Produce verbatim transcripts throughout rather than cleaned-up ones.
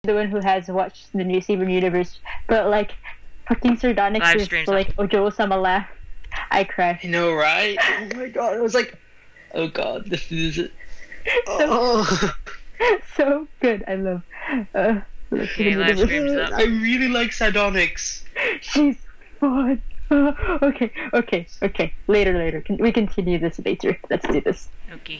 the one who has watched the new Steven Universe, but like fucking Sardonyx is like Ojo-sama laugh. I cry. I know, right? Oh my god! I was like, oh god, this is it. So, so good. I love. Uh, okay, live streams up. I really like Sardonyx. She's fun. Uh, okay, okay, okay. Later, later. Can we continue this later? Let's do this. Okay.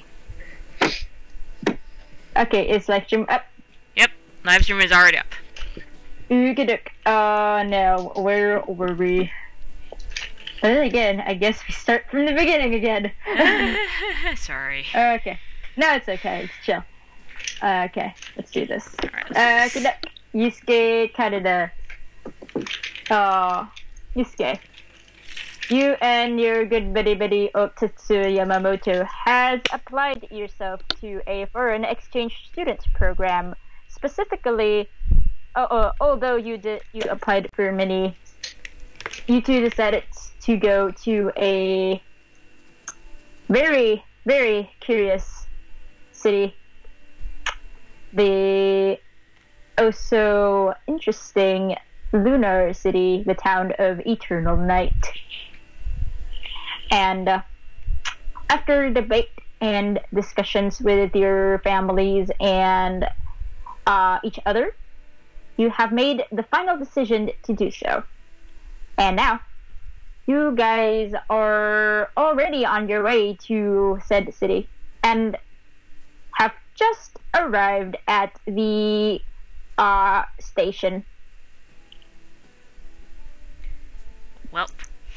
Okay, is live stream up? Yep, live stream is already up. Ookidok. Uh, now, where were we? But then again, I guess we start from the beginning again. Sorry. Okay. No, it's okay. It's chill. Uh, okay, let's do this. Alright, uh, Yusuke Kaneda. Oh, Yusuke. You and your good buddy buddy Tetsuo Yamamoto has applied yourself to a foreign exchange student program. Specifically, uh, uh, although you did you applied for many, you two decided to go to a very very curious city. The also interesting lunar city, the town of Eternal Night. And uh, after debate and discussions with your families and uh, each other, you have made the final decision to do so. And now, you guys are already on your way to said city and have just arrived at the uh, station. Well.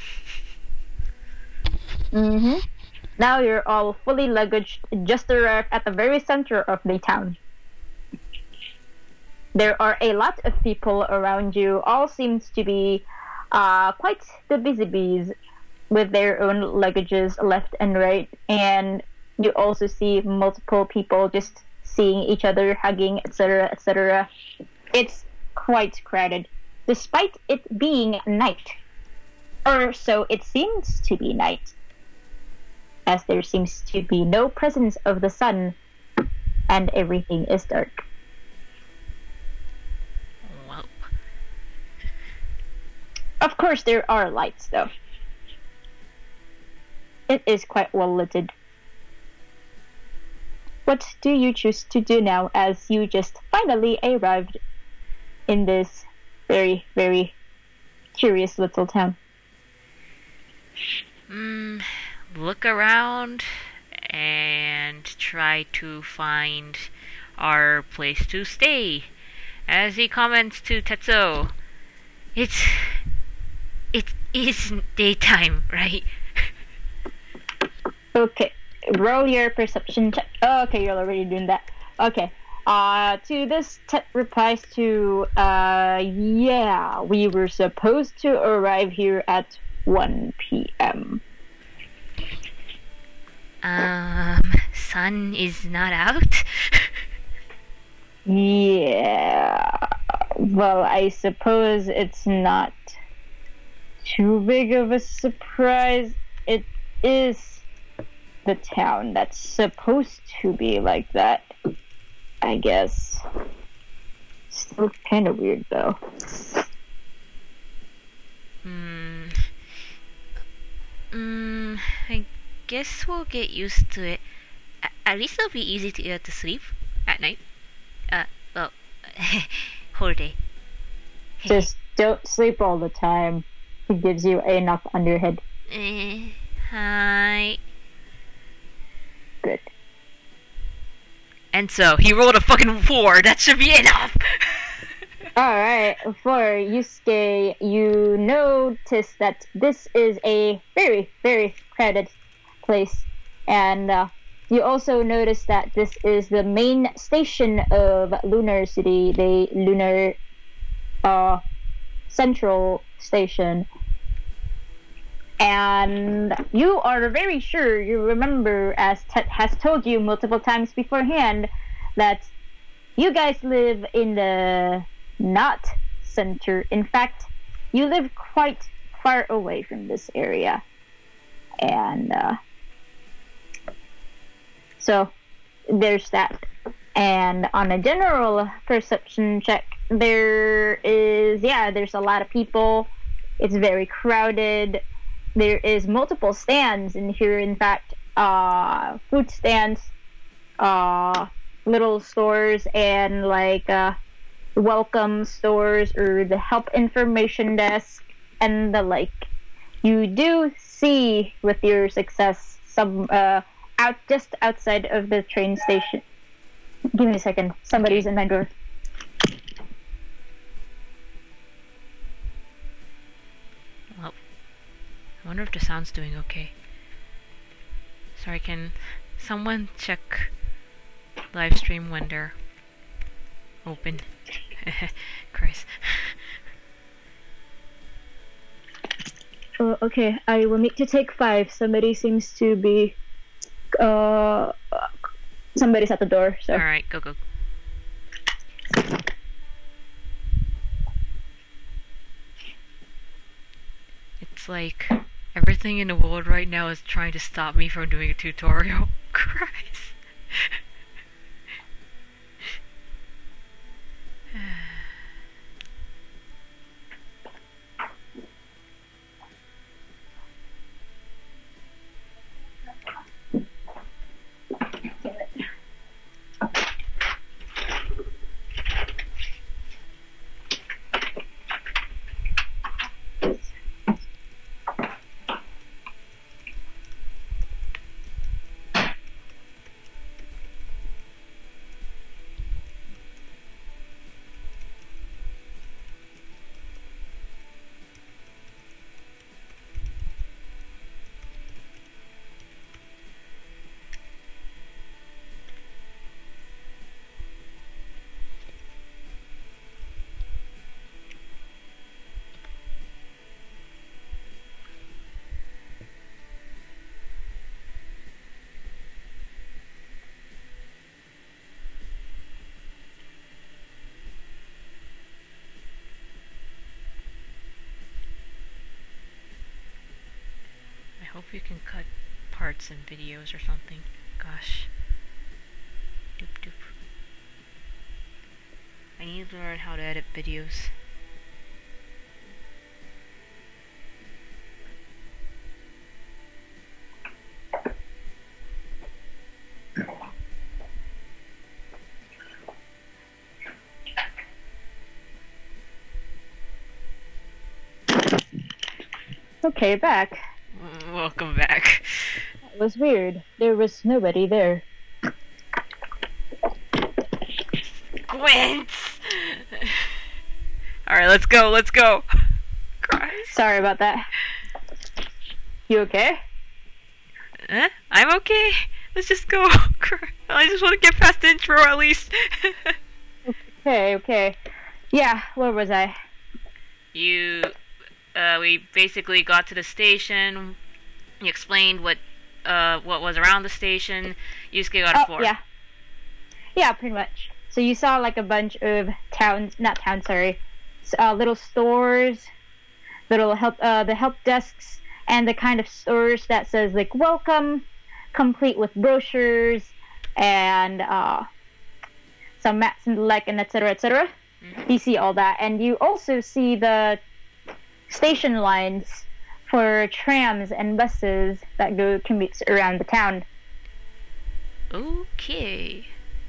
Mm-hmm. Now you're all fully luggaged, just arrived at the very center of the town. There are a lot of people around you. All seems to be uh, quite the busy bees with their own luggages left and right. And you also see multiple people just seeing each other, hugging, et cetera, et cetera. It's quite crowded, despite it being night. Or so it seems to be night, as there seems to be no presence of the sun, and everything is dark. Well. Of course, there are lights, though. It is quite well lit. What do you choose to do now, as you just finally arrived in this very, very curious little town? Mm, look around and try to find our place to stay. As he comments to Tetsuo, it's it is daytime, right? Okay, roll your perception check. Oh, okay, you're already doing that. Okay. Uh, to this, Tet replies to, uh, yeah, we were supposed to arrive here at one p.m. Um, sun is not out? Yeah, well, I suppose it's not too big of a surprise. It is the town that's supposed to be like that, I guess. Still kind of weird, though. Hmm. Hmm, I guess we'll get used to it. A- at least it'll be easy to get to sleep at night. Uh, well, whole day. Just don't sleep all the time. It gives you a knock on your head. Eh, hi. Good. And so, he rolled a fucking four. That should be enough! Alright, for Yusuke, you notice that this is a very, very crowded place. And uh, you also notice that this is the main station of Lunar City, the Lunar uh, Central Station. And you are very sure, you remember, as Tet has told you multiple times beforehand, that you guys live in the not center. In fact, you live quite far away from this area. And uh, so there's that. And on a general perception check, there is, yeah, there's a lot of people. It's very crowded. There is multiple stands in here, in fact, uh, food stands, uh, little stores, and like uh, welcome stores or the help information desk and the like. You do see with your success some uh, out just outside of the train station. Give me a second. Somebody's in my door. Well, I wonder if the sound's doing okay. Sorry, can someone check live stream when they're open? Christ. Uh, okay, I will make to take five. Somebody seems to be... Uh, somebody's at the door, so... Alright, go, go. It's like everything in the world right now is trying to stop me from doing a tutorial. Christ. I hope you can cut parts in videos or something. Gosh. Doop doop. I need to learn how to edit videos. Okay, back. Welcome back. That was weird. There was nobody there. Gwent! Alright, let's go, let's go. Christ. Sorry about that. You okay? Eh? I'm okay. Let's just go. I just want to get past the intro at least. Okay, okay. Yeah, where was I? You, uh, we basically got to the station. You explained what, uh, what was around the station. Yusuke got a Oh, floor. yeah. Yeah, pretty much. So you saw like a bunch of towns, not towns, sorry, s- uh, little stores, little help, uh, the help desks, and the kind of stores that says like welcome, complete with brochures and uh, some maps and the like, and et cetera, et cetera. Mhm. You see all that, and you also see the station lines for trams and buses that go commutes around the town. Okay.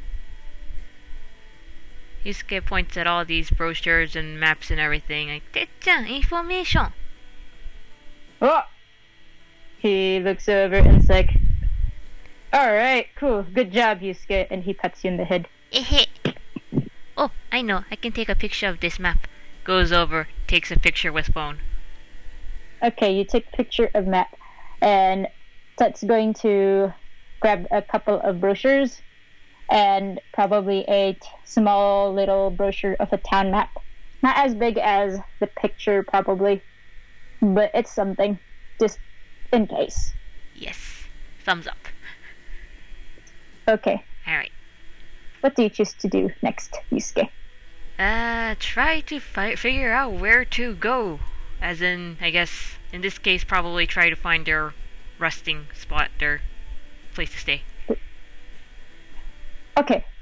Yusuke points at all these brochures and maps and everything. Like, Te-chan, information. Oh! He looks over and is like, alright, cool, good job, Yusuke, and he pats you in the head. Ehe. Oh, I know. I can take a picture of this map. Goes over, takes a picture with phone. Okay, you take a picture of map, and that's going to grab a couple of brochures, and probably a t- small little brochure of a town map. Not as big as the picture, probably, but it's something, just in case. Yes. Thumbs up. Okay, Alright. what do you choose to do next, Yusuke? Uh, try to fi- figure out where to go. As in, I guess, in this case, probably try to find their resting spot, their place to stay. Okay,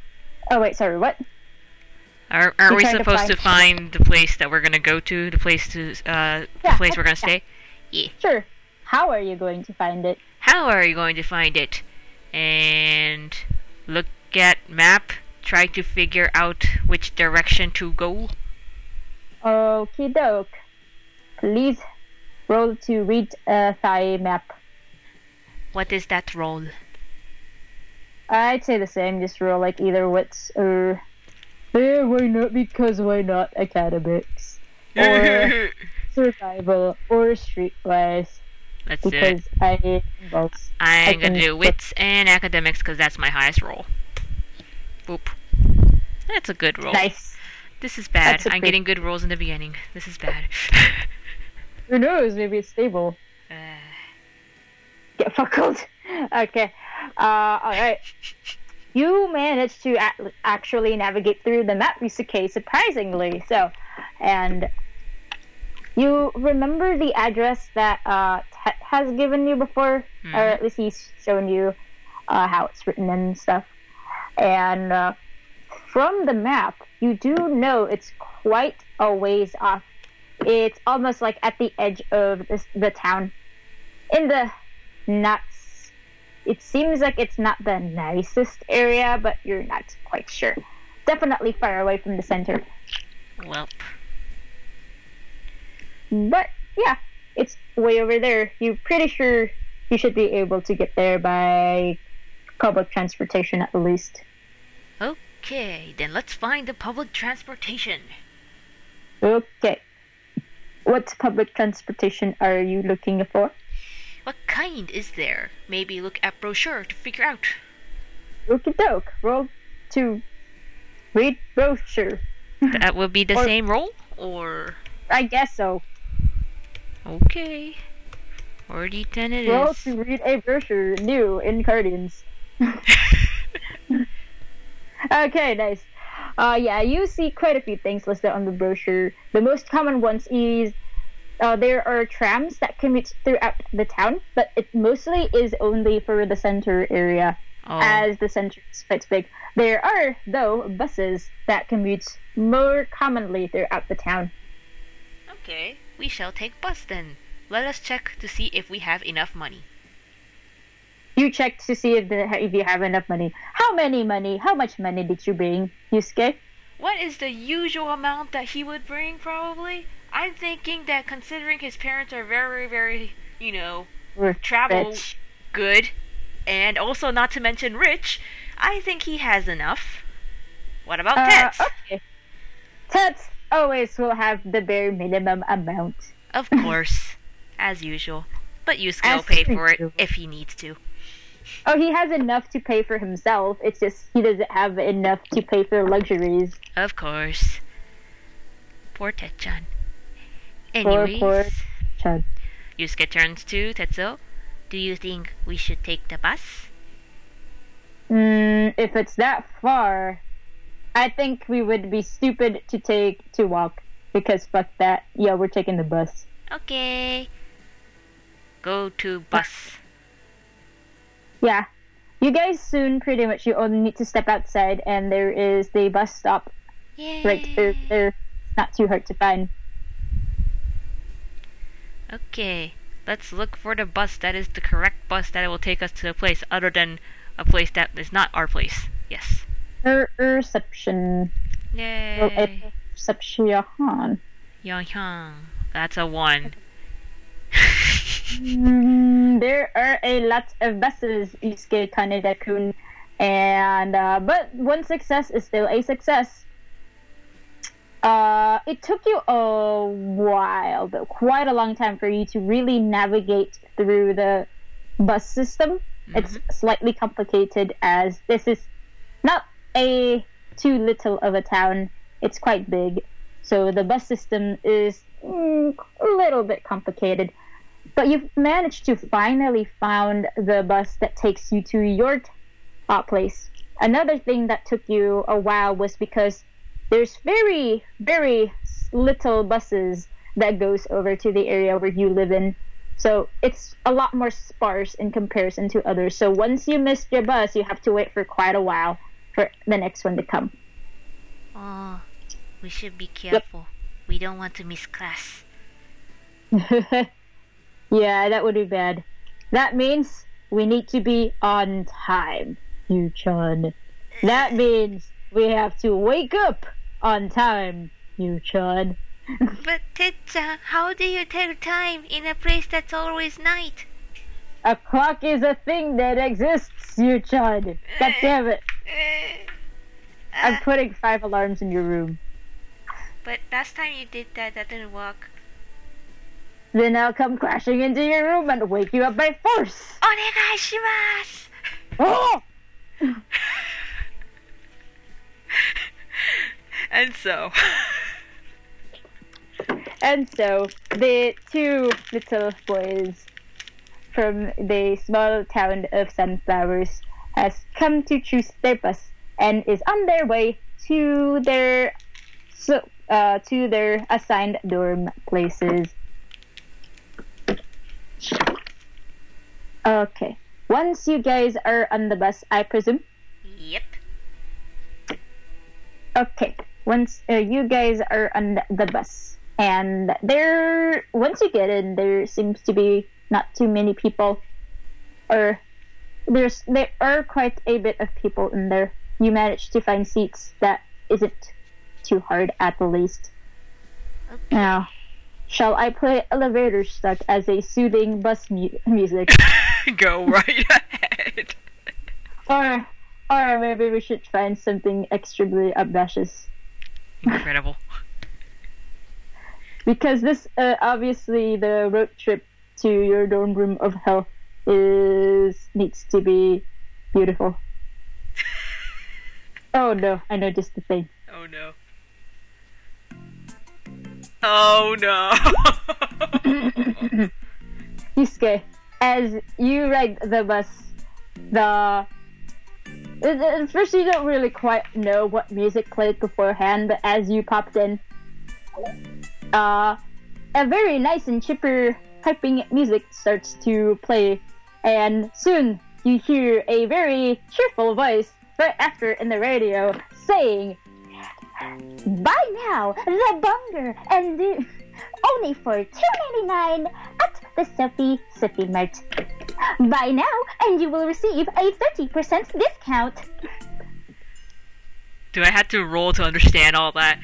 Oh wait, sorry, what? Are are You're we trying to supposed to find- find the place that we're gonna go to? The place to uh, the Yeah, place we're gonna yeah. stay? Yeah. Sure. How are you going to find it? How are you going to find it? And look at map. Try to figure out which direction to go. Okie doke. Please roll to read a thigh map. What is that roll? I'd say the same, just roll like either wits or... Eh, why not? Because why not academics? Or survival, or streetwise. Let's do it. Because I both. I I'm gonna can do wits and academics because that's my highest roll. Boop. That's a good roll. Nice. This is bad. That's a I'm pretty- getting good rolls in the beginning. This is bad. Who knows? Maybe it's stable. uh, Get fuckled. Okay. Uh, alright. You managed to a- actually navigate through the map, Yusuke, surprisingly. So, and you remember the address that uh, Tet has given you before? Mhm. Or at least he's shown you uh, how it's written and stuff. And uh, from the map, you do know it's quite a ways off. It's almost like at the edge of this, the town. In the not... It seems like it's not the nicest area, but you're not quite sure. Definitely far away from the center. Welp. But, yeah, it's way over there. You're pretty sure you should be able to get there by public transportation at least. Okay, then let's find the public transportation. Okay. What public transportation are you looking for? What kind is there? Maybe look at brochure to figure out. Okie doke. Roll to read brochure. That will be the Or- same roll? Or... I guess so. Okay. Or D ten it Roll is. to read a brochure new in Guardians. Okay, nice. Uh, yeah, you see quite a few things listed on the brochure. The most common ones is uh, there are trams that commute throughout the town, but it mostly is only for the center area, Oh. as the center is quite big. There are, though, buses that commute more commonly throughout the town. Okay, we shall take bus then. Let us check to see if we have enough money. You checked to see if, the, if you have enough money. How many money? How much money did you bring, Yusuke? What is the usual amount that he would bring, probably? I'm thinking that considering his parents are very, very, you know, We're travel rich. good, and also not to mention rich, I think he has enough. What about Uh, Tets? okay. Tets always will have the bare minimum amount. Of course, as usual. But Yusuke will As pay for it usual. if he needs to. Oh, he has enough to pay for himself. It's just he doesn't have enough to pay for luxuries. Of course. Poor Tetchan. Poor, Anyways, poor Chad. Yusuke turns to Tetsuo. Do you think we should take the bus? Mm, if it's that far, I think we would be stupid to take to walk. Because fuck that. Yeah, we're taking the bus. Okay. Go to bus. Yeah. You guys soon pretty much you only need to step outside and there is the bus stop Yay. right there. there. It's not too hard to find. Okay. Let's look for the bus that is the correct bus that will take us to a place other than a place that is not our place. Yes. Er, reception. Well, Yay. a reception. Yang Yang. That's a one. Mm, there are a lot of buses, Yusuke Kaneda-kun, and uh, but one success is still a success. Uh, it took you a while, though, quite a long time for you to really navigate through the bus system. It's slightly complicated as this is not a too little of a town. It's quite big, so the bus system is mm, a little bit complicated. But you've managed to finally find the bus that takes you to your uh, place. Another thing that took you a while was because there's very, very little buses that goes over to the area where you live in. So it's a lot more sparse in comparison to others. So once you missed your bus, you have to wait for quite a while for the next one to come. Oh, we should be careful. We don't want to miss class. Yeah, that would be bad. That means we need to be on time, Yu-chan. That means we have to wake up on time, Yu-chan. But Tetsuo, how do you tell time in a place that's always night? A clock is a thing that exists, Yu-chan. God damn it. I'm Uh, putting five alarms in your room. but last time you did that, that didn't work. Then I'll come crashing into your room and wake you up by force. Onegaishimasu! Oh! And so. And so, the two little boys from the small town of Sunflowers has come to choose their bus and is on their way to their so uh to their assigned dorm places. Okay. Once you guys are on the bus, I presume. Yep. Okay. Once uh, you guys are on the bus, and there, once you get in, there seems to be not too many people, or there's there are quite a bit of people in there. You manage to find seats that isn't too hard at the least. Okay. Now, shall I play Elevator Stuck as a soothing bus mu- music? Go right ahead. or, or maybe we should find something extremely obnoxious. Incredible. Because this, uh, obviously, the road trip to your dorm room of hell is needs to be beautiful. Oh no, I noticed the thing. Oh no. Oh no. Yusuke, as you ride the bus, the at first you don't really quite know what music played beforehand, but as you popped in, uh, a very nice and chipper piping music starts to play, and soon you hear a very cheerful voice right after in the radio saying, "Buy now the Bunger and the only for two ninety-nine at the Sophie Sophie Mart. Buy now and you will receive a thirty percent discount." Do I have to roll to understand all that?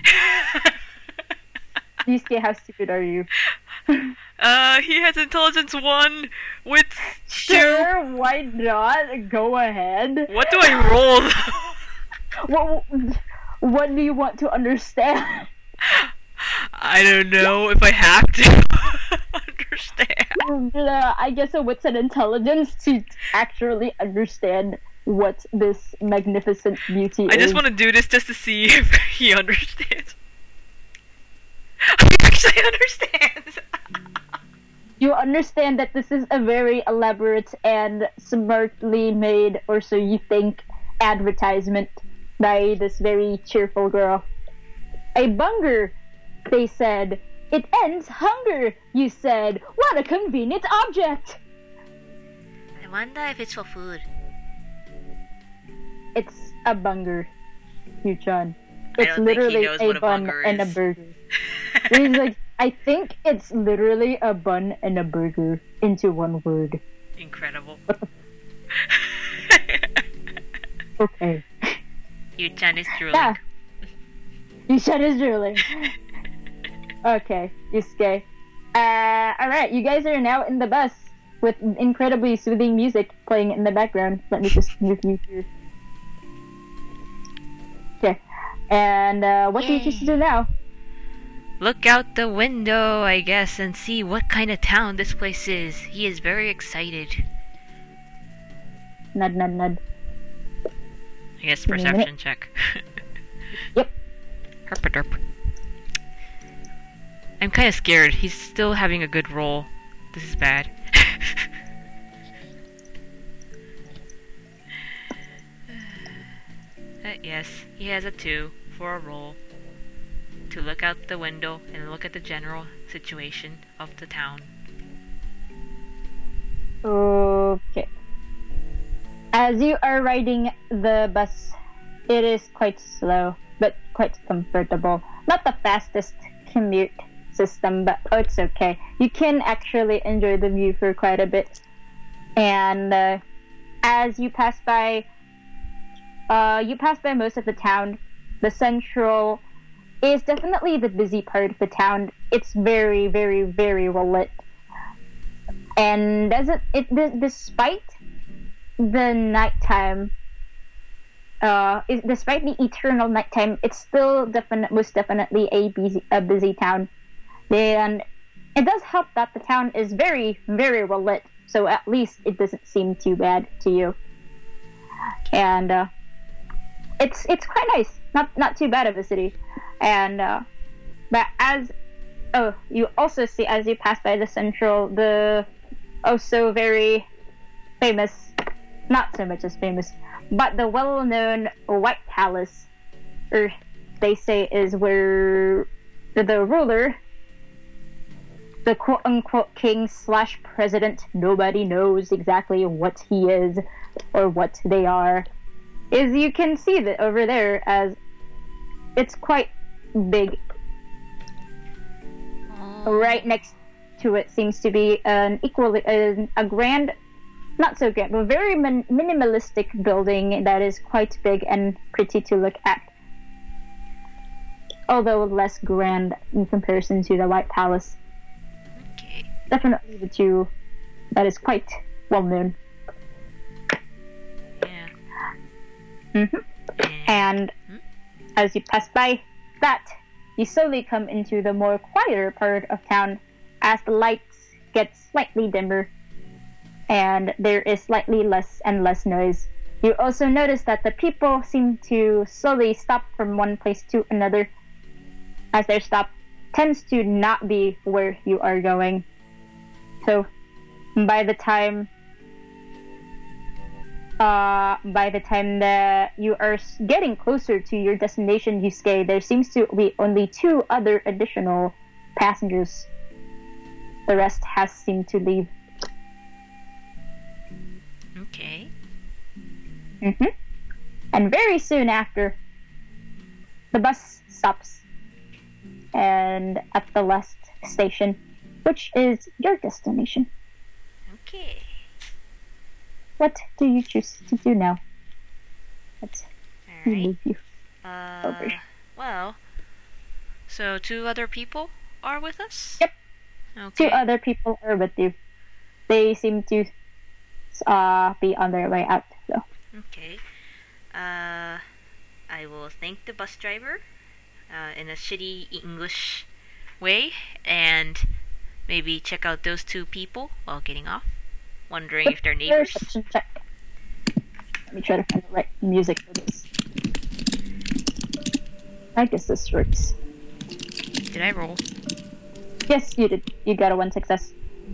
Yusuke, how stupid are you? uh, he has intelligence one with two. Sure, why not? Go ahead. What do I roll? What, what do you want to understand? I don't know if I have to understand. Uh, I guess a wits and intelligence to actually understand what this magnificent beauty I is. just want to do this just to see if he understands. He actually understands. You understand that this is a very elaborate and smartly made, or so you think, advertisement by this very cheerful girl. A bunger, they said. It ends hunger, you said. What a convenient object! I wonder if it's for food. It's a bunger, Yu-chan. I It's don't think he literally knows a what a bun bunger and a is. burger. He's like, I think it's literally a bun and a burger into one word. Incredible. Okay. Yu-chan is drooling. Yeah. Yu-chan is drooling. Okay, Yusuke. Uh, alright, you guys are now in the bus with incredibly soothing music playing in the background. Let me just move you here. Okay. And uh, what do you choose to do now? Look out the window, I guess, and see what kind of town this place is. He is very excited. Nod, nod, nod. I guess Give me a minute. perception check. Yep. Herpaderp. I'm kind of scared. He's still having a good roll. This is bad. uh, yes, he has a two for a roll. To look out the window and look at the general situation of the town. Okay. As you are riding the bus it is quite slow, but quite comfortable. Not the fastest commute system, but oh, it's okay. You can actually enjoy the view for quite a bit. And uh, as you pass by, uh, you pass by most of the town. The central is definitely the busy part of the town. It's very, very, very well lit. And as it, it d- despite the nighttime, uh, it, despite the eternal nighttime, it's still definite, most definitely a busy, a busy town. And it does help that the town is very, very well lit. So at least it doesn't seem too bad to you. And uh, it's it's quite nice. Not not too bad of a city. And uh, but as oh, you also see as you pass by the central, the also very famous, not so much as famous, but the well-known White Palace, or they say is where the ruler, the quote-unquote king slash president, nobody knows exactly what he is or what they are, is you can see that over there, as it's quite big. Oh. Right next to it seems to be an equally uh, a grand, not so grand, but very min- minimalistic building that is quite big and pretty to look at, although less grand in comparison to the White Palace. Okay. Definitely the two that is quite well known. Yeah. Mm-hmm. And hmm? as you pass by that, you slowly come into the more quieter part of town as the lights get slightly dimmer and there is slightly less and less noise. You also notice that the people seem to slowly stop from one place to another, as their stop tends to not be where you are going. So by the time uh, by the time that you are getting closer to your destination, Yusuke, there seems to be only two other additional passengers. The rest has seemed to leave. Okay. Mm-hmm. And very soon after, the bus stops, and at the last station, which is your destination. Okay. What do you choose to do now? Let's Alright. move you Uh, over. well, so two other people are with us? Yep. Okay. Two other people are with you. They seem to uh, be on their way out, though. Okay. Uh, I will thank the bus driver uh, in a shitty English way and maybe check out those two people while getting off, wondering if they're neighbors. Perception check. Let me try to find the right music for this. I guess this works. Did I roll? Yes, you did. You got a one success.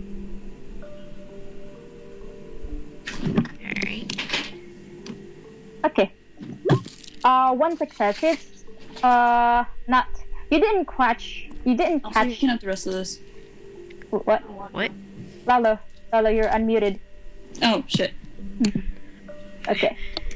Alright. Okay. Uh, one success. It's uh not. You didn't catch. You didn't Also, you catch. can have the rest of this. What? What? Lalo, Lalo, you're unmuted. Oh, shit. Okay.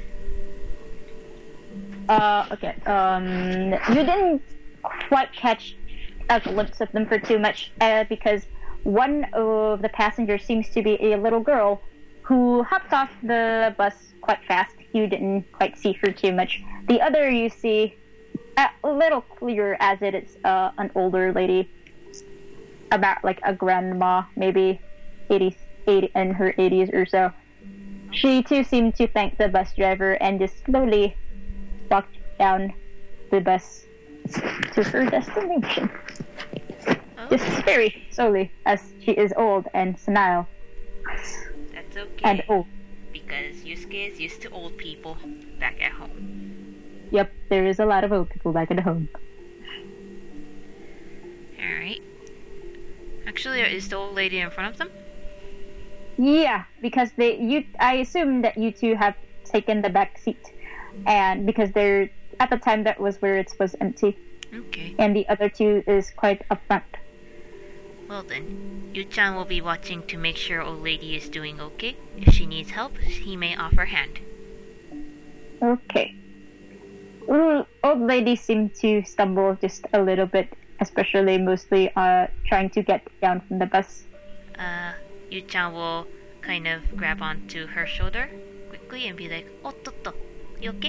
Uh, okay. Um, you didn't quite catch a glimpse of them for too much, uh, because one of the passengers seems to be a little girl who hopped off the bus quite fast. You didn't quite see her too much. The other you see a little clearer, as it is uh, an older lady, about like a grandma, maybe eighty, eighty in her eighties or so. She too seemed to thank the bus driver and just slowly walked down the bus to her destination. Oh, Just very slowly, as she is old and senile. that's okay. And old. Because Yusuke is used to old people back at home. Yep, there is a lot of old people back at home. Alright. Actually, is the old lady in front of them? Yeah, because they you I assume that you two have taken the back seat, and because they're at the time that was where it was empty, Okay. and the other two is quite up front. Well then, Yu-chan will be watching to make sure old lady is doing okay. If she needs help, he may offer hand. Okay. mm, old lady seemed to stumble just a little bit, especially mostly uh trying to get down from the bus. Uh, Yu-chan will kind of grab onto her shoulder quickly and be like, "Ottoto, you okay?"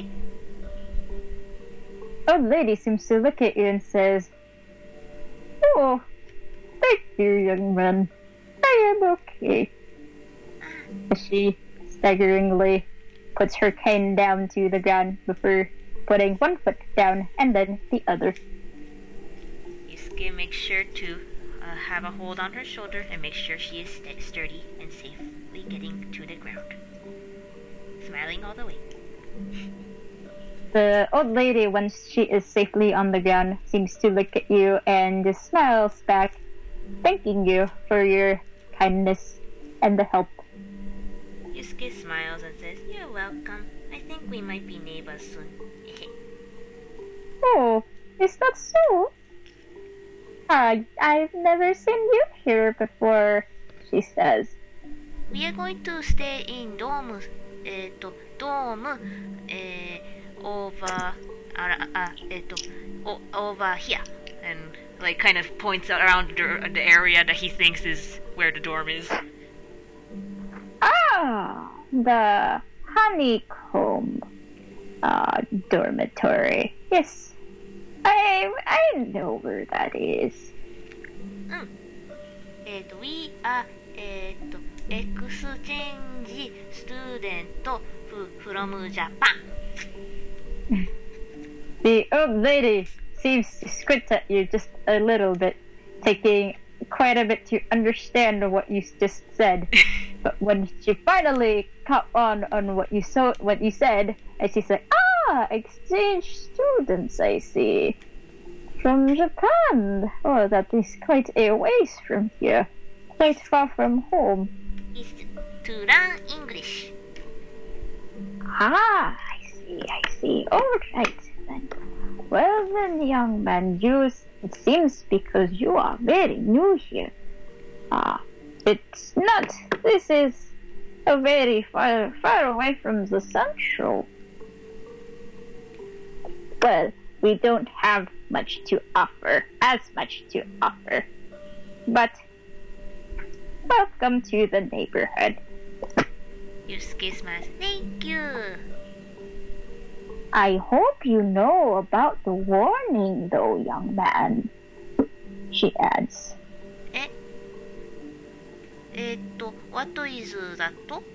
Old lady seems to look at you and says, "Oh, thank you, young man. I am okay." As she staggeringly puts her cane down to the ground before putting one foot down and then the other. Yusuke makes sure to uh, have a hold on her shoulder and make sure she is st- sturdy and safely getting to the ground. Smiling all the way. The old lady, once she is safely on the ground, seems to look at you and just smiles back, thanking you for your kindness and the help. Yusuke smiles and says, "You're welcome. I think we might be neighbors soon." Oh, is that so? Uh, I've never seen you here before, she says. We are going to stay in dorm, えっと、dorm, えー over, あら、あ、えっと、o- over here. And, like, kind of points around the, the area that he thinks is where the dorm is. Ah, the honeycomb uh, dormitory. Yes, I I know where that is. うん。えっと、we are, えっと、exchange student from Japan. The old lady seems to squint at you just a little bit, taking quite a bit to understand what you just said. But when she finally caught on on what you so what you said, and she said, "Ah, exchange students, I see, from Japan. Oh, that is quite a ways from here, quite far from home." Is to learn English. Ah, I see, I see. All right then. Well then, young man, you, it seems because you are very new here. Ah, it's not, this is a very far, far away from the central. Well, we don't have much to offer, as much to offer. But, welcome to the neighborhood. Yusuke smiles. Thank you. I hope you know about the warning, though, young man, she adds. ええーっと、what is that?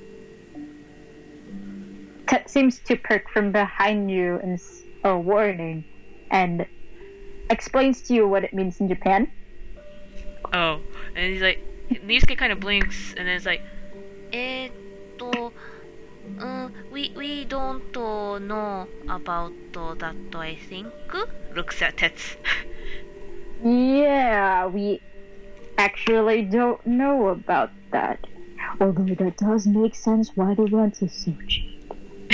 T- seems to perk from behind you and s- a warning, and explains to you what it means in Japan. Oh, and he's like, Yusuke kind of blinks, and then it's like, えーっと、uh, we we don't uh, know about uh, that, I think. Looks at Tets. Yeah, we actually don't know about that. Although that does make sense why the rent is so cheap.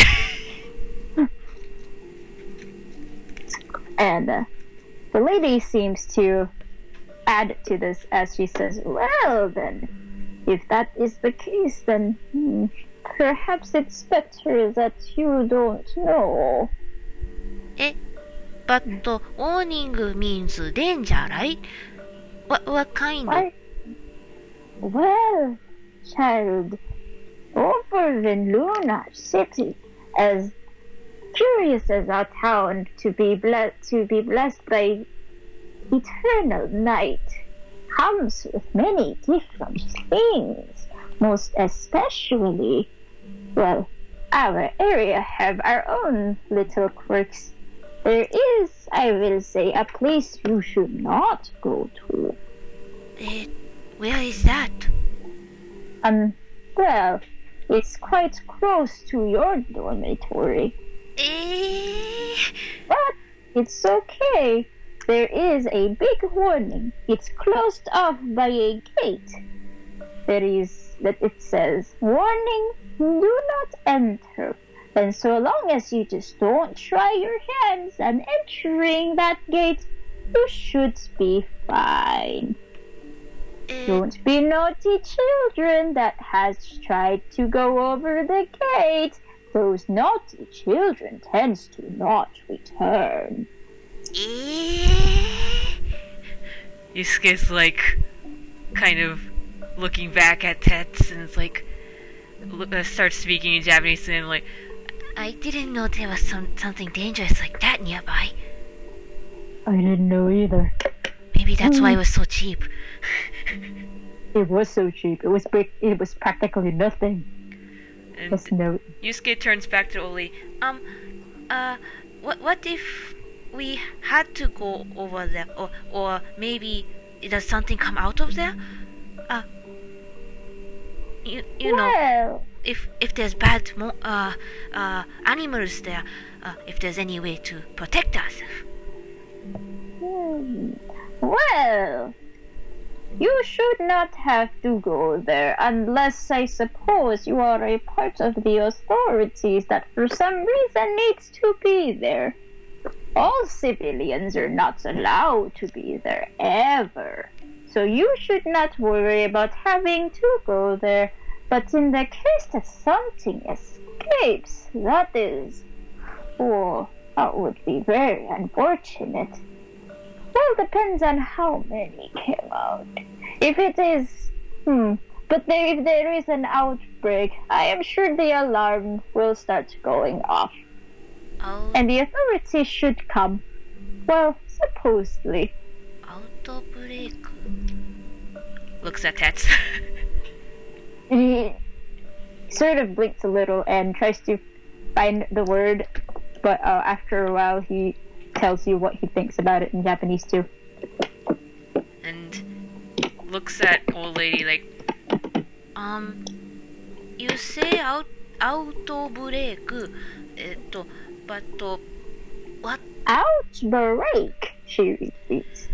And uh, the lady seems to add to this as she says, "Well then, if that is the case, then hmm, perhaps it's better that you don't know." Eh, but uh, warning means danger, right? What what kind? Why? Well, child, over in Luna City, as curious as our town to be ble- to be blessed by eternal night, comes with many different things. Most especially, well, our area have our own little quirks. There is, I will say, a place you should not go to. Eh, where is that? Um, well, it's quite close to your dormitory. Eh, But it's okay. There is a big warning. It's closed off by a gate. There is that it says, "Warning, do not enter." And so long as you just don't try your hands on entering that gate, you should be fine. eh, Don't be naughty children that has tried to go over the gate. those naughty children tends to not return. Yusuke's like, kind of looking back at Tets and it's like, uh, starts speaking in Japanese and like, I didn't know there was some something dangerous like that nearby. I didn't know either. Maybe that's why it was so cheap. It was so cheap. It was big, it was practically nothing. And Just no. Yusuke turns back to Oli. Um, uh, what what if we had to go over there, or or maybe does something come out of there? Uh, you you know, Well, if if there's bad mo- uh uh animals there, uh, if there's any way to protect us. hmm, well, you should not have to go there unless I suppose you are a part of the authorities that for some reason needs to be there. All civilians are not allowed to be there ever. So you should not worry about having to go there. But in the case that something escapes, that is... Oh, that would be very unfortunate. Well, depends on how many came out. If it is... Hmm... But there, if there is an outbreak, I am sure the alarm will start going off. Oh, And the authorities should come. Well, supposedly. outbreak. Looks at Tets. He sort of blinks a little and tries to find the word, but uh, after a while he tells you what he thinks about it in Japanese too. And looks at old lady like, um, you say out outbreak, えっと but uh, what? Outbreak, she repeats.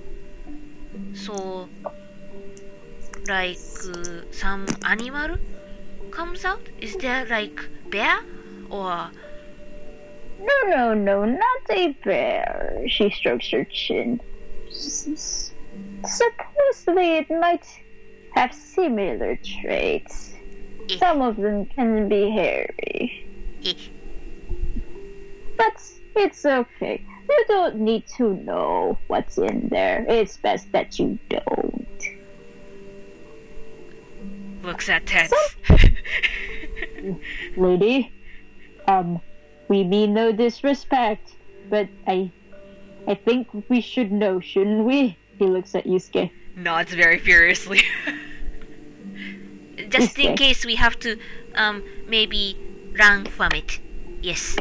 So, like uh, some animal comes out? Is there like bear or? No, no, no, not a bear. She strokes her chin. S- Supposedly it might have similar traits. Eh. Some of them can be hairy. Eh. But it's okay. You don't need to know what's in there. It's best that you don't. Looks at Tets. Lady, um, we mean no disrespect, but I, I think we should know, shouldn't we? He looks at Yusuke. Nods very furiously. Just in Yusuke. case we have to, um, maybe run from it. Yes.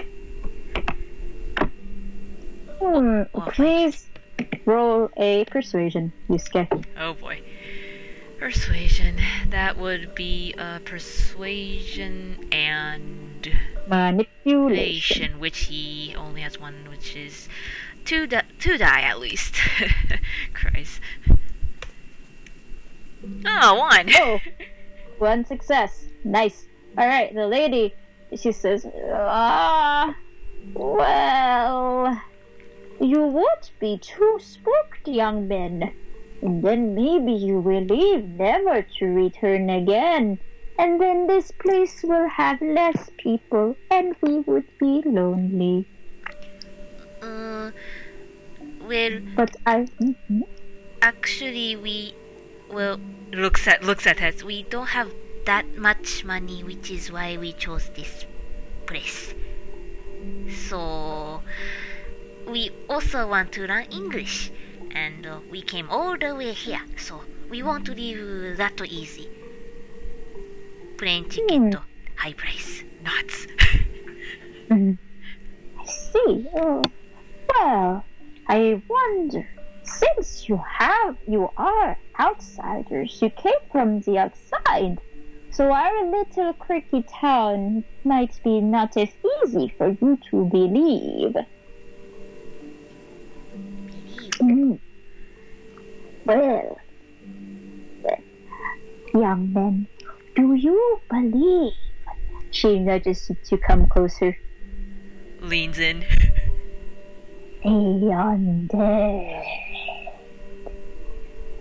Hmm, Oh, please roll a persuasion, Yusuke. Oh boy. Persuasion. That would be uh, persuasion and Manipulation. manipulation, which he only has one, which is two di- two die at least. Christ. Oh, one. Oh, one success. Nice. Alright, the lady, she says, ah, well, you would be too spooked, young men. And then maybe you will leave never to return again. And then this place will have less people and we would be lonely. Uh, well, But I... mhm. actually, we well looks at looks at us. We don't have that much money, which is why we chose this place. So we also want to learn English, and uh, we came all the way here. So we won't leave that easy. Plane ticket, Hmm. high price, nuts. Mhm. I see. Oh, well, I wonder, since you have, you are outsiders, you came from the outside, so our little quirky town might be not as easy for you to believe. Mm. Well, young men, do you believe? She nudges you to come closer. Leans in. Undead.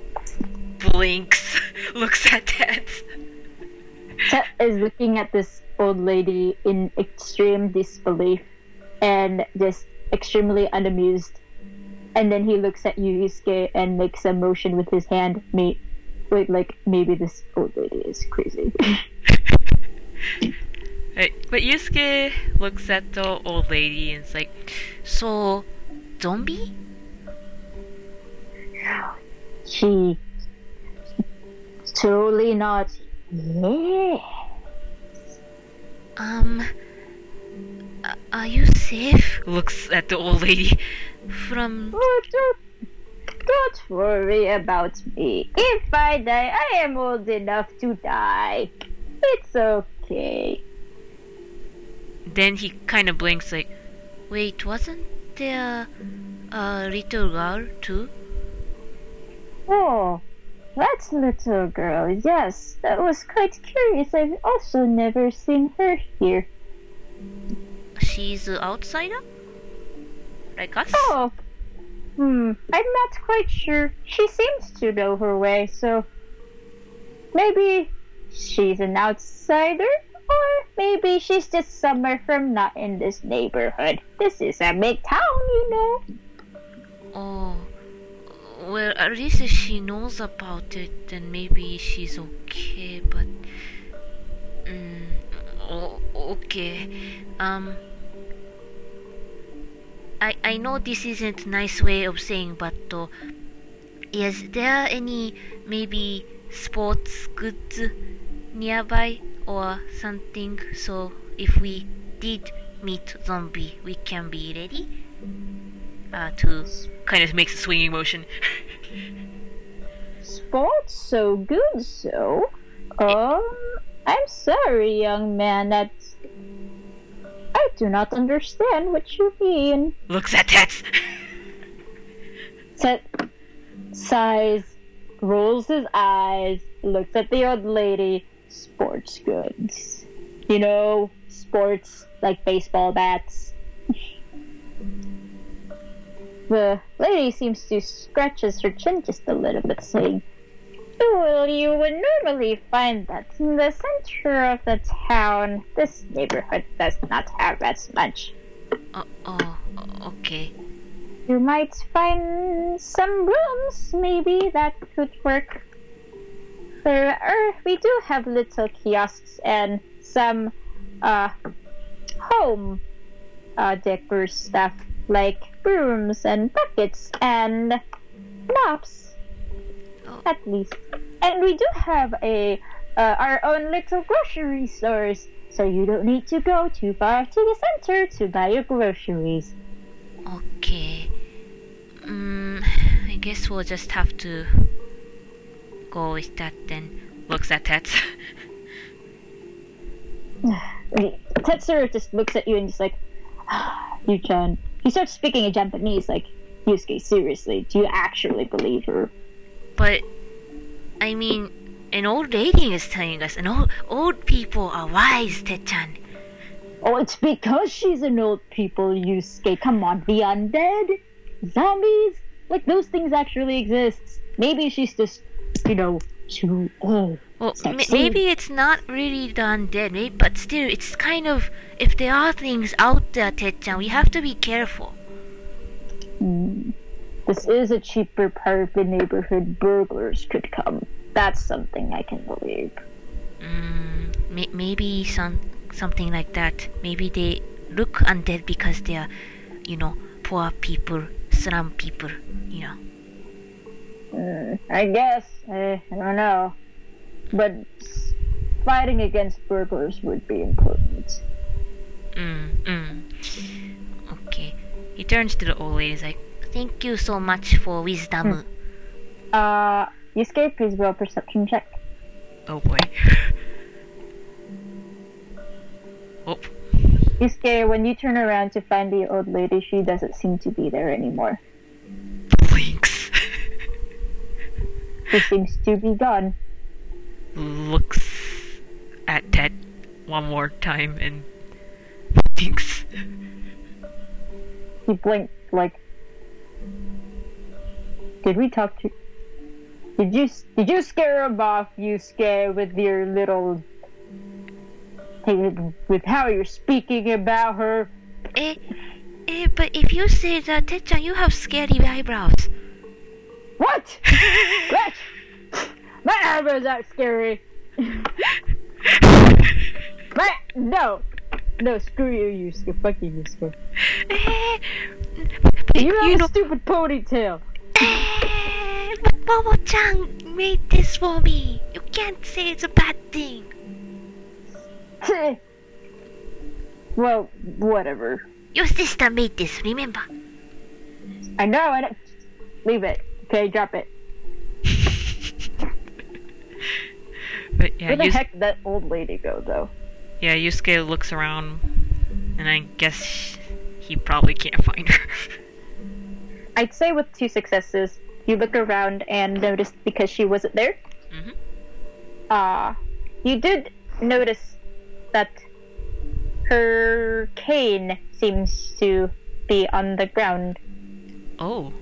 Blinks. Looks at Ted. Tet is looking at this old lady in extreme disbelief and just extremely unamused. And then he looks at you, Yusuke, and makes a motion with his hand. May- wait, like, maybe this old lady is crazy. Right, but Yusuke looks at the old lady and is like, so, zombie? She... Totally not. Yeah. Um, uh, are you safe? Looks at the old lady. From... Oh, don't, don't worry about me. If I die, I am old enough to die. It's okay. Then he kind of blinks like, wait, wasn't there a little girl too? Oh, that little girl, yes. That was quite curious. I've also never seen her here. She's an outsider? Like us? Oh, hmm, I'm not quite sure. She seems to know her way, so maybe she's an outsider, or maybe she's just somewhere from not in this neighborhood. This is a big town, you know. Oh, well, at least if she knows about it, then maybe she's okay, but... Mm, oh, okay. Um... I, I know this isn't a nice way of saying, but uh, is there any maybe sports goods nearby or something, so if we did meet zombie, we can be ready? Uh, to kind of makes a swinging motion. Sports so good, so. Um, I'm sorry, young man. That's. I do not understand what you mean. Looks at Tets. Tet sighs, rolls his eyes, looks at the old lady. Sports goods. You know, sports like baseball bats. The lady seems to scratches her chin just a little bit, saying, well, you would normally find that in the center of the town. This neighborhood does not have as much. Oh, oh, okay. You might find some rooms, maybe, that could work. There are, we do have little kiosks and some uh, home uh, decor stuff, like brooms and buckets and mops, Oh. at least. And we do have a uh, our own little grocery stores, so you don't need to go too far to the center to buy your groceries. Okay. Mm, I guess we'll just have to go with that then. Looks at Tets. Tetsuo just looks at you and just like, ah, you-chan. He starts speaking in Japanese, like, Yusuke, seriously, do you actually believe her? But, I mean, an old lady is telling us, and old, old people are wise, Te-chan. Oh, it's because she's an old people, Yusuke. Come on, the undead? Zombies? Like, those things actually exist. Maybe she's just, you know, too old. Well, m- Sexy. maybe it's not really the undead, maybe, but still, it's kind of, if there are things out there, Te-chan, we have to be careful. Hmm. This is a cheaper part of the neighborhood. Burglars could come. That's something I can believe. Mm, may- maybe some something like that. Maybe they look undead because they are, you know, poor people, slum people, you know. Mm, I guess. I, I don't know. But fighting against burglars would be important. Mm, mm. Okay. He turns to the old lady. He's like, "Thank you so much for wisdom." Uh, Yusuke, please roll a perception check. Oh boy. Oh. Yusuke, when you turn around to find the old lady, she doesn't seem to be there anymore. Blinks. She seems to be gone. Looks at Ted one more time and thinks. He blinked like, did we talk to? Did you did you scare him off, Yusuke, with your little irritated with how you're speaking about her. Eh, eh, but if you say that, Te-chan, you have scary eyebrows. What? What? My eyebrows aren't scary. My, no. No, screw you, Yusuke. Fuck you, Yusuke. Eh, You have you a know, stupid ponytail. eh, Momo-chan made this for me. You can't say it's a bad thing. Well, whatever. Your sister made this, remember? I know, I know. Leave it. Okay, drop it. But yeah, Where the Yus- heck did that old lady go, though? yeah, Yusuke looks around, and I guess he probably can't find her. I'd say with two successes, you look around and notice because she wasn't there. Mm-hmm. Uh, you did notice that her cane seems to be on the ground. Oh.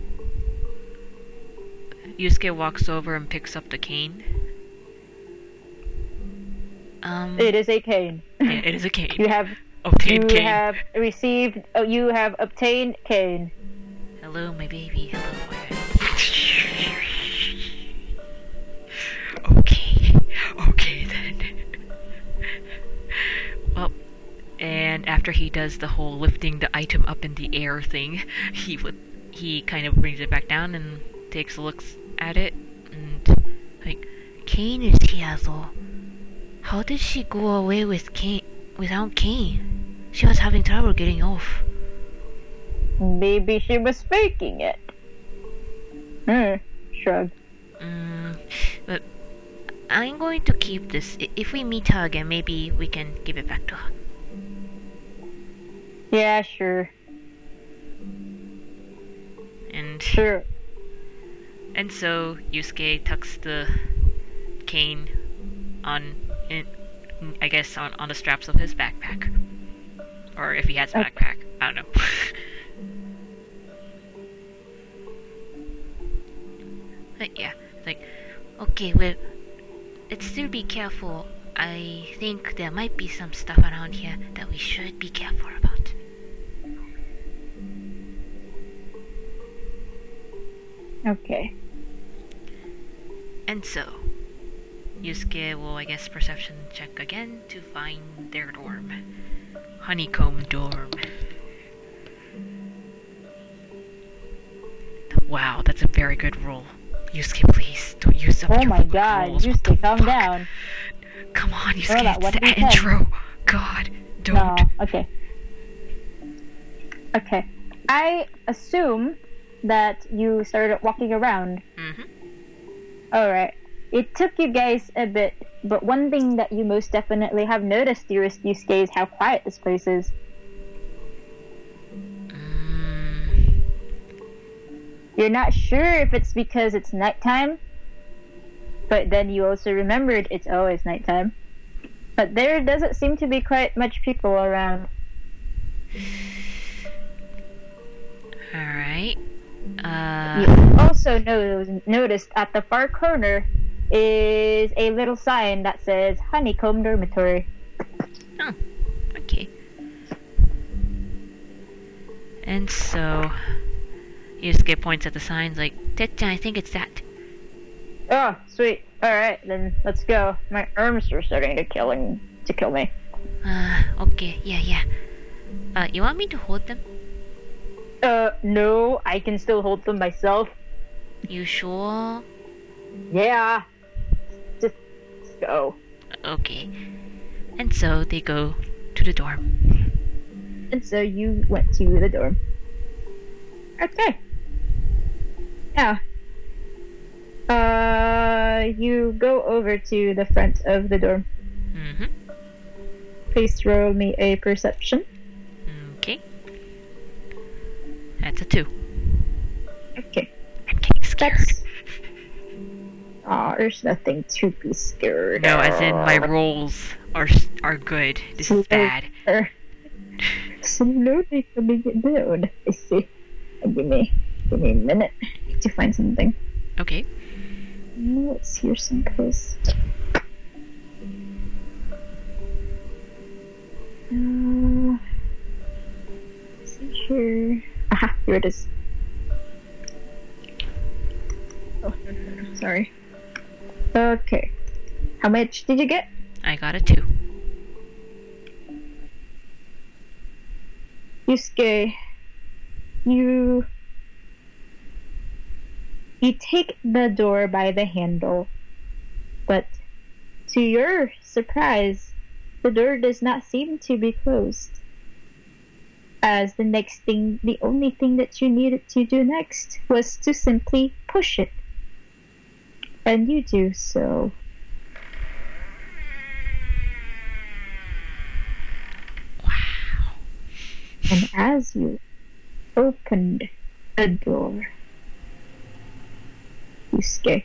Yusuke walks over and picks up the cane. Um, It is a cane. yeah, it is a cane. You have Obtained you cane. have received. Oh, you have obtained cane. Hello, my baby. Hello, my... Okay. Okay, then. Well, and after he does the whole lifting the item up in the air thing, he would he kind of brings it back down and takes a look at it, and like, Kane is here though. How did she go away with Kane without Kane? She was having trouble getting off. Maybe she was faking it. Hmm. Shrug. Mm, but I'm going to keep this. I- If we meet her again, maybe we can give it back to her. Yeah, sure. And Sure. and so Yusuke tucks the cane on, in, I guess, on, on the straps of his backpack, or if he has a Okay. backpack, I don't know. But yeah, like, okay, well, let's still be careful. I think there might be some stuff around here that we should be careful about. Okay. And so, Yusuke will, I guess, perception check again to find their dorm. Honeycomb dorm. Wow, that's a very good roll. Yusuke, please, don't use up Oh your my fucking god, rolls. What the Yusuke, calm fuck? down. Come on, Roll Yusuke, that it's one the d ten. intro. God, don't. No, okay. Okay. I assume that you started walking around. Mm-hmm. Alright. It took you guys a bit, but one thing that you most definitely have noticed, dearest Yusuke, is how quiet this place is. Mm, You're not sure if it's because it's nighttime, but then you also remembered it's always nighttime. But there doesn't seem to be quite much people around. Alright. You Uh, also no- noticed at the far corner is a little sign that says Honeycomb Dormitory. oh, okay. And so, Yusuke points at the signs like, Tetchan, I think it's that. Oh, sweet. Alright, then let's go. My arms are starting to killing to kill me. Uh, okay, yeah, yeah. Uh, you want me to hold them? Uh, no, I can still hold them myself. You sure? Yeah. Just, just go. Okay. And so they go to the dorm. And so you went to the dorm. Okay. Now, uh, you go over to the front of the dorm. Mm-hmm. Please roll me a perception. Okay. That's a two. Okay. I'm getting scared. That's... Aw, there's nothing to be scared No, as in my of. rolls are are good. This is bad. Er, Slowly coming it down. I see. Give me, give me a minute. I need to find something. Okay. Let's hear some posts. here. Aha, here it is. Oh, no, no, no, sorry. Okay. How much did you get? I got a two. Yusuke, you you take the door by the handle, but to your surprise, the door does not seem to be closed. As the next thing, the only thing that you needed to do next was to simply push it. And you do so. Wow. And as you opened the door, Yusuke,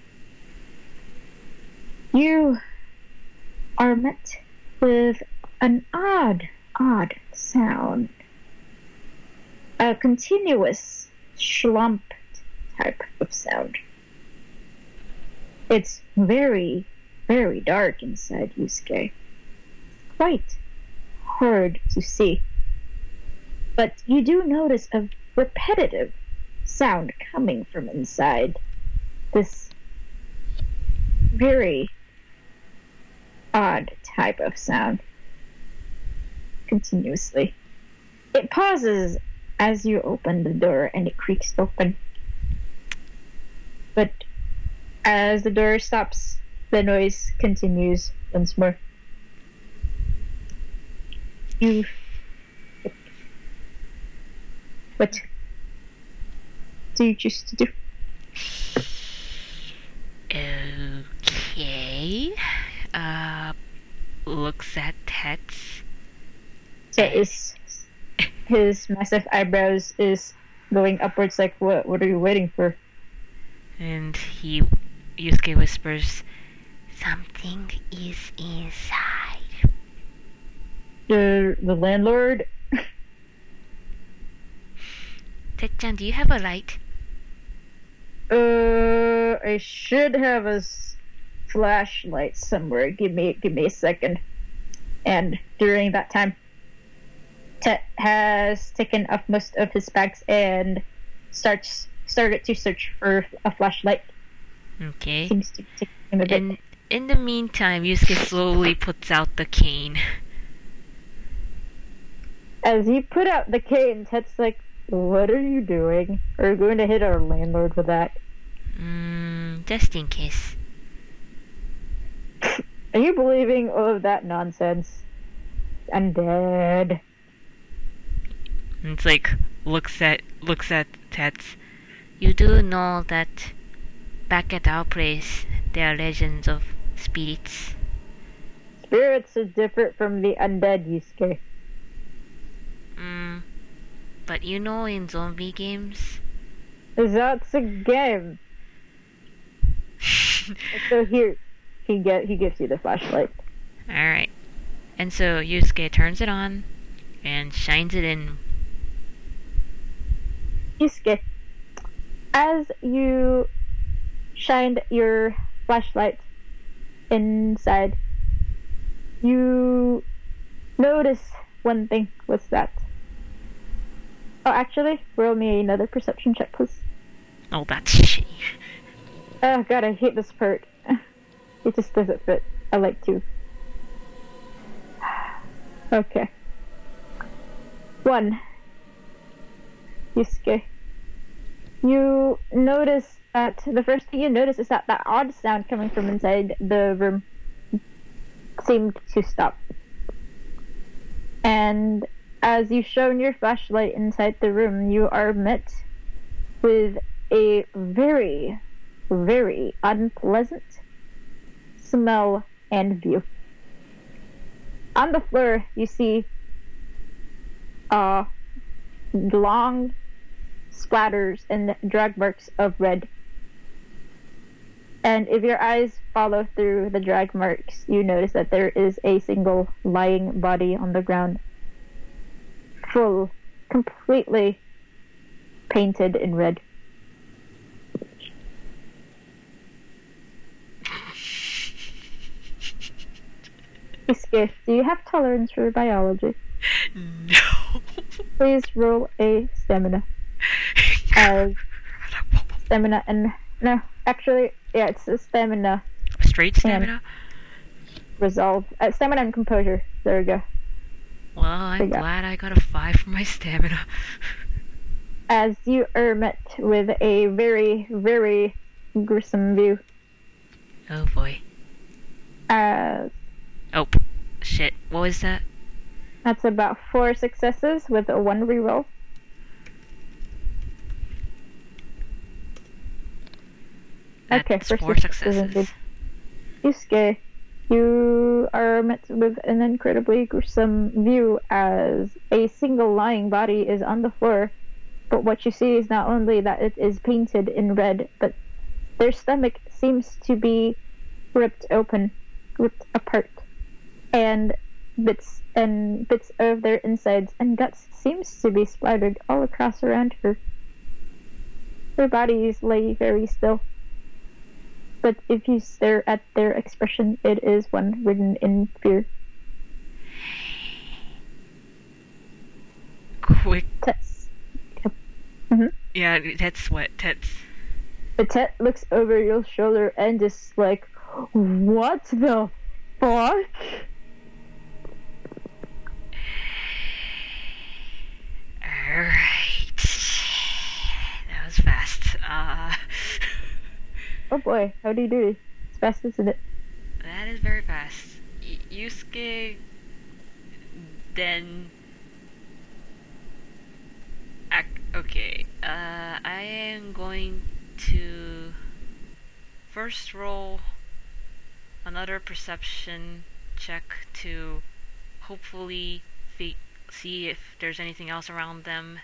you are met with an odd, odd sound. A continuous slump type of sound. It's very, very dark inside Yusuke. Quite hard to see. But you do notice a repetitive sound coming from inside. This very odd type of sound. Continuously. It pauses as you open the door and it creaks open. But as the door stops, the noise continues once more. You... What do you choose to do? Okay. Uh, looks at Tets. So is his massive eyebrows is going upwards like, what What are you waiting for? And he, Yusuke whispers, something is inside. The the landlord? Tetchan, do you have a light? Uh, I should have a s- flashlight somewhere. Give me give me a second. And during that time, Tet has taken off most of his bags and starts started to search for a flashlight. Okay. Seems to take him a bit. In, in the meantime, Yusuke slowly puts out the cane. As you put out the cane, Tet's like, "What are you doing? Are you going to hit our landlord with that?" Mm, just in case. Are you believing all of that nonsense? Undead. And it's like looks at looks at Tets. You do know that back at our place there are legends of spirits. Spirits are different from the undead, Yusuke. Mm, but you know in zombie games. That's a game. So here, he get he gives you the flashlight. Alright. And so Yusuke turns it on and shines it in. Yusuke, as you shined your flashlight inside, you notice one thing. What's that? Oh, actually, roll me another perception check, please. Oh, that's shitty. Oh god, I hate this part. It just doesn't fit. I like to. Okay. One. Yusuke. You notice that the first thing you notice is that that odd sound coming from inside the room seemed to stop. And as you shone your flashlight inside the room, you are met with a very, very unpleasant smell and view. On the floor, you see uh, long splatters and drag marks of red. And if your eyes follow through the drag marks, you notice that there is a single lying body on the ground, full, completely painted in red. Yusuke, do you have tolerance for biology? No. please roll a stamina. As stamina and no, actually, yeah, it's a stamina. Straight stamina? Resolve. Uh, stamina and composure. There we go. Well, I'm glad I got a five for my stamina. As you are met with a very, very gruesome view. Oh boy. As oh, shit. What was that? That's about four successes with a one reroll. That's okay, for four successes. Yusuke, you are met with an incredibly gruesome view as a single lying body is on the floor. But what you see is not only that it is painted in red, but their stomach seems to be ripped open, ripped apart, and bits and bits of their insides and guts seems to be splattered all across around her. Their bodies lay very still, but if you stare at their expression, it is one written in fear. Quick. Tets. Yep. Mm-hmm. Yeah, that's what Tets. The Tet looks over your shoulder and just like, what the fuck? Alright. That was fast. Uh... Oh boy, how do you do it? It's fast, isn't it? That is very fast. Y- Yusuke then... Ac- okay, uh, I am going to first roll another perception check to hopefully fe- see if there's anything else around them,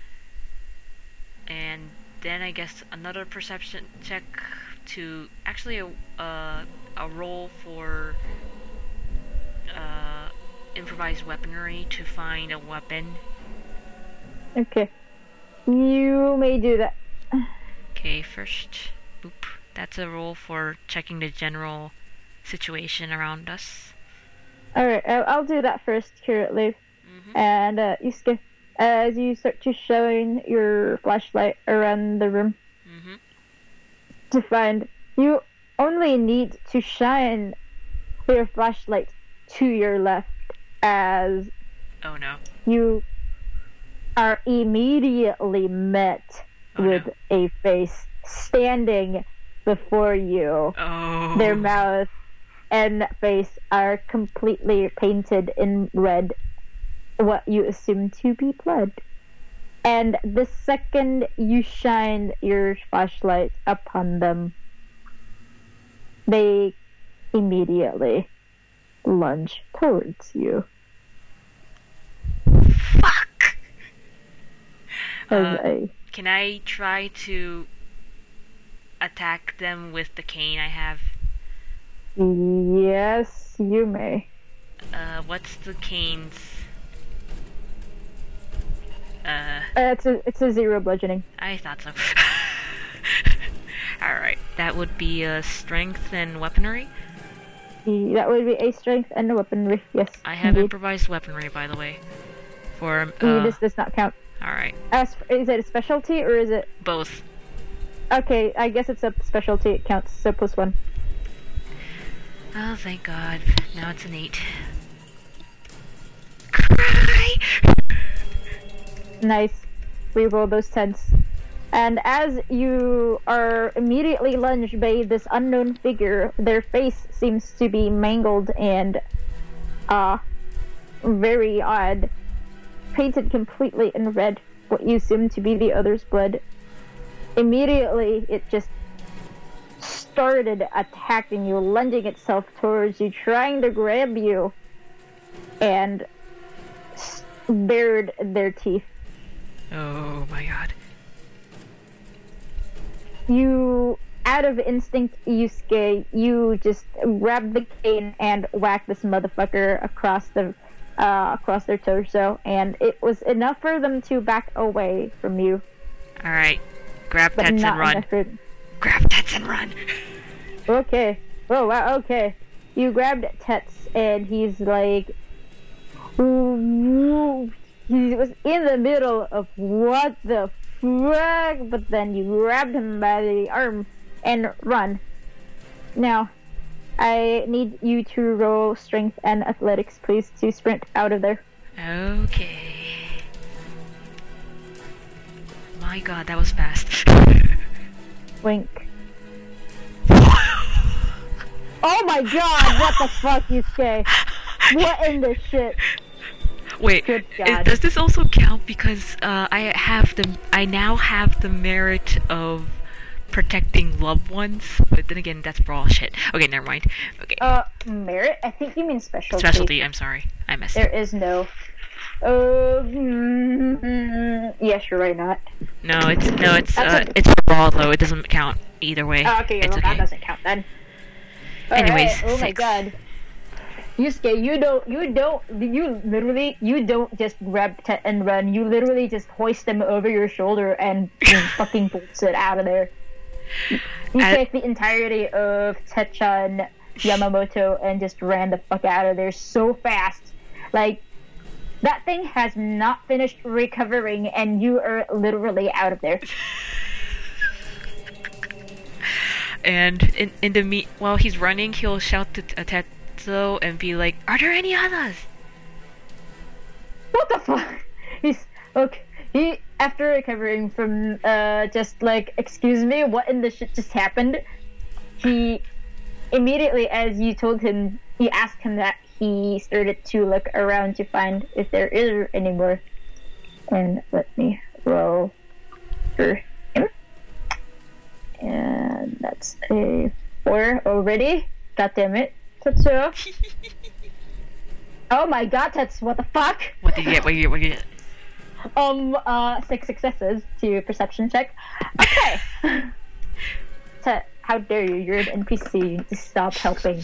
and then I guess another perception check to actually a uh, a roll for uh, improvised weaponry to find a weapon. Okay, you may do that. Okay, first, oop, that's a roll for checking the general situation around us. Alright, I'll, I'll do that first currently. Mm-hmm. And uh, Yusuke, as you start to shine your flashlight around the room Mm-hmm. to find, you only need to shine your flashlight to your left as Oh no. you are immediately met Oh, with no. a face standing before you. Oh. Their mouth and face are completely painted in red, what you assume to be blood. And the second you shine your flashlight upon them, they immediately lunge towards you. Fuck! As Uh, a, Can I try to attack them with the cane I have? yes, you may. Uh, what's the cane's... Uh, Uh, it's a it's a zero bludgeoning. I thought so. Alright, that would be uh, strength and weaponry. The- That would be a strength and a weaponry. Yes. I have indeed. improvised weaponry, by the way. For, Uh, uh, this does not count. alright. As is it a specialty or is it? Both. Okay, I guess it's a specialty. It counts. So plus one. Oh, thank God. Now it's an eight. Cry! Nice. Reroll those tens. And as you are immediately lunged by this unknown figure, their face seems to be mangled and uh very odd. Painted completely in red, what you assume to be the other's blood. Immediately, it just started attacking you, lunging itself towards you, trying to grab you, and s- bared their teeth. Oh my God. You, out of instinct, Yusuke, you just grab the cane and whack this motherfucker across the uh, across their torso, and it was enough for them to back away from you, Alright. Grab but Tets not and run. enough for... Grab Tets and run! Okay. Oh, wow, okay. You grabbed Tets, and he's like... "Ooh, he was in the middle of what the fuck, but then you grabbed him by the arm and run. Now, I need you to roll strength and athletics, please, to sprint out of there. Okay. My god, that was fast. Wink. Oh my god, what the fuck, Yusuke? What in the shit? Wait, Good i- God. does this also count because uh, I have the I now have the merit of protecting loved ones? But then again, that's brawl shit. Okay, never mind. Okay, Uh, merit? I think you mean specialty. specialty. I'm sorry, I messed There up. is no. Uh, mm, yes, you're right, not. No, it's no, it's That's uh, a- it's for brawl though. It doesn't count either way. Oh, okay, it's well, okay. that doesn't count then. Anyways, Alright, oh my six. god. Yusuke, you don't, you don't, you literally, you don't just grab Tet and run. You literally just hoist them over your shoulder and fucking bolts it out of there. You I- take the entirety of Tetsuo Yamamoto and just ran the fuck out of there so fast. Like, that thing has not finished recovering and you are literally out of there. And in in the meet while he's running, he'll shout to uh, Tetsuo and be like, "Are there any others?" What the fuck? He's okay. He after recovering from uh just like, excuse me, what in the shit just happened? He immediately, as you told him, you asked him that, he started to look around to find if there is any more. And let me roll for him. And that's a four already. God damn it, Tetsuo. Oh my god, Tetsuo, what the fuck? What did you get? What did you get? What did you get? Um, uh, six successes to perception check. Okay. Tet, how dare you? You're an N P C. Just stop helping.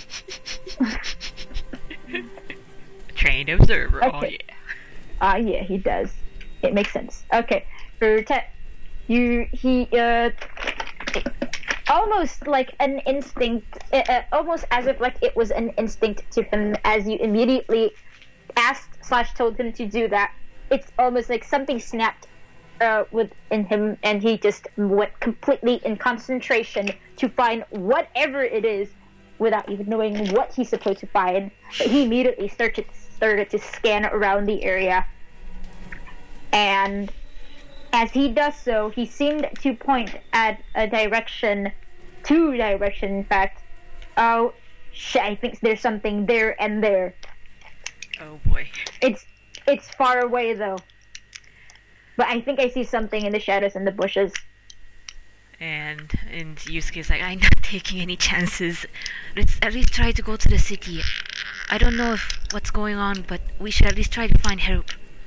Trained observer. Oh Okay. yeah. Ah, yeah, he does. It makes sense. Okay, for Tet, you he uh, almost like an instinct, uh, uh, almost as if like it was an instinct to him as you immediately asked slash told him to do that. It's almost like something snapped uh, within him, and he just went completely in concentration to find whatever it is, without even knowing what he's supposed to find. But he immediately started started to scan around the area, and as he does so, he seemed to point at a direction, two direction, in fact. Oh shit! I think there's something there and there. Oh boy. It's it's far away though. But I think I see something in the shadows and the bushes. And and Yusuke's like, I'm not taking any chances. Let's at least try to go to the city. I don't know if what's going on, but we should at least try to find help.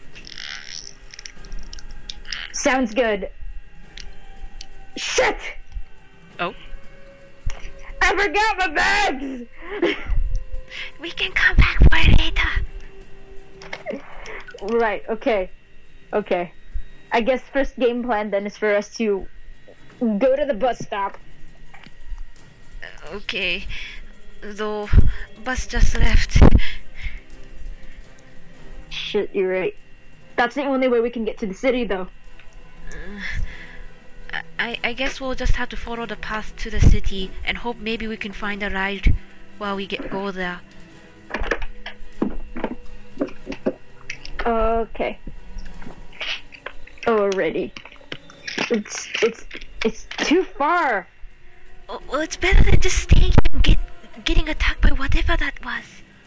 Sounds good. Shit! Oh, I forgot my bags! we can come back for it later. Right, okay. Okay. I guess first game plan then is for us to go to the bus stop. Okay, though bus just left. Shit, you're right. That's the only way we can get to the city though. I I guess we'll just have to follow the path to the city and hope maybe we can find a ride while we get go there. Okay. Alrighty. It's it's it's too far. Oh, well, it's better than just staying and get getting attacked by whatever that was.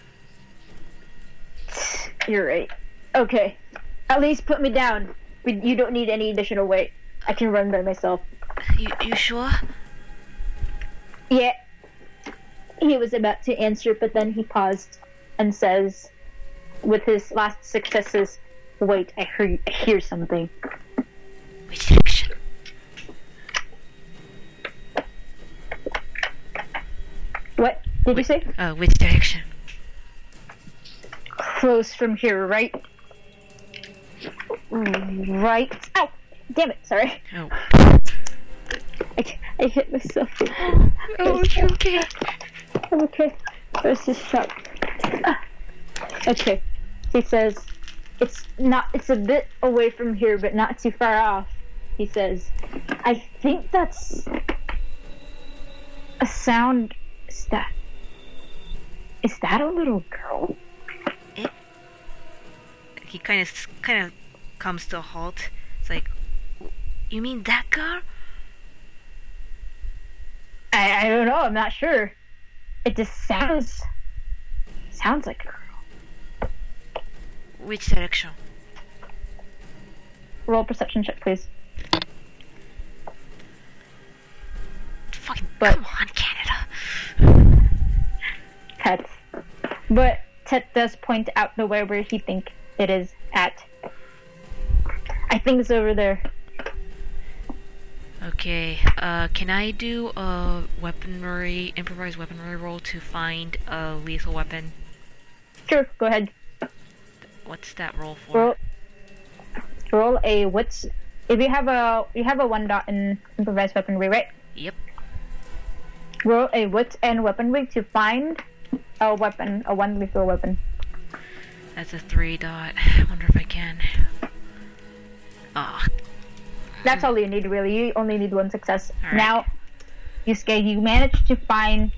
You're right. Okay. At least put me down. We, you don't need any additional weight. I can run by myself. You you sure? Yeah. He was about to answer, but then he paused and says, with his last successes, wait, I hear, I hear something. Which direction? What did you say? Uh, which direction? Close from here, right? Right. Ow! Damn it, sorry. Oh. I, I hit myself. Oh, you okay? I'm okay. Let's just stop. Ah. Okay. He says, It's not. It's a bit away from here, but not too far off. He says, "I think that's a sound. Is that? Is that a little girl?" It. He kind of kind of comes to a halt. It's like, you mean that girl? I, I don't know. I'm not sure. It just sounds sounds like a girl. Which direction? Roll perception check, please. Fucking But- come on, Canada. Tet. But Tet does point out the way where he think it is at. I think it's over there. Okay. Uh, can I do a weaponry, improvised weaponry roll to find a lethal weapon? Sure, go ahead. What's that roll for? Roll, roll a wits. If you have a you have a one dot in improvised weaponry, right? Yep. Roll a wits and weaponry to find a weapon, a one lethal weapon. That's a three dot. I wonder if I can. Ah. That's all you need, really. You only need one success. All right. Now, Yusuke, you managed to find,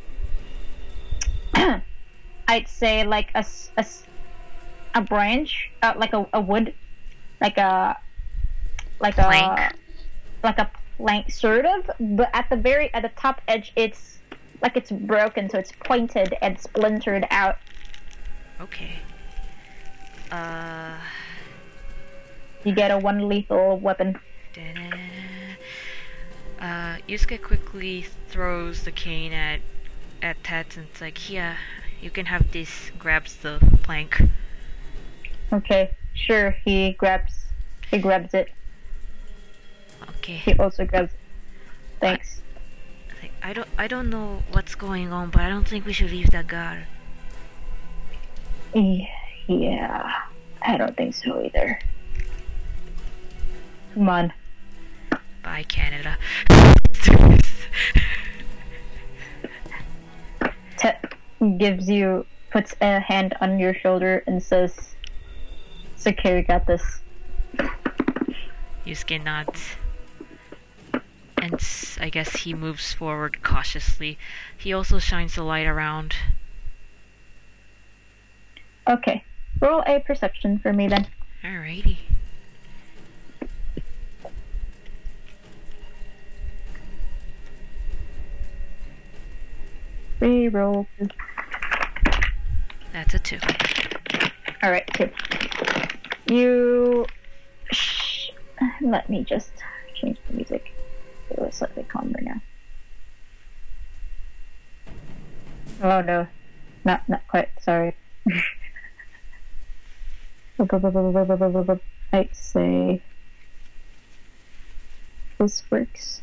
I'd say, like a, s- a s- a branch, uh, like a, a wood, like a, like Plank. a, like a plank, sort of. But at the very, at the top edge, it's like it's broken, so it's pointed and splintered out. Okay. Uh. You get a one lethal weapon. Da-da-da. Uh, Yusuke quickly throws the cane at at Tet and it's like, here, you can have this. Grabs the plank. Okay, sure. He grabs, he grabs it. Okay. He also grabs it. Thanks. I think- I don't I don't know what's going on, but I don't think we should leave that girl. Yeah, I don't think so either. Come on. Bye, Canada. Tet gives you, puts a hand on your shoulder and says, "It's okay, we got this." Yusuke nods. And s- I guess he moves forward cautiously. He also shines the light around. Okay, roll a perception for me then. Alrighty. Reroll. That's a two. Alright, two. You. Shh. Let me just change the music. It's slightly calmer now. Oh no. Not, not quite, sorry. I'd say this works.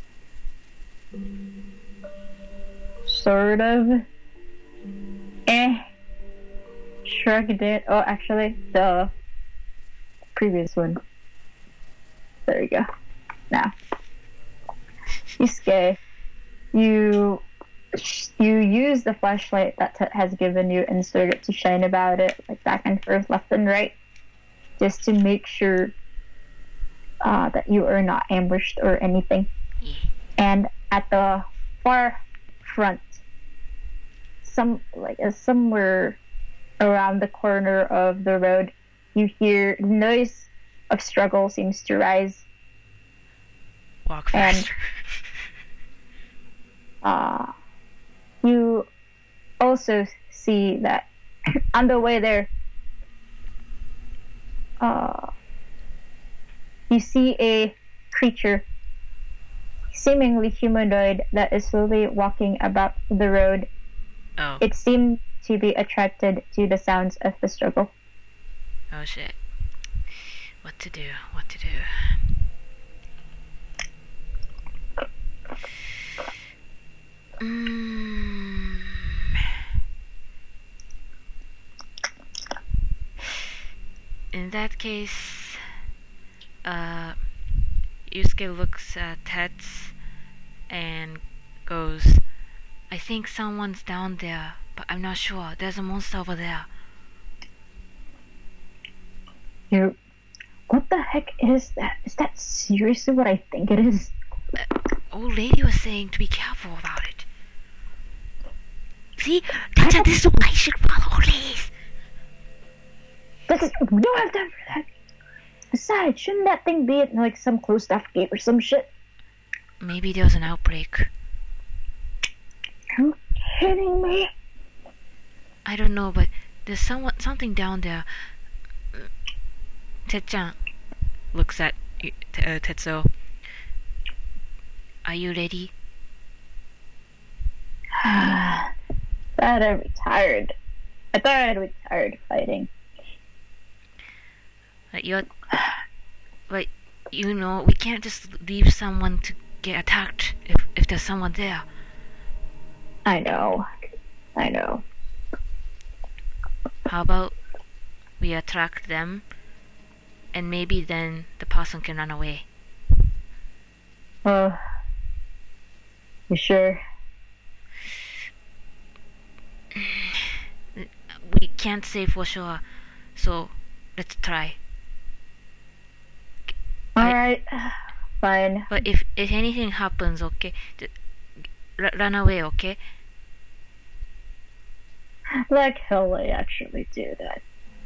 Sort of. Eh. Shrugged it. Oh, actually, the previous one. There you go. Now, Yusuke, you you use the flashlight that Tet has given you and started to shine about it, like back and forth, left and right, just to make sure uh, that you are not ambushed or anything. Yeah. And at the far front, some like uh, somewhere around the corner of the road, you hear noise of struggle seems to rise. Walk And- faster. Uh, you also see that on the way there, uh, you see a creature, seemingly humanoid, that is slowly walking about the road. Oh. It seemed to be attracted to the sounds of the struggle. Oh shit. What to do? What to do? Mm. In that case, uh, Yusuke looks at Tets and goes, I think someone's down there, but I'm not sure. There's a monster over there. You, what the heck is that? Is that seriously what I think it is? Old lady was saying to be careful about it. See, Tetsuo, this is why you should follow old ladies. This is, we don't have time for that. Besides, shouldn't that thing be at like some closed off gate or some shit? Maybe there was an outbreak. Are you kidding me? I don't know, but there's someone, something down there. Tetsuo looks at uh, Tetsuo. Are you ready? I thought I retired. I thought I retired fighting. But you're, but you know, we can't just leave someone to get attacked if if there's someone there. I know. I know. How about we attract them, and maybe then the person can run away. Uh, you sure? We can't say for sure, so let's try. Alright, fine. But if if anything happens, okay, just r- run away, okay? Like hell I actually do that.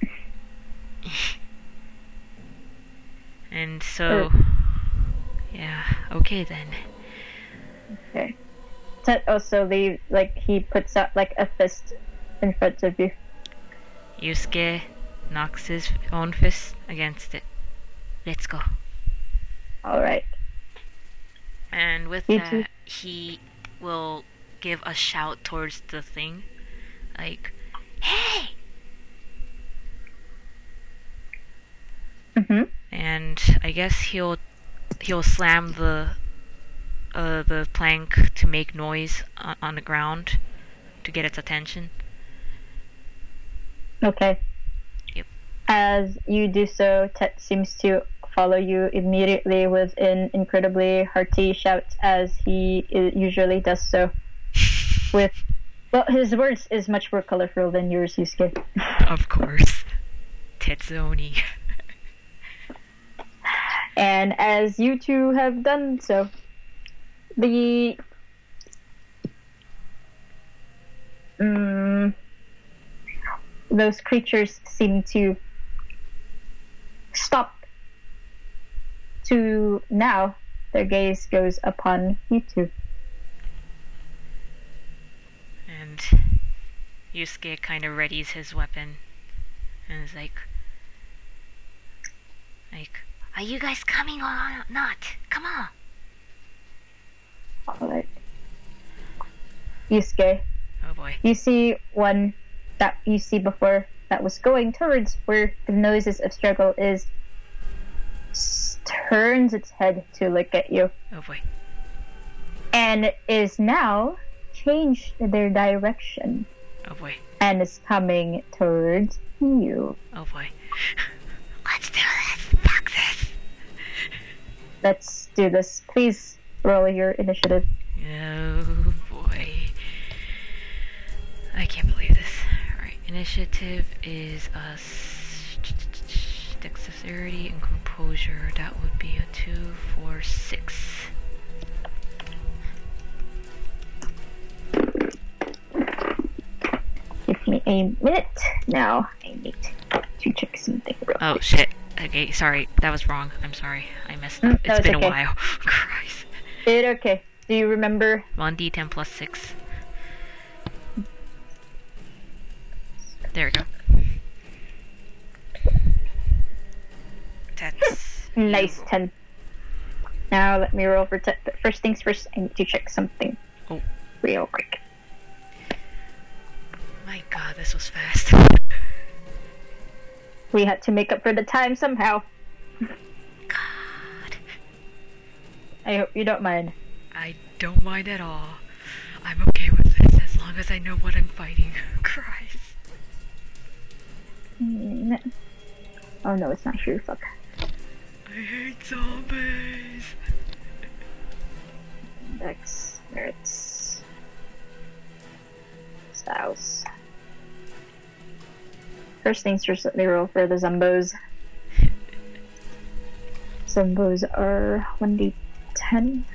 And so, yeah, okay then. Okay. Tet also leave, like, he puts out, like, a fist in front of you. Yusuke knocks his own fist against it. Let's go. Alright. And with You that, too. he will give a shout towards the thing. Like, hey! Mm-hmm. And I guess he'll he'll slam the uh, the plank to make noise on, on the ground to get its attention. Okay. Yep. As you do so, Tet seems to follow you immediately with an incredibly hearty shout, as he i- usually does so. With, well, his words is much more colorful than yours, Yusuke. Of course. Tetsuni. And as you two have done so, the um, those creatures seem to stop. To now, their gaze goes upon you two. And Yusuke kind of readies his weapon and is like, like, are you guys coming or not? Come on. Alright. Yusuke, Oh boy. you see one that you see before that was going towards where the noises of struggle is, s- turns its head to look at you, Oh boy. and is now changed their direction Oh boy. and is coming towards you. Oh boy. Let's do this. Fuck this. Let's do this. Please roll your initiative. Oh boy. I can't believe this. Alright, initiative is a s- dexterity and composure. That would be a two, four, six. Give me a minute. Now I need to check something real Oh quick. shit. Okay, sorry. That was wrong. I'm sorry. I messed Mm, up. that It's was been okay. a while. Christ. It okay. Do you remember? one d ten plus six. There we go. That's Nice ten. Now let me roll for ten. But first things first, I need to check something Oh. real quick. My god, this was fast. We had to make up for the time somehow. God. I hope you don't mind. I don't mind at all. I'm okay with this as long as I know what I'm fighting. Christ. Mm. Oh no, it's not true. Fuck. I hate zombies. Dex, merits, styles. First things first, let me roll for the Zumbos. Sumbos are one d ten.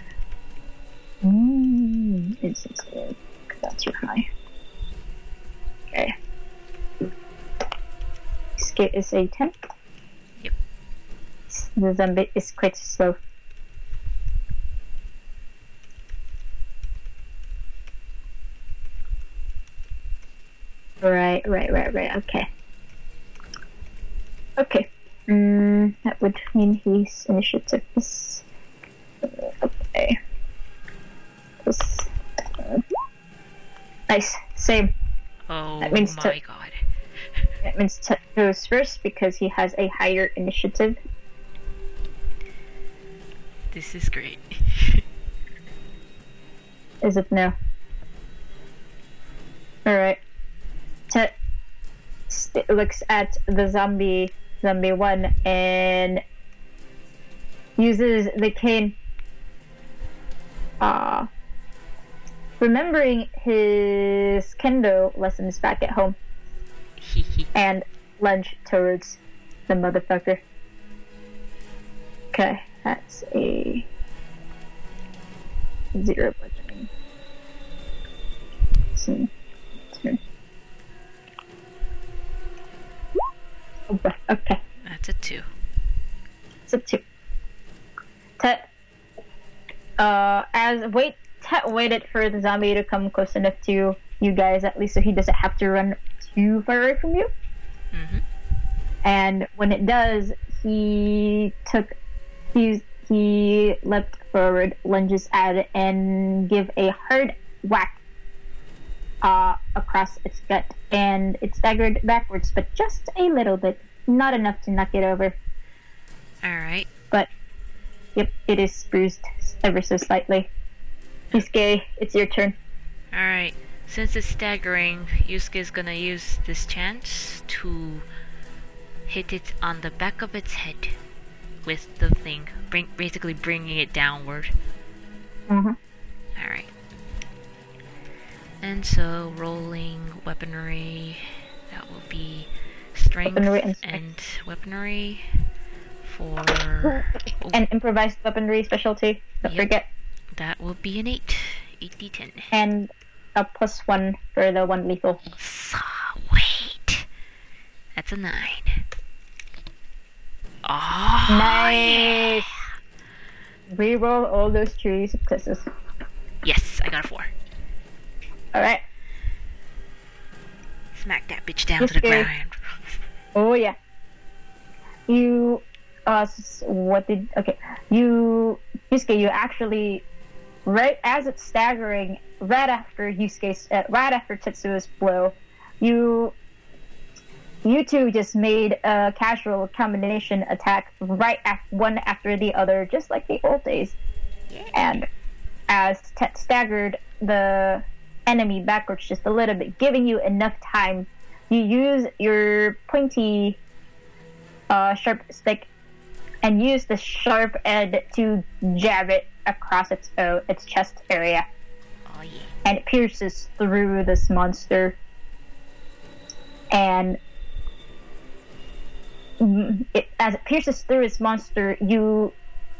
Mmm, insensitive. That's too high. Okay. Skate is a ten. Yep. The zombie is quite slow. Right, right, right, right. Okay. Okay. Mm, that would mean his initiative is okay. This, uh, nice. Same. Oh That means my to- god. That means Tet goes first because he has a higher initiative. This is great. Is it no? Alright. Tet st- looks at the zombie, zombie one, and uses the cane. Uh, remembering his kendo lessons back at home, and lunge towards the motherfucker. Okay, that's a zero bludgeoning. So, two. Okay, That's a two. it's a two. Tet, uh, as wait, Tet waited for the zombie to come close enough to you guys, at least so he doesn't have to run too far away from you. Mm-hmm. And when it does, he took, he he leapt forward, lunges at it, and give a hard whack uh, across its gut, and it staggered backwards, but just a little bit, not enough to knock it over. Alright. But yep, it is bruised ever so slightly. Yusuke, it's your turn. Alright. Since it's staggering, Yusuke's gonna use this chance to hit it on the back of its head with the thing, bring, basically bringing it downward. Mm-hmm. Alright. And so, rolling weaponry, that will be strength Weaponry and and, strength. weaponry for... oh, And improvised weaponry specialty, don't Yep. forget. that will be an eight. eight d ten. And a plus one for the one lethal. So, wait. That's a nine. Oh, Nice! Reroll all those three successes. yes, I got a four. Alright. Smack that bitch down to the Okay. ground. Oh yeah. You uh s- what did okay. You Yusuke, you actually right as it's staggering, right after Yusuke's uh, right after Tetsuo's blow, you you two just made a casual combination attack right af- one after the other, just like the old days. Yeah. And as Tet staggered the enemy backwards just a little bit, giving you enough time, you use your pointy uh, sharp stick and use the sharp end to jab it across its uh, its chest area, Oh, yeah. and it pierces through this monster. And mm, it, as it pierces through this monster, you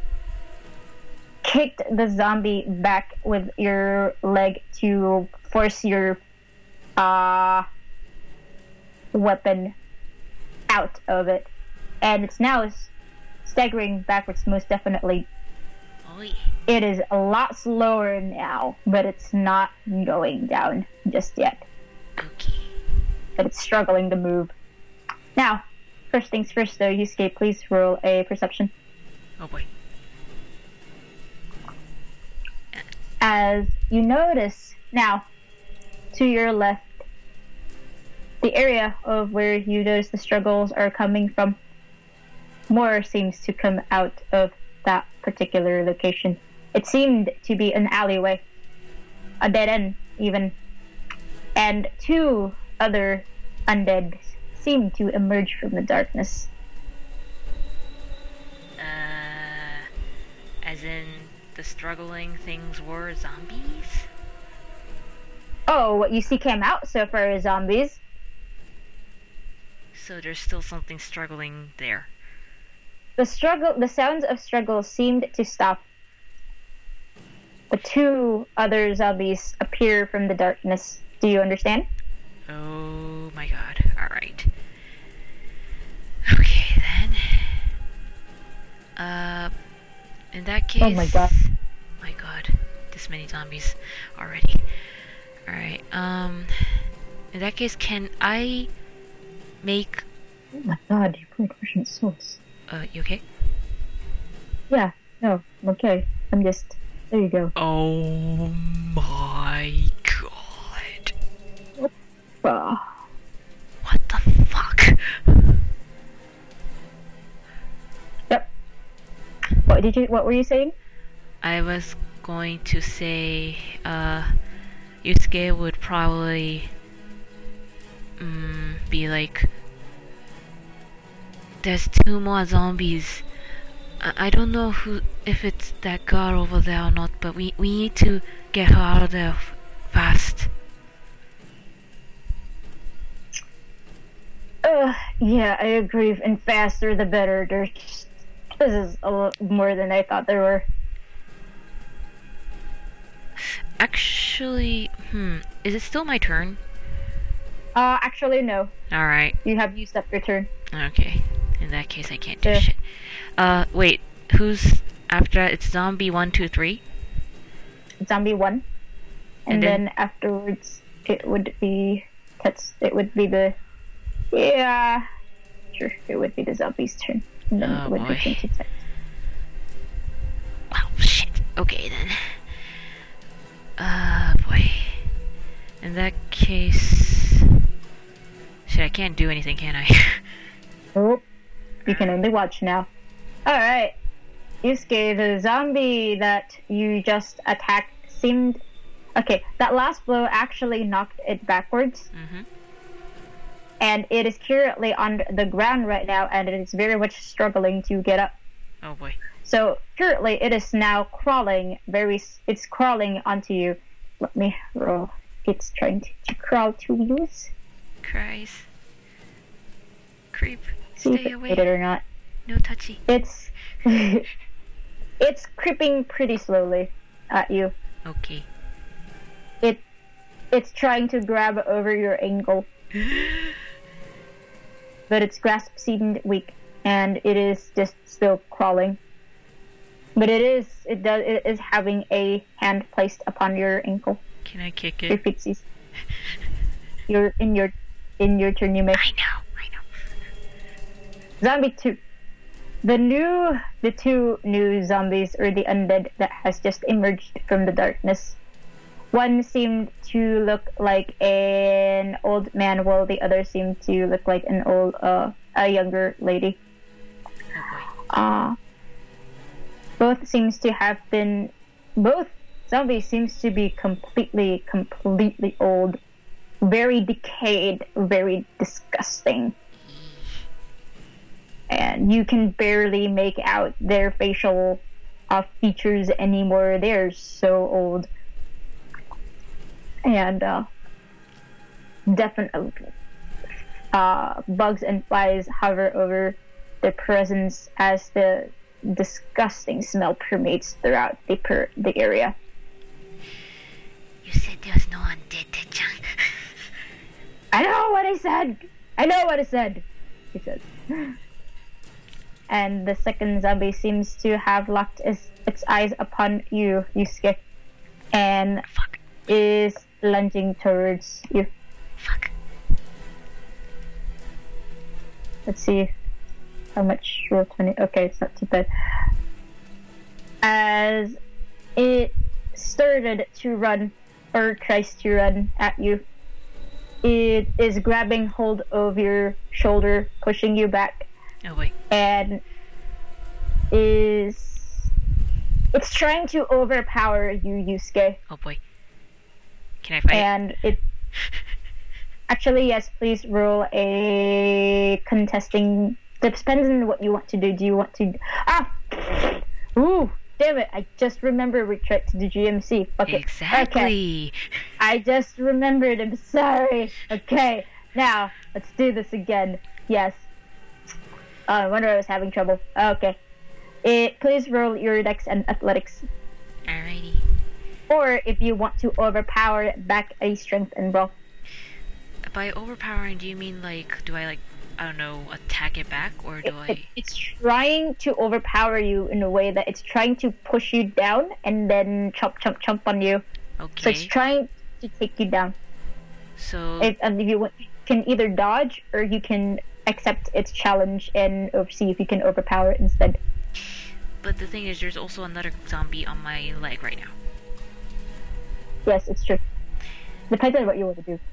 kicked the zombie back with your leg to force your uh, weapon out of it. And it's now s- staggering backwards, most definitely. Oh, yeah. It is a lot slower now, but it's not going down just yet. Okay. But it's struggling to move. Now, first things first though, Yusuke, please roll a perception. Oh, boy. As you notice now, to your left, the area of where you notice the struggles are coming from, more seems to come out of that particular location. It seemed to be an alleyway, a dead end even, and two other undead seem to emerge from the darkness. Uh, as in the struggling things were zombies? Oh, what you see came out so far is zombies. So there's still something struggling there. the struggle, the sounds of struggle seemed to stop. The two other zombies appear from the darkness. Do you understand? Oh my god. Alright. Okay, then. Uh, in that case... Oh my god. My god. This many zombies already. Alright, um... in that case, can I make... Oh my god, you played Russian souls. Uh, you okay? Yeah, no, I'm okay. I'm just... There you go. Oh my god. Uh, What the fuck? yep. What did you, what were you saying? I was going to say, uh, Yusuke would probably, um, be like, there's two more zombies. I, I don't know who, if it's that girl over there or not, but we, we need to get her out of there f- fast. Uh, yeah, I agree. And faster the better. There's just, this is a lot more than I thought there were. Actually, hmm, is it still my turn? Uh, actually, no. Alright, You have used up your turn. okay. In that case, I can't do Yeah. shit. Uh, wait, who's after that? It's zombie one, two, three? Zombie one. And, And then- then, afterwards, it would be... That's, it would be the... Yeah... Sure, it would be the zombie's turn. And then Oh, it would boy. be twenty-six. Wow, shit. Okay then. Uh, boy. In that case... Shit, I can't do anything, can I? Oh, you can only watch now. Alright. Yusuke, the zombie that you just attacked seemed... Okay, that last blow actually knocked it backwards. Mm-hmm. And it is currently on the ground right now, and it is very much struggling to get up. Oh boy. So currently it is now crawling very... s- It's crawling onto you. Let me roll. It's trying to, to crawl to you. Cries. Creep. See if Stay it away. made it or not. No touchy. It's... it's creeping pretty slowly at you. Okay. It it's trying to grab over your ankle, but its grasp seemed weak, and it is just still crawling. But it is it does it is having a hand placed upon your ankle. Can I kick Your it? footsies. You're in your in your turn. You may. I know. I know. Zombie two. The new the two new zombies, or the undead that has just emerged from the darkness. One seemed to look like an old man, while the other seemed to look like an old, uh, a younger lady. Oh boy. Uh, both seems to have been, both zombies seems to be completely, completely old, very decayed, very disgusting. And you can barely make out their facial uh, features anymore. They're so old. And uh, definitely uh, bugs and flies hover over their presence as the disgusting smell permeates throughout the per- the area. You said there was no undead, Tetchan. I know what I said! I know what I said! He says. And the second zombie seems to have locked its, its eyes upon you, Yusuke, and Fuck. is lunging towards you. Fuck. Let's see how much roll twenty. Okay, it's not too bad. As it started to run, or tries to run at you, it is grabbing hold of your shoulder, pushing you back, Oh boy. and is it's trying to overpower you, Yusuke. Oh boy. Can I fight? And it actually, yes, please roll a contesting. Depends on what you want to do. Do you want to ah ooh damn it, I just remembered we tried to do G M C. Fuck it. Exactly. Okay. I just remembered. I'm sorry. Okay, now let's do this again. Yes. Oh, I wonder I was having trouble. Okay. It, please roll your dex and athletics. Alrighty. Or if you want to overpower it, back a strength and brawl. By overpowering, do you mean like, do I like, I don't know, attack it back, or do It, I? it, it's trying to overpower you in a way that it's trying to push you down and then chomp, chomp, chomp on you. Okay. So it's trying to take you down. So. If, and if you, want, you can either dodge or you can accept its challenge and see if you can overpower it instead. But the thing is, there's also another zombie on my leg right now. Yes, it's true. Depends on what you want to do.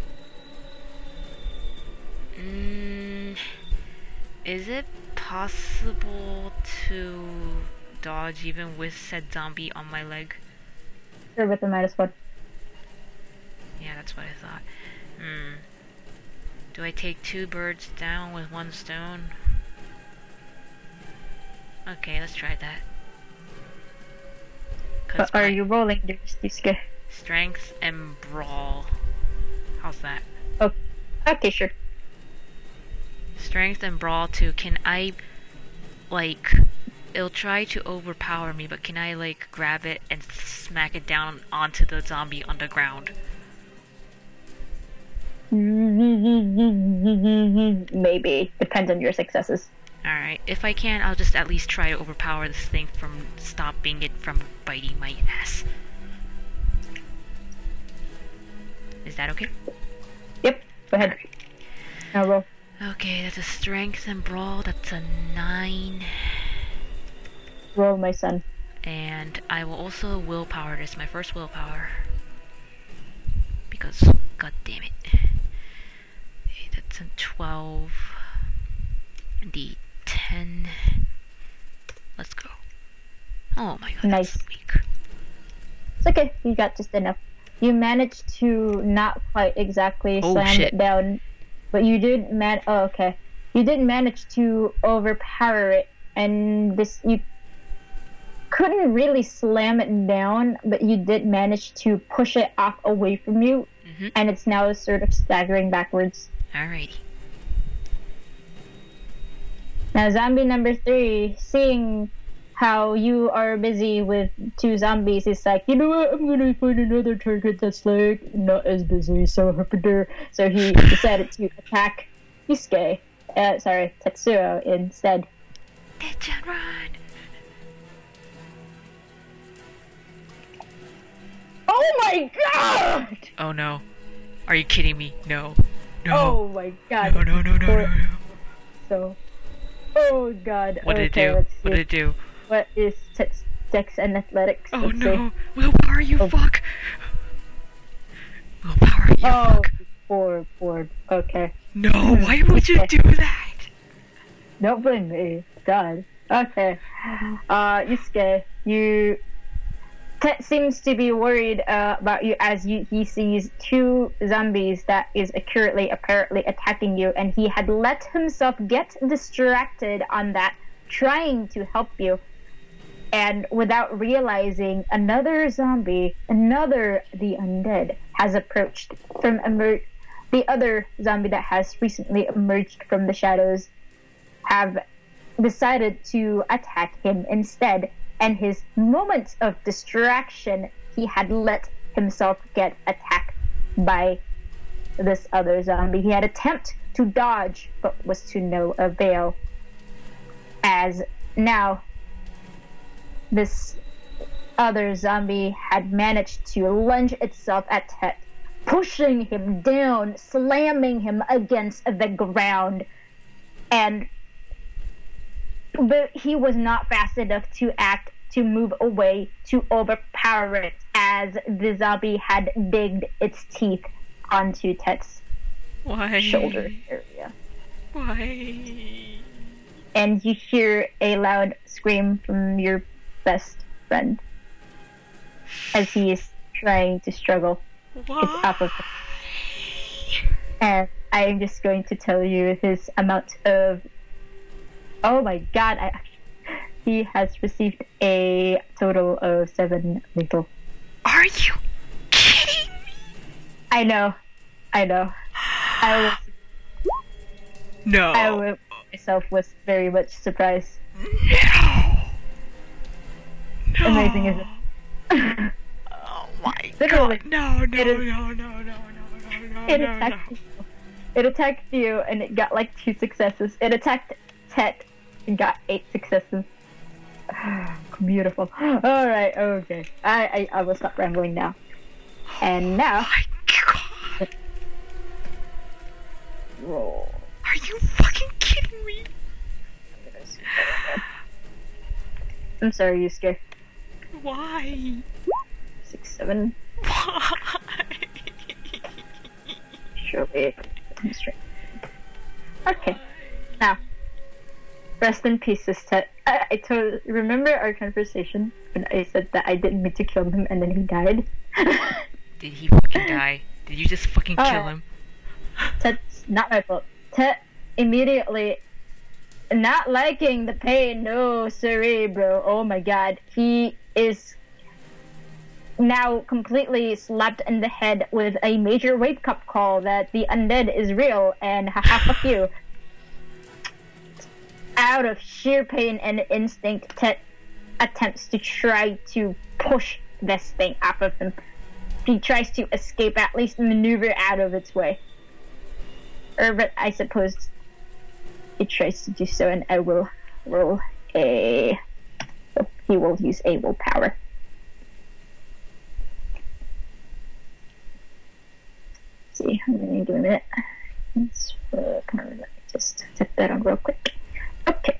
Mm, is it possible to dodge even with said zombie on my leg? Sure, with a minus one. Yeah, that's what I thought. Hmm. Do I take two birds down with one stone? Okay, let's try that. But are you rolling there, Yusuke? Strength and brawl. How's that? Oh, okay, sure. Strength and brawl too. Can I, like, it'll try to overpower me, but can I, like, grab it and smack it down onto the zombie on the ground? Maybe. Depends on your successes. Alright, if I can, I'll just at least try to overpower this thing from stopping it from biting my ass. Is that okay? Yep, go ahead. Right. Now roll. Okay, that's a strength and brawl, that's a nine. Roll, my son. And I will also willpower this, my first willpower. Because, god damn it. Okay, that's a twelve. D ten. Let's go. Oh my god, Nice. that's weak. It's okay, you got just enough. You managed to not quite exactly Oh, slam shit. it down, but you did man. Oh, okay. You did manage to overpower it, and this you couldn't really slam it down, but you did manage to push it off away from you, Mm-hmm. and it's now sort of staggering backwards. Alrighty. Now, zombie number three, seeing how you are busy with two zombies, is like, you know what, I'm gonna find another target that's like not as busy, so so he decided to attack Yusuke, uh, sorry, Tetsuo instead. Tetsuo, run! Oh my god! Oh no. Are you kidding me? No. No. Oh my god. No, no, no, no, no, no. So, oh god. What did okay, it do? let's What see. did it do? What is Tets- Dex and Athletics? Oh Let's no. see. Willpower, you Oh. fuck! Willpower, you Oh, fuck! poor, poor. Okay. No, why would you do that? Don't blame me. God. Okay. Uh, Yusuke, you... Tet seems to be worried uh, about you as you, he sees two zombies that is accurately, apparently attacking you, and he had let himself get distracted on that, trying to help you. And without realizing, another zombie, another the undead, has approached from emer- the other zombie that has recently emerged from the shadows, have decided to attack him instead. And his moments of distraction, he had let himself get attacked by this other zombie. He had attempted to dodge, but was to no avail. As now, this other zombie had managed to lunge itself at Tet, pushing him down, slamming him against the ground, and but he was not fast enough to act, to move away, to overpower it, as the zombie had digged its teeth onto Tet's Why? shoulder area. Why? And you hear a loud scream from your best friend as he is trying to struggle. Why? It's up of and I am just going to tell you his amount of. Oh my god! I, he has received a total of seven lethal. Are you kidding me? I know, I know. I will. No. I will. myself was very much surprised. No. No. Amazing, isn't it? Oh my Literally, god. No, no, it is- no, no, no, no, no, no, It no, attacked no. you. It attacked you and it got like two successes. It attacked Tet and got eight successes. Beautiful. Alright, okay. I, I I will stop rambling now. And now Oh my god. roll. Are you fucking kidding me? I'm sorry, Yusuke. Why? Six, seven. Why? Surely. I'm straight. Okay. Now, rest in peace, Tet. I, I told. Remember our conversation when I said that I didn't mean to kill him and then he died? Did he fucking die? Did you just fucking Uh, kill him? Tet's not my fault. Tet immediately, not liking the pain. No, sorry, bro. Oh my god. He is now completely slapped in the head with a major wake-up call that the undead is real and haha, fuck you. Out of sheer pain and instinct, Tet attempts to try to push this thing off of him. He tries to escape, at least maneuver out of its way. Or, but I suppose he tries to do so, and I will roll a. He will use a willpower. Let's see, I'm gonna do a minute. Let's uh, kind of just set that on real quick. Okay.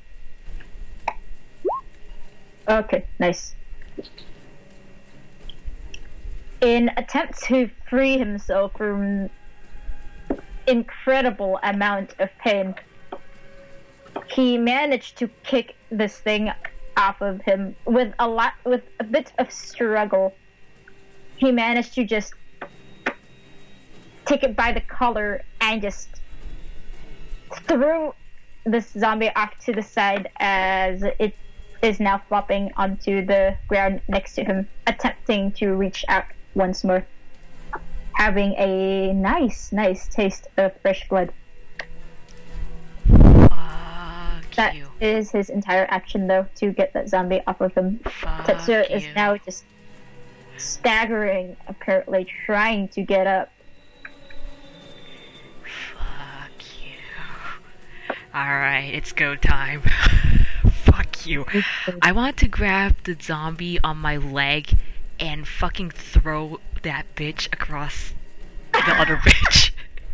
Okay, nice. In attempt to free himself from incredible amount of pain, he managed to kick this thing off of him with a lot, with a bit of struggle. He managed to just take it by the collar and just threw this zombie off to the side as it is now flopping onto the ground next to him, attempting to reach out once more, having a nice, nice taste of fresh blood. Fuck That you. is his entire action, though, to get that zombie off of him. Fuck Tetsuo is you. now just staggering, apparently trying to get up. Fuck you. Alright, it's go time. Fuck you. I want to grab the zombie on my leg and fucking throw that bitch across the other bitch.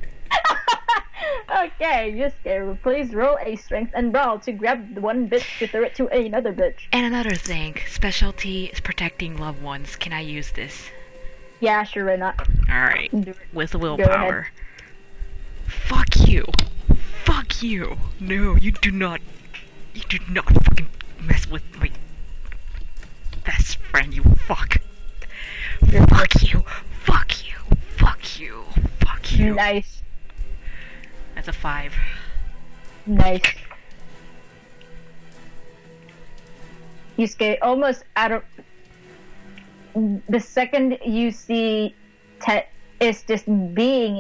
Okay, Yusuke, please roll a strength and brawl to grab the one bitch to throw it to another bitch. And another thing, specialty is protecting loved ones. Can I use this? Yeah, sure, why not? Alright, Do it. with ahead. willpower. Fuck you. Fuck you. No, you do not. You do not fucking mess with my best friend, you fuck. Fuck you. Fuck you. Fuck you. Fuck you. Nice, That's a five. nice. Yusuke, almost out of... The second you see Tet is just being...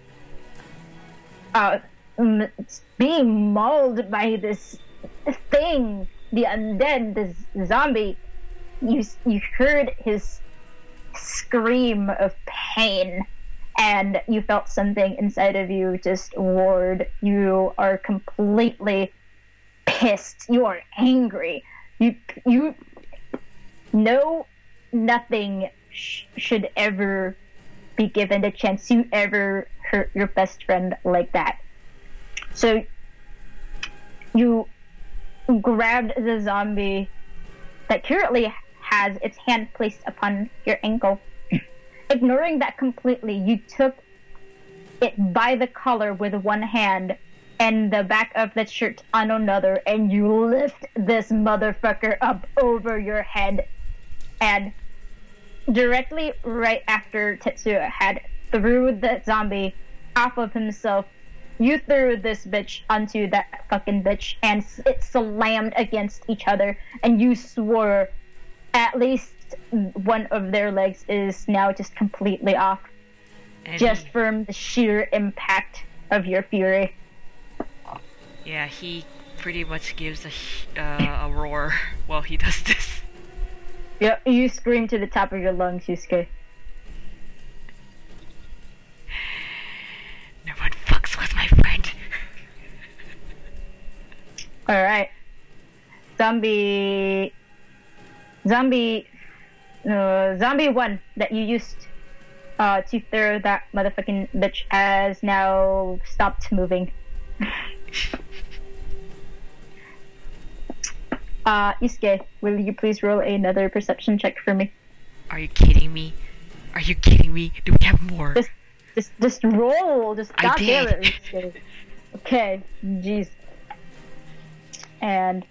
Uh, m- being mauled by this thing, the undead, this zombie, you you heard his scream of pain, and you felt something inside of you just roared. You are completely pissed. You are angry. You you know nothing sh- should ever be given the chance to ever hurt your best friend like that. So you grabbed the zombie that currently has its hand placed upon your ankle. Ignoring that completely, you took it by the collar with one hand and the back of the shirt on another, and you lift this motherfucker up over your head. And directly right after Tetsuo had threw the zombie off of himself, you threw this bitch onto that fucking bitch, and it slammed against each other, and you swore at least one of their legs is now just completely off, And just from the sheer impact of your fury. Yeah, he pretty much gives a sh- uh, a roar while he does this. Yeah, you scream to the top of your lungs, Yusuke. No one fucks with my friend. Alright. Zombie... Zombie... Uh, zombie one that you used uh, to throw that motherfucking bitch has now stopped moving. uh, Yusuke, will you please roll another perception check for me? Are you kidding me? Are you kidding me? Do we have more? Just, just, just roll. Just I goddamn did. it, Yusuke. Okay, jeez. And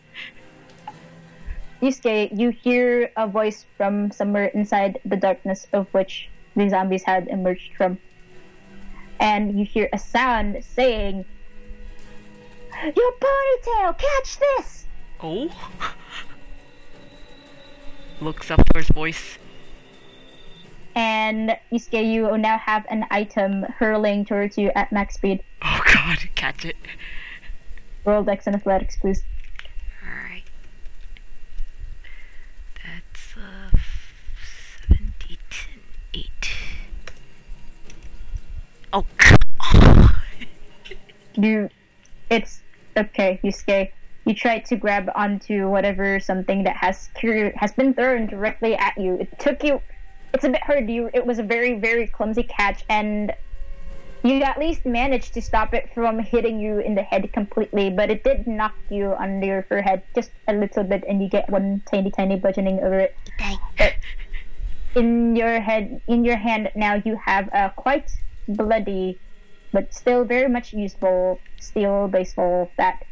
Yusuke, you hear a voice from somewhere inside the darkness of which the zombies had emerged from. And you hear a sound saying, "Your ponytail, catch this!" Oh? Looks up towards voice. And Yusuke, you now have an item hurling towards you at max speed. Oh god, catch it. Roll Dex and Athletics, please. Alright. That's uh, seventy, ten, eight. Oh, come on! You, it's okay, Yusuke. You try to grab onto whatever something that has cur- has been thrown directly at you. It took you. It's a bit hard. You. It was a very very clumsy catch, and you at least managed to stop it from hitting you in the head completely. But it did knock you under your forehead just a little bit, and you get one tiny tiny bludgeoning over it. But in your head, in your hand now, you have a quite bloody, but still very much usable steel baseball bat.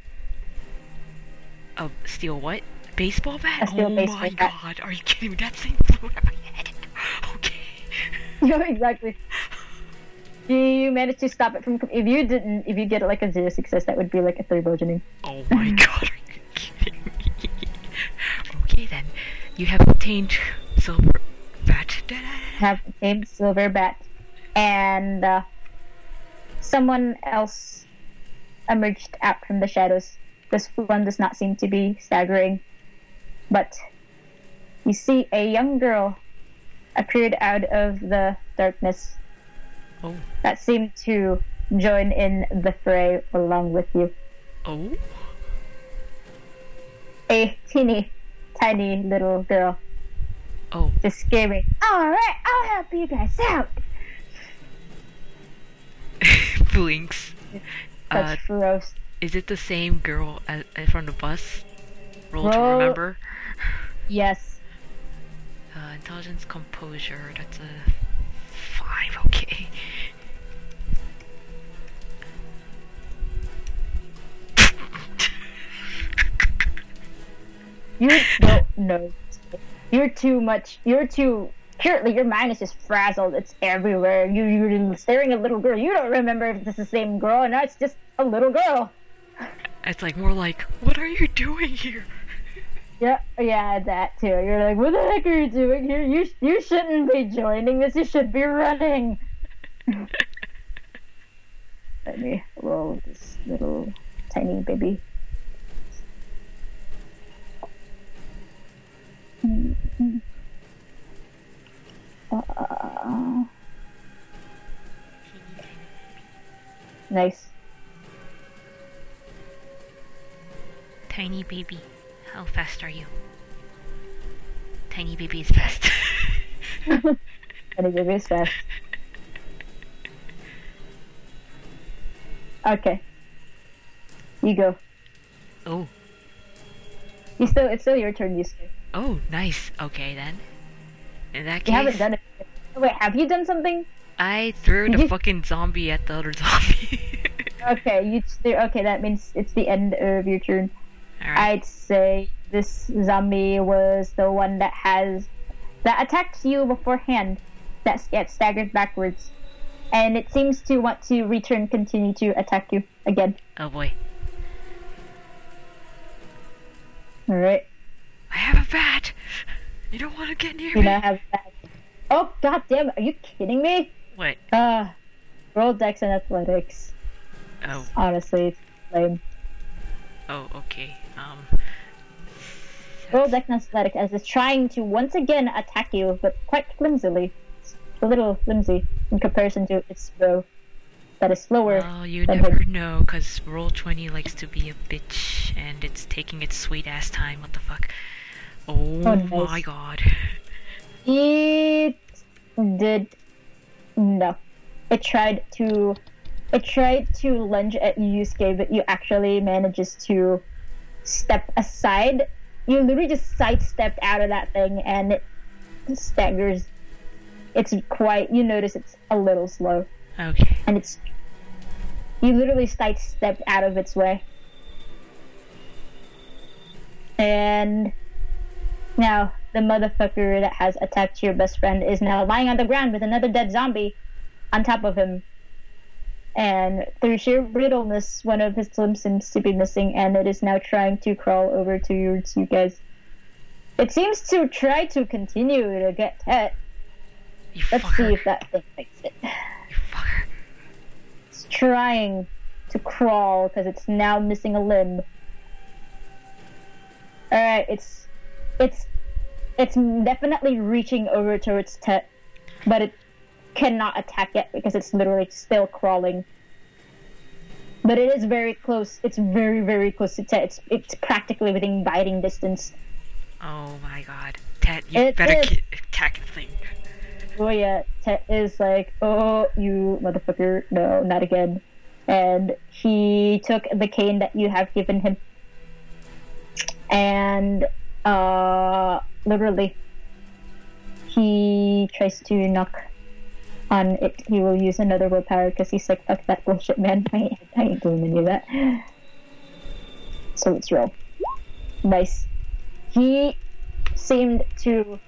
A steel what? Baseball bat? A steel oh baseball my bat. god, are you kidding me? That thing flew at my head. Okay. Yeah, exactly. You managed to stop it from. If you didn't, if you get like a zero success, that would be like a three bludgeoning. Oh my god, are you kidding me? Okay then, you have obtained silver bat. Have a silver bat, and uh, someone else emerged out from the shadows. This one does not seem to be staggering, but you see a young girl appeared out of the darkness. Oh. That seemed to join in the fray along with you. Oh? A teeny, tiny little girl. Oh. Just screaming, "Alright, I'll help you guys out!" Blinks. Such Uh, ferocious. is it the same girl as, as from the bus? Roll to Roll- remember. Yes. Uh, intelligence, composure. That's a five. Okay. You don't know. You're too much. You're too. Currently, your mind is just frazzled. It's everywhere. You, you're staring at a little girl. You don't remember if it's the same girl. No, it's just a little girl. It's like more like, what are you doing here? Yeah, yeah, that too. You're like, what the heck are you doing here? You you shouldn't be joining this. You should be running. Let me roll this little tiny baby. Mm-hmm. Uh, nice. Tiny baby, how fast are you? Tiny baby is fast. Tiny baby is fast. Okay. You go. Oh. You still. It's still your turn, Yusuke. Oh, nice. Okay then. In that You case, haven't done it. Wait, have you done something? I threw Did the you- fucking zombie at the other zombie. Okay, you. Okay, that means it's the end of your turn. Alright. I'd say this zombie was the one that has that attacked you beforehand. That gets staggered backwards, and it seems to want to return, continue to attack you again. Oh boy. All right, I have a bat! You don't want to get near you me! now have that. Oh god damn! Are you kidding me? What? Uh roll Dex and Athletics. Oh. Honestly, it's lame. Oh, okay. Um. Roll Dex Athletics as it's trying to once again attack you, but quite clumsily. It's a little flimsy in comparison to its bow that is slower Well, you than never him. know, cause roll twenty likes to be a bitch, and it's taking its sweet ass time. What the fuck? Oh, Oh, nice. my god. It did no. It tried to it tried to lunge at Yusuke, but you actually manages to step aside. You literally just sidestepped out of that thing, and it staggers. It's quite. You notice it's a little slow, Okay. and it's. You literally sidestepped out of its way, and now the motherfucker that has attacked your best friend is now lying on the ground with another dead zombie on top of him. And through sheer brittleness, one of his limbs seems to be missing, and it is now trying to crawl over towards you guys. It seems to try to continue to get Tet. You Let's fucker. see if that thing makes it. You fucker. It's trying to crawl because it's now missing a limb. Alright, it's it's it's definitely reaching over towards Tet, but it cannot attack it because it's literally still crawling. But it is very close. It's very, very close to Tet. It's it's practically within biting distance. Oh my god. Ted, you It better is- ki- attack the thing. Oh yeah, Tet is like, oh, you motherfucker, no, not again. And he took the cane that you have given him. And, uh, literally, he tries to knock on it. He will use another willpower because he's like, fuck that bullshit, man. I ain't, I ain't doing any of that. So let's roll. Nice. He seemed to...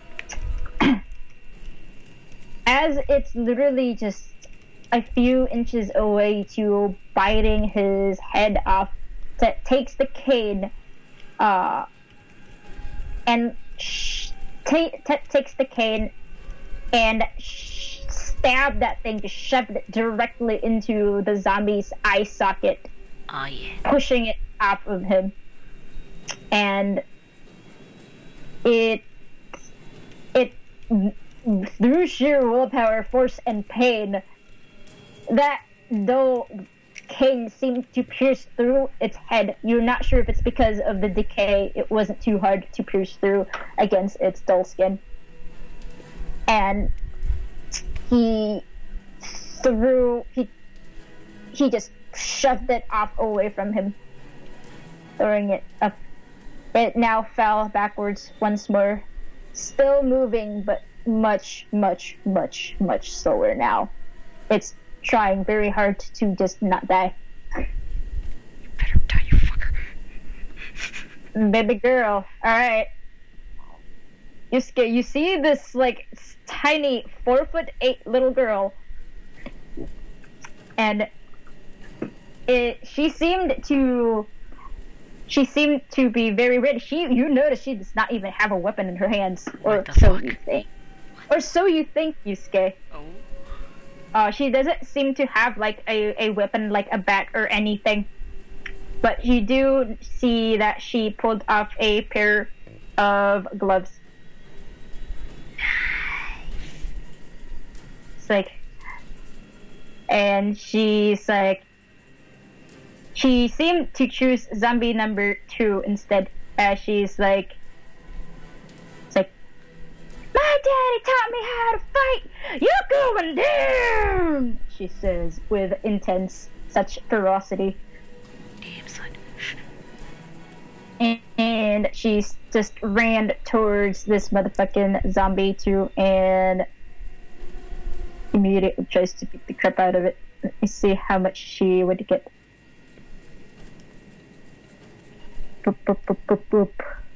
As it's literally just a few inches away to biting his head off, Tet takes the cane, uh, and sh- ta- Tet takes the cane and sh- stab that thing, just shoved it directly into the zombie's eye socket, Oh yeah. pushing it off of him. And it it through sheer willpower, force, and pain, that though cane seemed to pierce through its head, you're not sure if it's because of the decay. It wasn't too hard to pierce through against its dull skin. And he threw he he just shoved it off away from him, throwing it up. It now fell backwards once more, still moving, but much, much, much, much slower now. It's trying very hard to just not die. You better die, you fucker. Baby girl, alright. Yusuke, you see this, like, tiny four foot eight little girl, and it, she seemed to, she seemed to be very ready. She, you notice she does not even have a weapon in her hands, or What the so fuck? you think. Or so you think, Yusuke. Oh. Uh, she doesn't seem to have, like, a, a weapon, like a bat or anything. But you do see that she pulled off a pair of gloves. It's like, and she's like, she seemed to choose zombie number two instead, as she's like, it's like, my daddy taught me how to fight. You're going down, she says with intense, such ferocity. Damn, son. And she just ran towards this motherfucking zombie too, and immediately tries to beat the crap out of it. Let me see how much she would get. Boop, boop, boop, boop, boop.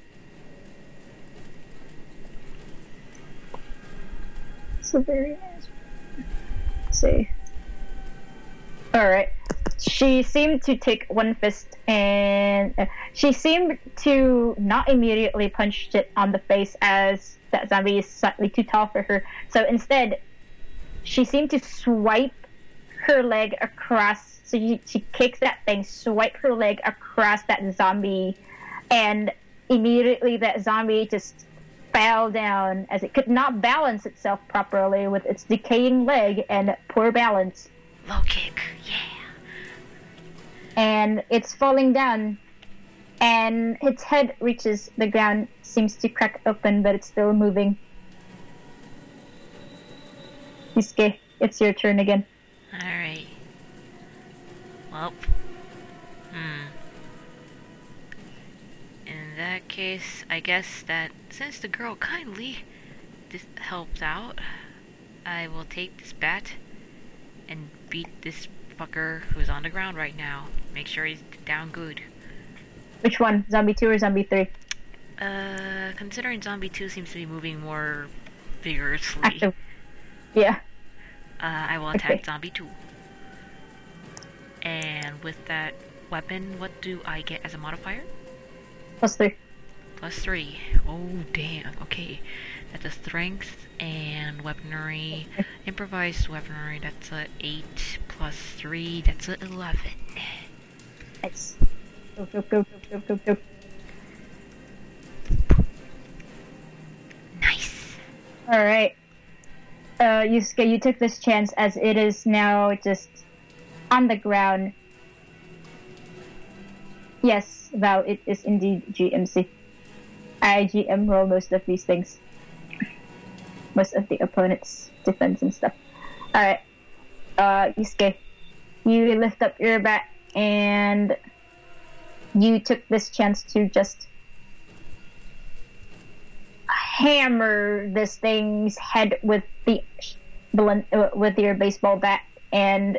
So very nice. Let's see. Alright. She seemed to take one fist and uh, she seemed to not immediately punch it on the face, as that zombie is slightly too tall for her. So instead, she seemed to swipe her leg across. So she, she kicks that thing, swipe her leg across that zombie, and immediately that zombie just fell down as it could not balance itself properly with its decaying leg and poor balance. Low kick, yeah. And it's falling down, and its head reaches the ground, seems to crack open, but it's still moving. Yusuke, it's your turn again. Alright. Well. Hmm. In that case, I guess that since the girl kindly dis- helped out, I will take this bat and beat this fucker who's on the ground right now. Make sure he's down good. Which one? Zombie two or Zombie three? Uh, considering Zombie two seems to be moving more vigorously, Active. Yeah. uh, I will attack Okay. Zombie two. And with that weapon, what do I get as a modifier? Plus three. Plus three. Oh, damn. Okay. That's a strength and weaponry. Improvised weaponry, that's a eight. Plus three, that's a eleven. Nice. Go, go, go, go, go, go, go. Nice. Alright. Uh, Yusuke, you took this chance as it is now just on the ground. Yes, Val, it is indeed G M C. I G M roll most of these things. Most of the opponent's defense and stuff. Alright. Uh, Yusuke, you lift up your bat and you took this chance to just hammer this thing's head with the blunt, uh, with your baseball bat, and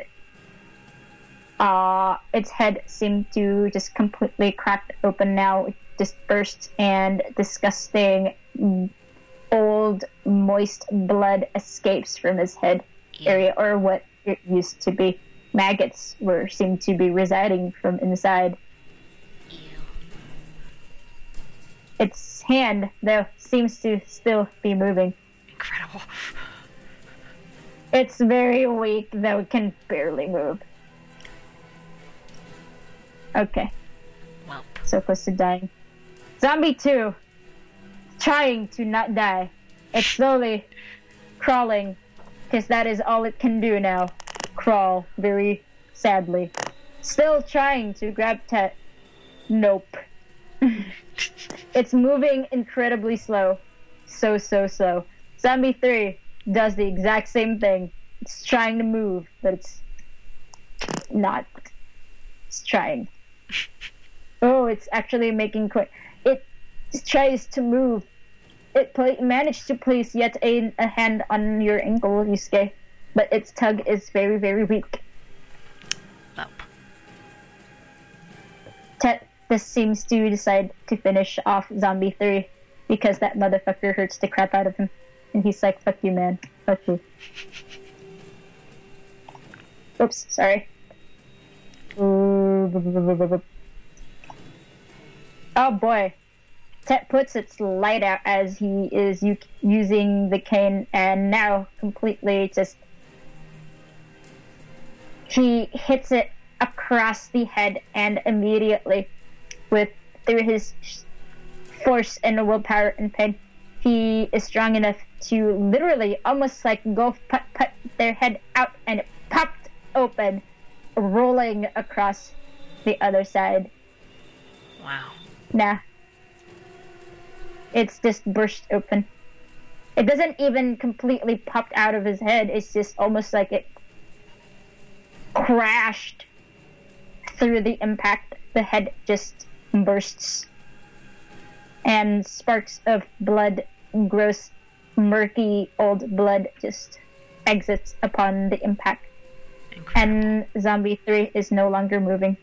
uh, its head seemed to just completely crack open now. It just burst, and disgusting, old, moist blood escapes from his head area, or what it used to be. Maggots were seemed to be residing from inside. Ew. Its hand, though, seems to still be moving. Incredible. It's very weak, though it can barely move. Okay, Welp. so close to dying. Zombie two, trying to not die. It's slowly crawling, because that is all it can do now. Crawl, very sadly. Still trying to grab Tet. Nope. It's moving incredibly slow. So, so slow. Zombie three does the exact same thing. It's trying to move, but it's not. It's trying. Oh, it's actually making quick. It tries to move. It pla- managed to place yet a, a hand on your ankle, Yusuke, but its tug is very, very weak. Welp. Tet, this seems to decide to finish off Zombie three because that motherfucker hurts the crap out of him. And he's like, fuck you, man. Fuck you. Oops, sorry. Oh boy. Tet puts its light out as he is u- using the cane, and now completely just... He hits it across the head, and immediately, with through his force and willpower and pain, he is strong enough to literally almost like go put, put their head out, and it popped open, rolling across the other side. Wow. Nah. It's just burst open. It doesn't even completely popped out of his head. It's just almost like it crashed through the impact. The head just bursts. And sparks of blood, gross, murky, old blood just exits upon the impact. Incredible. And Zombie three is no longer moving.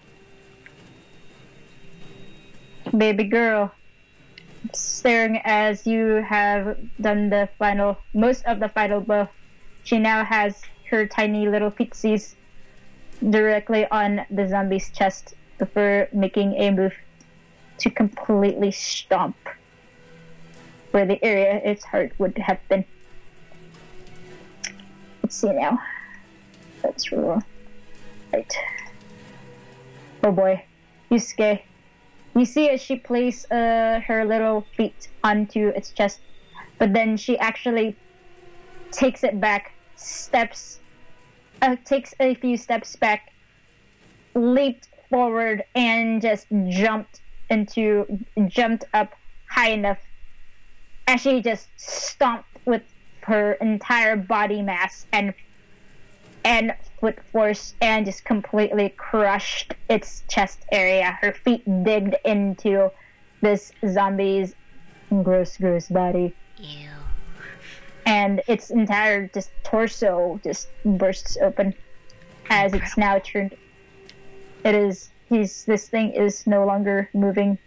Baby girl, staring as you have done the final, most of the final blow. She now has her tiny little pixies directly on the zombie's chest before making a move to completely stomp where the area its heart would have been. Let's see now. let's roll. Right. Oh boy. Yusuke. You see as she places uh, her little feet onto its chest, but then she actually takes it back, steps, uh, takes a few steps back, leaped forward, and just jumped into, jumped up high enough, as she just stomped with her entire body mass and and foot force and just completely crushed its chest area. Her feet digged into this zombie's gross, gross body. Ew. And its entire just torso just bursts open as Incredible. it's now turned. It is, he's, this thing is no longer moving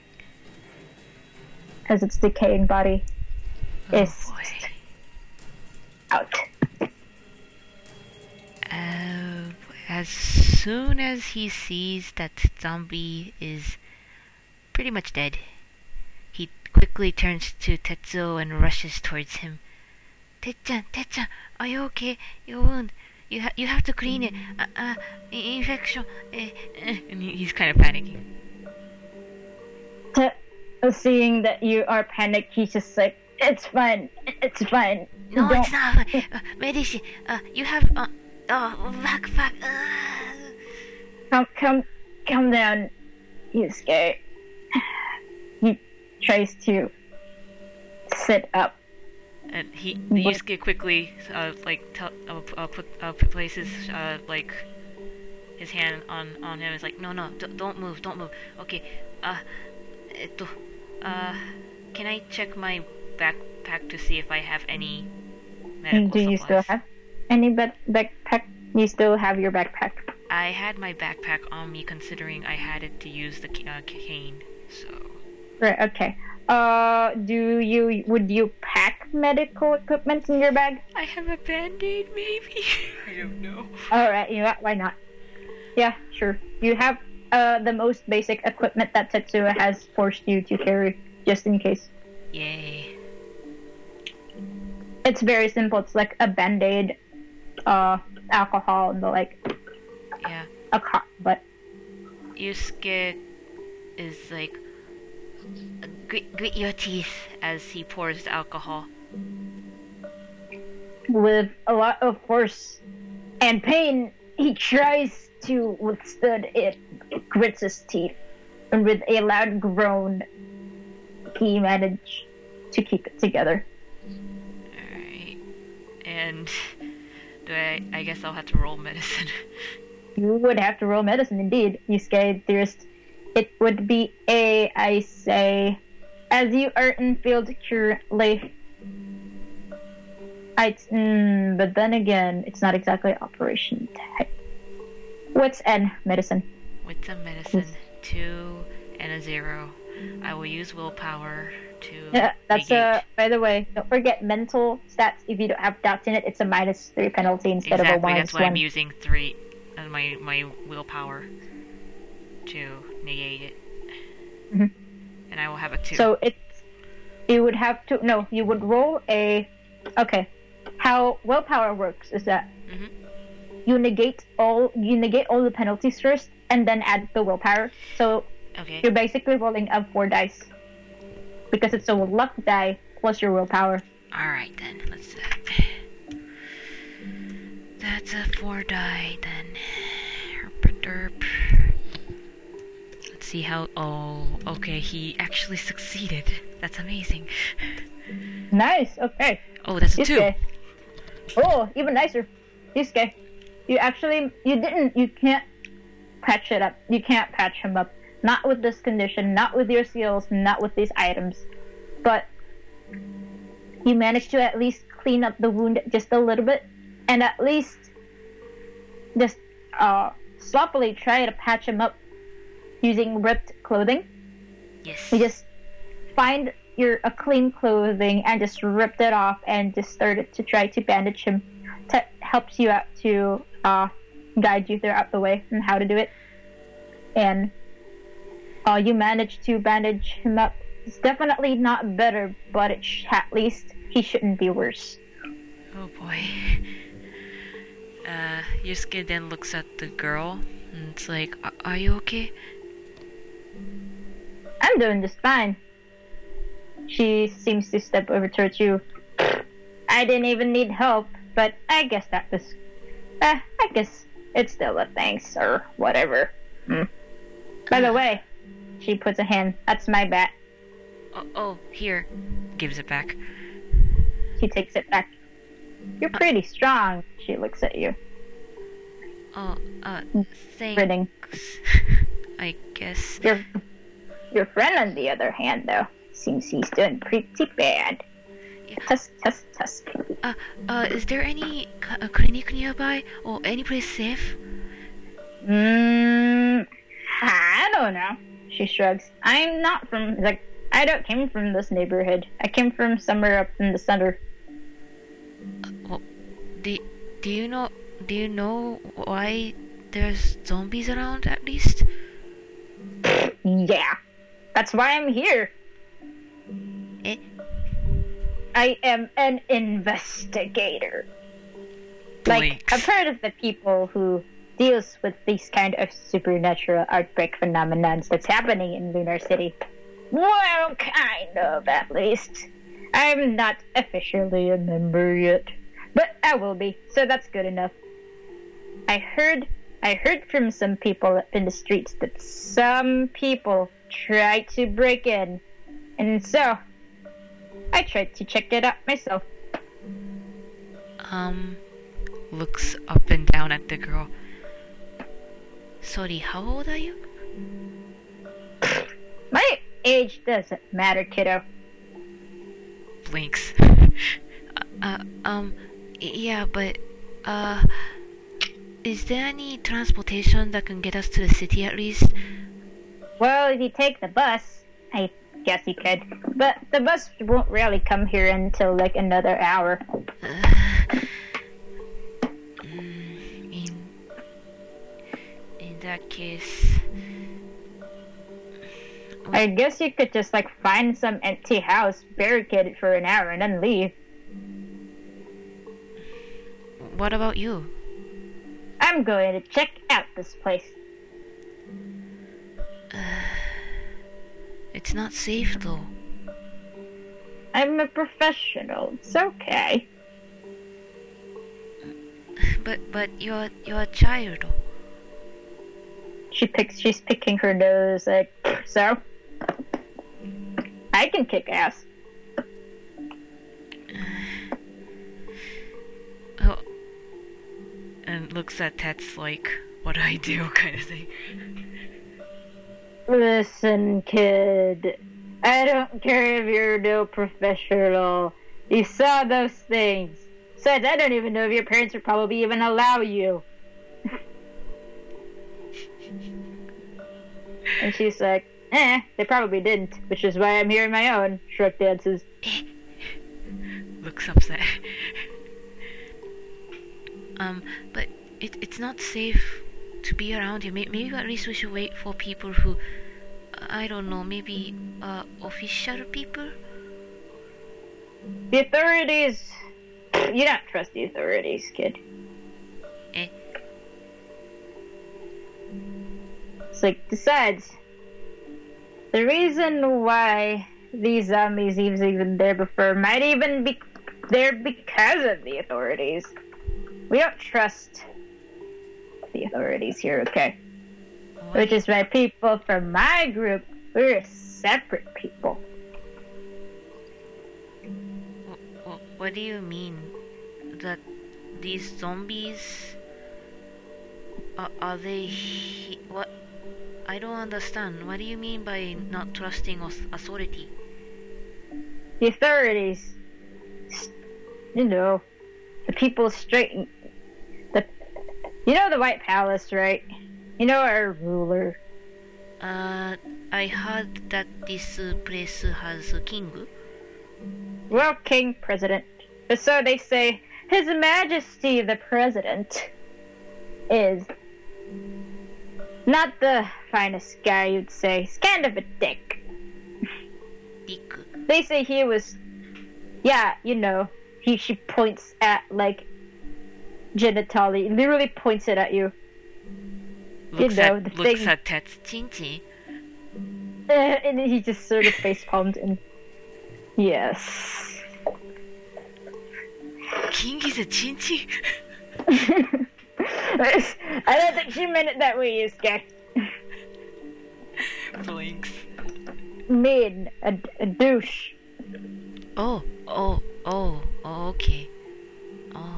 as its decaying body Oh, is boy. out. Uh, as soon as he sees that zombie is pretty much dead, he quickly turns to Tetsuo and rushes towards him. Tetchan, Tetchan, are you okay? Your wound. You ha- you have to clean it. Uh, uh infection. Uh, uh. And he- he's kind of panicking. Te- Seeing that you are panicked, he's just like, it's fine, it's fine. No, Don't- it's not. Uh, medicine. Uh, you have. Uh, oh, backpack. Uh. Come, come, come down, Yusuke. He tries to sit up. And he, What? Yusuke quickly, uh, like, tell, uh, uh, put, uh, places, uh, like, his hand on, on him. It's like, no, no, d- don't move, don't move. Okay, uh, eto, uh, can I check my backpack to see if I have any medical Do you supplies? still have any back- backpack? You still have your backpack. I had my backpack on me, considering I had it to use the ca- uh, cane, so... Right, okay. Uh, do you, would you pack medical equipment in your bag? I have a band-aid, maybe? I don't know. Alright, you know what, why not? Yeah, sure. You have, uh, the most basic equipment that Tetsuo has forced you to carry, just in case. Yay. It's very simple. It's like a band-aid, uh, alcohol, and the like, Yeah. a cot, but Yusuke is like, grit, grit your teeth as he pours the alcohol. with a lot of force and pain, he tries to withstand it, grits his teeth, and with a loud groan, he managed to keep it together. Alright. And do I I guess I'll have to roll medicine. You would have to roll medicine, indeed. You scared theorist. It would be a, I say, as you are in field currently. I, mm, but then again, it's not exactly operation type. What's N medicine? With some medicine, two and a zero. I will use willpower to Yeah, that's negate. a. By the way, don't forget mental stats. If you don't have doubts in it, it's a minus three penalty instead Exactly, of a minus that's why one. I'm using three and my my willpower to negate it. Mhm. And I will have a two. So it's. You would have to. No, you would roll a. Okay. How willpower works is that Mhm. you negate all you negate all the penalties first, and then add the willpower. So Okay. you're basically rolling up four dice because it's a luck die plus your willpower. Alright then, let's do that. That's a four die then. Herp derp. Let's see how. Oh, okay, he actually succeeded. That's amazing. Nice. Okay. Oh, that's a two. Yusuke. Oh, even nicer. Yusuke, you actually you didn't you can't patch it up. You can't patch him up. Not with this condition. Not with your skills. Not with these items. But you managed to at least clean up the wound just a little bit, and at least just uh, sloppily try to patch him up using ripped clothing. Yes. You just find your a clean clothing and just ripped it off and just started to try to bandage him. T- helps you out to uh, guide you throughout the way and how to do it. And uh, you managed to bandage him up. It's definitely not better, but it sh- at least he shouldn't be worse. Oh boy. Uh, Yusuke then looks at the girl and it's like, are you okay? I'm doing just fine. She seems to step over towards you. I didn't even need help, but I guess that was... Uh, I guess it's still a thanks, or whatever. Hmm. By the way, she puts a hand. That's my bat. Oh, oh, here. Gives it back. She takes it back. You're pretty strong. She looks at you. Oh, uh, thanks. Grinning. I guess. Your, your friend, on the other hand, though, seems he's doing pretty bad. Yeah. Tusk, tusk, tusk. Uh, uh, is there any c- a clinic nearby or any place safe? Mm, I don't know. She shrugs. I'm not from, like, I don't came from this neighborhood. I came from somewhere up in the center. Uh, well, do, do you know, do you know why there's zombies around at least? Yeah. That's why I'm here. Eh? I am an investigator. Like, Blinks. I've heard of the people who deals with these kind of supernatural outbreak phenomenons that's happening in Lunar City. Well, kind of, at least. I'm not officially a member yet, but I will be, so that's good enough. I heard, I heard from some people in the streets that some people tried to break in, and so I tried to check it out myself. Um, looks up and down at the girl. Sorry, how old are you? My age doesn't matter, kiddo. Blinks. uh, uh, um, yeah, but, uh, is there any transportation that can get us to the city at least? Well, if you take the bus, I guess you could. But the bus won't really come here until like another hour. Uh, mm, in, in that case... I guess you could just like find some empty house, barricade it for an hour, and then leave. What about you? I'm going to check out this place. Uh, it's not safe though. I'm a professional. It's okay. But but you're you're a child. She picks. She's picking her nose. Like, so I can kick ass. Oh, and looks at Tets like, what do I do, kind of thing. Listen, kid. I don't care if you're no professional. You saw those things. Besides, I don't even know if your parents would probably even allow you. And she's like, eh, they probably didn't, which is why I'm here on my own. Shrug dances. Looks upset. um, but it, it's not safe to be around here. Maybe, maybe at least we should wait for people who, I don't know, maybe uh, official people? The authorities... You don't trust the authorities, kid. Eh? It's like, besides, the reason why these zombies was even there before might even be there because of the authorities. We don't trust the authorities here, okay? What? Which is why people from my group, we're separate people. What, what do you mean? That these zombies... Are, are they... He- what? I don't understand. What do you mean by not trusting aus- authority? The authorities, you know, the people straight, the, you know the White Palace, right? You know our ruler. Uh, I heard that this uh, place has a king. Well, king, president. But so they say, His Majesty the President is not the finest guy, you'd say. He's kind of a dick. Dick. They say he was, yeah, you know, he, she points at, like, genitalia. It literally points it at you. Looks you know, at the looks thing. at Tet's chinchi. Uh, and then he just sort of face palmed and yes. Kingi's a chinchi. I don't think she meant it that way, Yusuke. Blinks. Mean, a, a douche. Oh, oh, oh, oh, okay. Oh.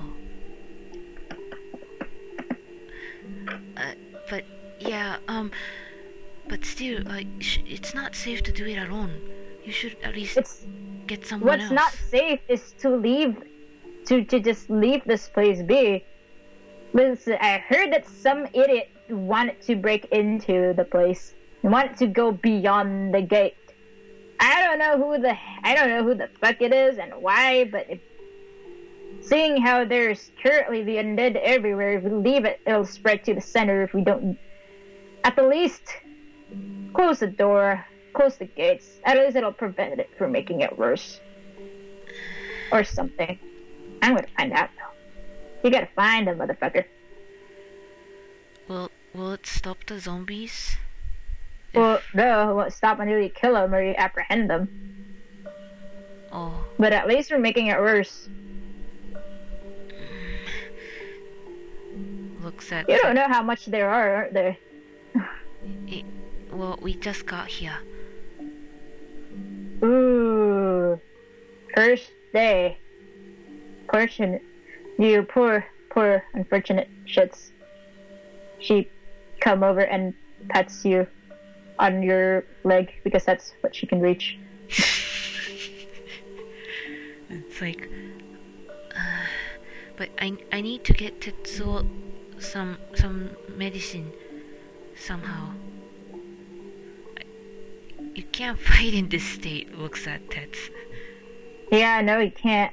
Uh, but yeah, um, but still, uh, sh- it's not safe to do it alone. You should at least It's get someone what's else. not safe is to leave, to to just leave this place be. Listen, I heard that some idiot wanted to break into the place. He wanted to go beyond the gate. I don't know who the I don't know who the fuck it is and why, but if, seeing how there's currently the undead everywhere, if we leave it, it'll spread to the center. If we don't, at the least, close the door, close the gates. At least it'll prevent it from making it worse, or something. I'm gonna find out though. You gotta find them, motherfucker. Will Will it stop the zombies? Well, no, it won't stop until you kill them or you apprehend them. Oh. But at least we're making it worse. Looks at. You don't know how much there are, aren't there? It, well, we just got here. Ooh. First day. Fortunate. You poor, poor, unfortunate shits. She come over and pets you on your leg because that's what she can reach. It's like, uh, but I I need to get Tetsuo some some medicine somehow. I, you can't fight in this state. Looks at Tets. Yeah, no, you can't.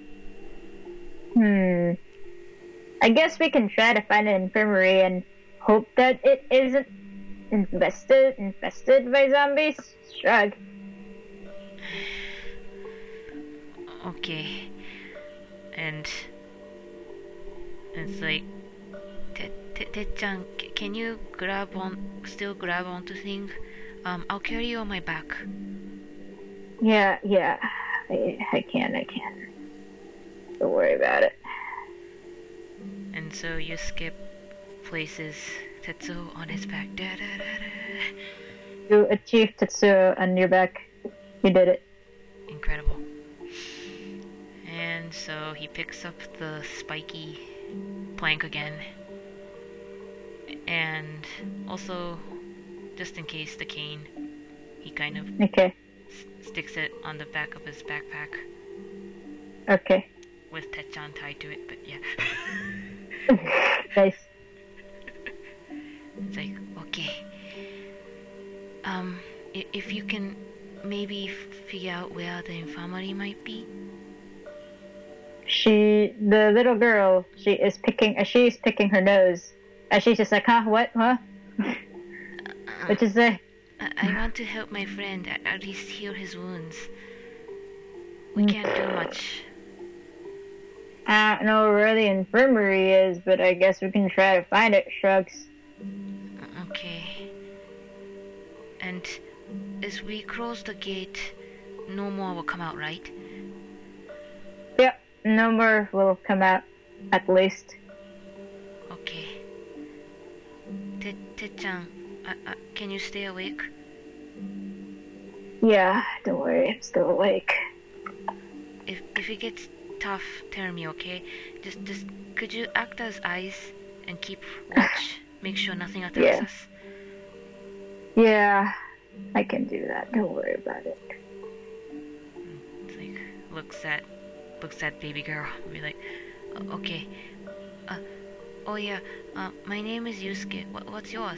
Hmm. I guess we can try to find an infirmary and hope that it isn't infested infested by zombies. Shrug. Okay. And it's like, Te-chan, can you grab on, still grab onto thing? Um, I'll carry you on my back. Yeah, yeah. I, I can, I can. Don't worry about it. And so you skip places Tetsuo on his back. Da, da, da, da. You achieved Tetsuo on your back. You did it. Incredible. And so he picks up the spiky plank again. And also, just in case, the cane. He kind of Okay. s- sticks it on the back of his backpack Okay. with Tetchan tied to it, but yeah. Nice. It's like, okay. Um, i- if you can maybe f- figure out where the infirmary might be. She, the little girl, she is picking, uh, she's picking her nose. And she's just like, huh, what, huh? Uh, Which is a, I, I want to help my friend, at, at least heal his wounds. We can't do much. I don't know where the infirmary is, but I guess we can try to find it, shrugs. Uh, Okay. And as we close the gate, no more will come out, right? Yep, no more will come out, at least. Okay. Te- Te-chan, uh, uh, can you stay awake? Yeah, don't worry, I'm still awake. If if it gets tough, tell me, okay? Just just could you act as eyes and keep watch? Make sure nothing attacks Yeah. us. Yeah, I can do that, don't worry about it. It's like looks at looks at baby girl. Be like, "O- okay. Uh, oh yeah. Uh, my name is Yusuke. What what's yours?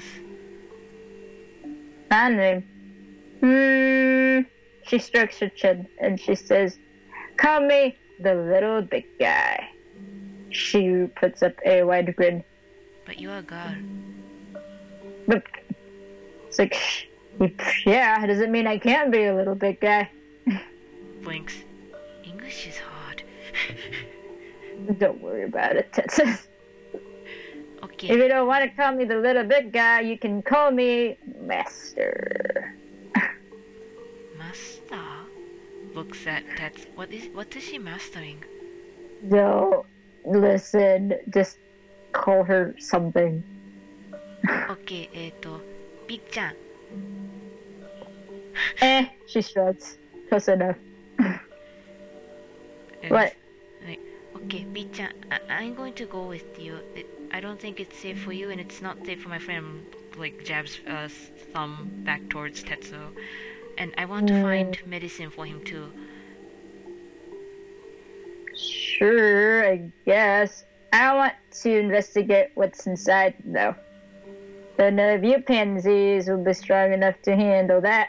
My name? Hmm, she strokes her chin and she says, call me the little big guy. She puts up a wide grin. But you're a girl. But it's like, yeah, doesn't mean I can't be a little big guy. Blinks. English is hard. Don't worry about it, Ted says. Okay. If you don't want to call me the little big guy, you can call me Master. Master looks at Tats. What is? What is she mastering? So, listen, just call her something. Okay, えっと、ビッちゃん。 Eh, she shrugs. Close enough. And What? Like, okay, Bichan, I- I'm going to go with you. It, I don't think it's safe for you, and it's not safe for my friend. Like, jabs uh, thumb back towards Tetsuo. And I want to Mm. find medicine for him too. Sure, I guess. I want to investigate what's inside, though. But none of you pansies will be strong enough to handle that.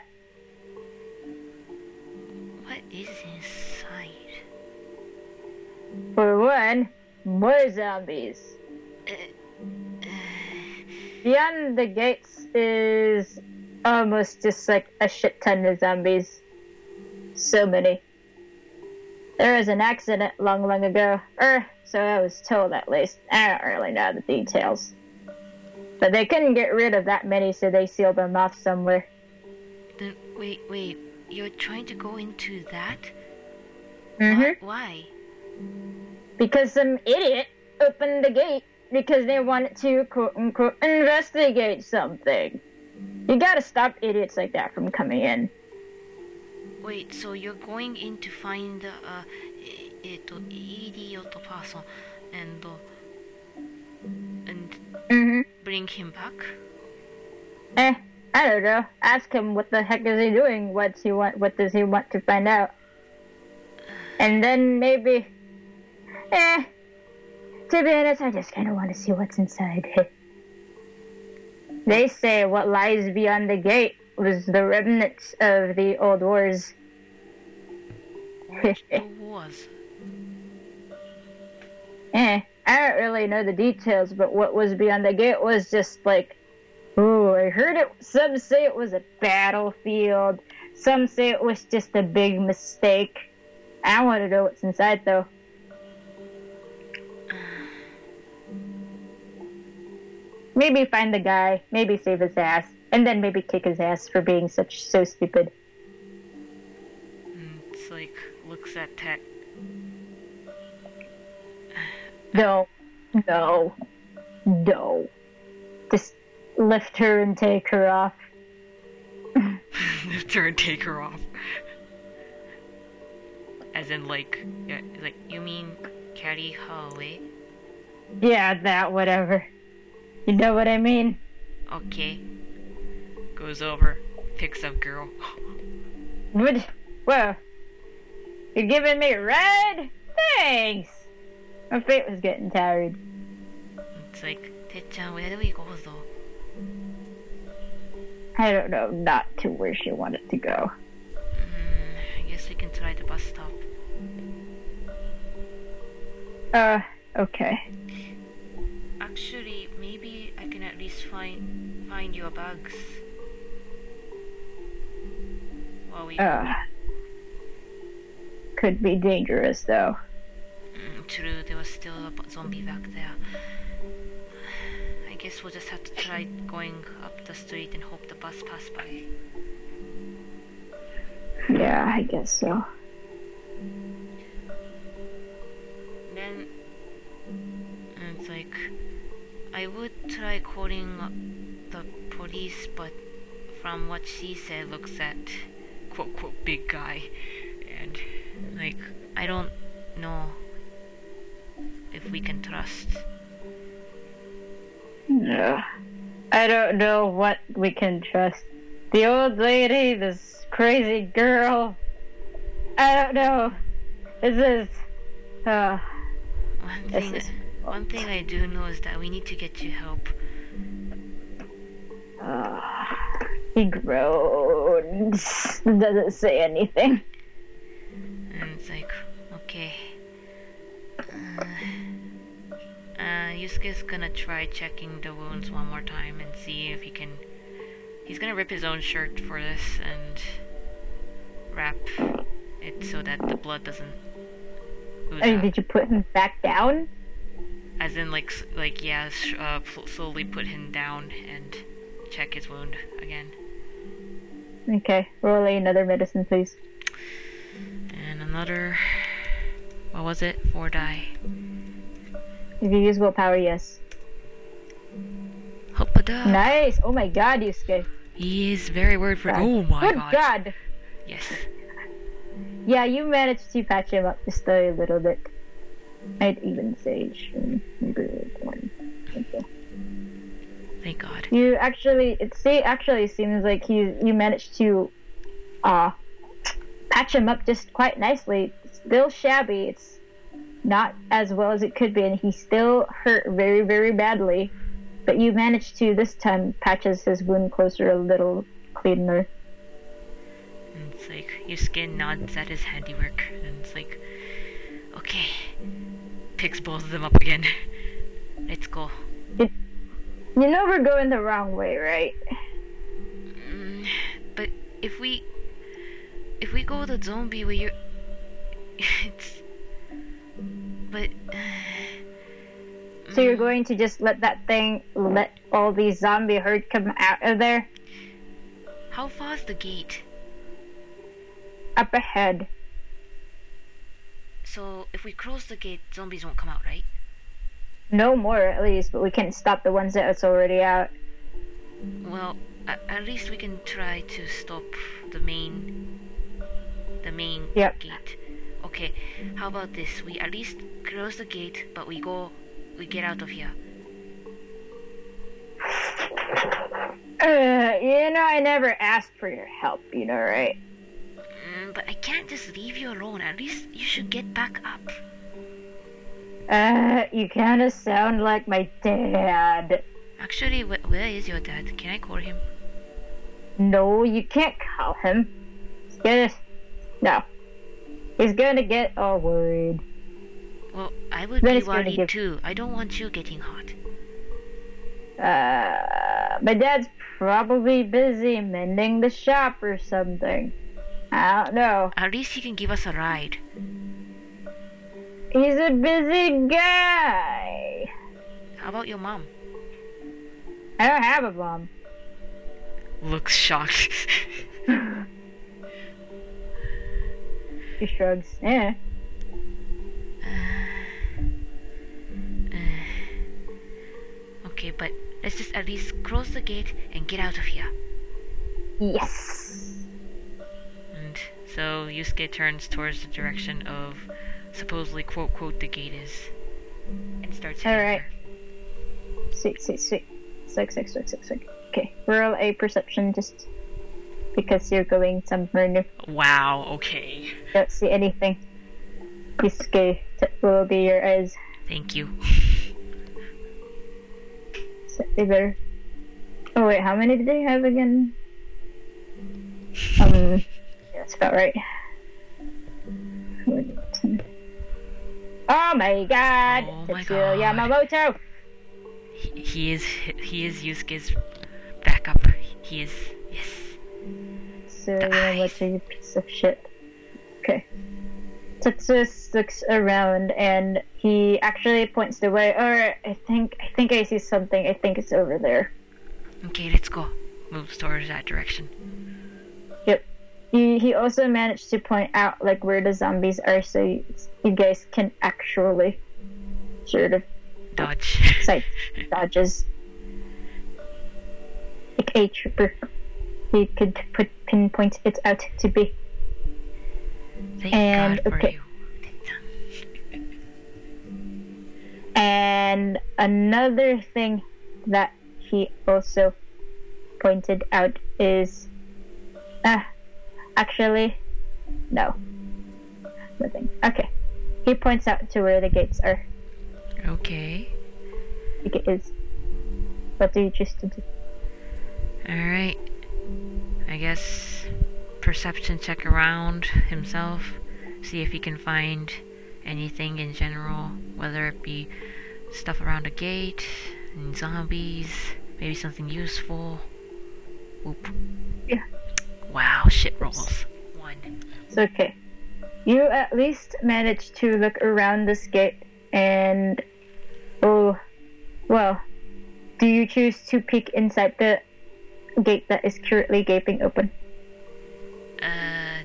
What is inside? For one, more zombies. Uh, uh, Beyond the gates is almost just like a shit ton of zombies. So many. There was an accident long, long ago. Er, so I was told at least. I don't really know the details. But they couldn't get rid of that many, so they sealed them off somewhere. then wait, wait. You're trying to go into that? Mm-hmm. Why? Why? Because some idiot opened the gate because they wanted to, quote-unquote, investigate something. You gotta stop idiots like that from coming in. Wait, so you're going in to find the uh, e- えっと idiot person and uh, and Mm-hmm. bring him back? Eh, I don't know. Ask him what the heck is he doing? What's he want? What does he want to find out? And then maybe, eh. To be honest, I just kind of want to see what's inside. They say what lies beyond the gate was the remnants of the old wars. What the was? Eh, I don't really know the details, but what was beyond the gate was just like, ooh, I heard it. Some say it was a battlefield. Some say it was just a big mistake. I want to know what's inside, though. Maybe find the guy, maybe save his ass, and then maybe kick his ass for being such so stupid. Mm, it's like looks at Tet. No, no, no. Just lift her and take her off. Lift her and take her off. As in, like, yeah, like you mean carry her away? Yeah, that, whatever. You know what I mean? Okay. Goes over, picks up girl. What? Whoa. You're giving me a ride? Thanks. My feet was getting tired. It's like, Te-chan, where do we go though? I don't know, not to where she wanted to go. Mm, I guess we can try the bus stop. Uh, okay. Actually, maybe I can at least find find your bags. While we Uh, could be dangerous, though. Mm, true, there was still a b- zombie back there. I guess we'll just have to try going up the street and hope the bus pass by. Yeah, I guess so. Then and it's like I would try calling up the police, but from what she said, looks at quote quote big guy, and like I don't know if we can trust. No. I don't know what we can trust. The old lady, this crazy girl. I don't know. This is. Uh, One this thing, is. one thing I do know is that we need to get you help. Uh, he groans. Doesn't say anything. And it's like, okay. Uh, uh, Yusuke's gonna try checking the wounds one more time and see if he can. He's gonna rip his own shirt for this and wrap it so that the blood doesn't ooze I mean, out. did you put him back down? As in, like, s- like yeah, sh- uh, pl- slowly put him down and check his wound again. Okay, roll another medicine, please. And another. What was it? Four die. If you use willpower, yes. Hoppada. Nice! Oh my god, Yusuke. He is very worried for. God. Oh my Good god. god! Yes. Yeah, you managed to patch him up just a little bit. I'd even say mm, maybe like one. Okay. Thank God. You actually, it say actually seems like you you managed to, uh, patch him up just quite nicely. It's still shabby. It's not as well as it could be, and he's still hurt very very badly. But you managed to this time patches his wound closer a little cleaner. And it's like Yusuke nods at his handiwork, and it's like, okay, picks both of them up again. Let's go. It, you know we're going the wrong way, right? Mm, but if we, if we go the zombie way, you're, it's, but. So you're going to just let that thing, let all these zombie herd come out of there? How far is the gate? Up ahead. So if we close the gate, zombies won't come out, right? No more, at least, but we can't stop the ones that's already out. Well, at, at least we can try to stop the main, the main Yep. gate. Okay, how about this? We at least close the gate, but we go, we get out of here. Uh, you know, I never asked for your help, you know, right? Mm, but I can't just leave you alone. At least you should get back up. Uh, you kinda sound like my dad. Actually, wh- where is your dad? Can I call him? No, you can't call him. He's gonna... No. He's gonna get all worried. Well, I would Then be it's gonna worried give- too. I don't want you getting hot. Uh, my dad's probably busy mending the shop or something. I don't know. At least he can give us a ride. He's a busy guy. How about your mom? I don't have a mom. Looks shocked. He shrugs. Yeah. Okay, but let's just at least close the gate and get out of here. Yes. And so Yusuke turns towards the direction of supposedly quote quote the gate is and starts heading Alright. there. Sweet, sweet, sweet. Sweet, sweet, sweet, sweet, sweet. Okay, roll a perception just because you're going somewhere new. Wow, okay. Don't see anything. Yusuke will be your eyes. Thank you. So either. Oh wait, how many did they have again? Um, yeah, that's about right. Oh my god! Oh my Tetsuo god. Yamamoto! He, he is he is Yusuke's backup. He is yes. So The eyes. Yamamoto, you piece of shit. Okay. Tetsuo looks around and he actually points the way. Or I think I think I see something. I think it's over there. Okay, let's go. Moves towards that direction. Yep. He he also managed to point out like where the zombies are, so you, you guys can actually sort of Dodge. sight dodges. Like a trooper, he could put pinpoint it out to be. Thank And, God for okay. you. And another thing that he also pointed out is, ah, actually, no, nothing. Okay, he points out to where the gates are. Okay. The gate is. What do you choose to do? Alright. I guess perception check around himself. See if he can find anything in general. Whether it be stuff around a gate, and zombies, maybe something useful. Whoop. Yeah. Wow, shit rolls. One. It's okay. You at least managed to look around this gate and Oh, well, do you choose to peek inside the gate that is currently gaping open? Uh,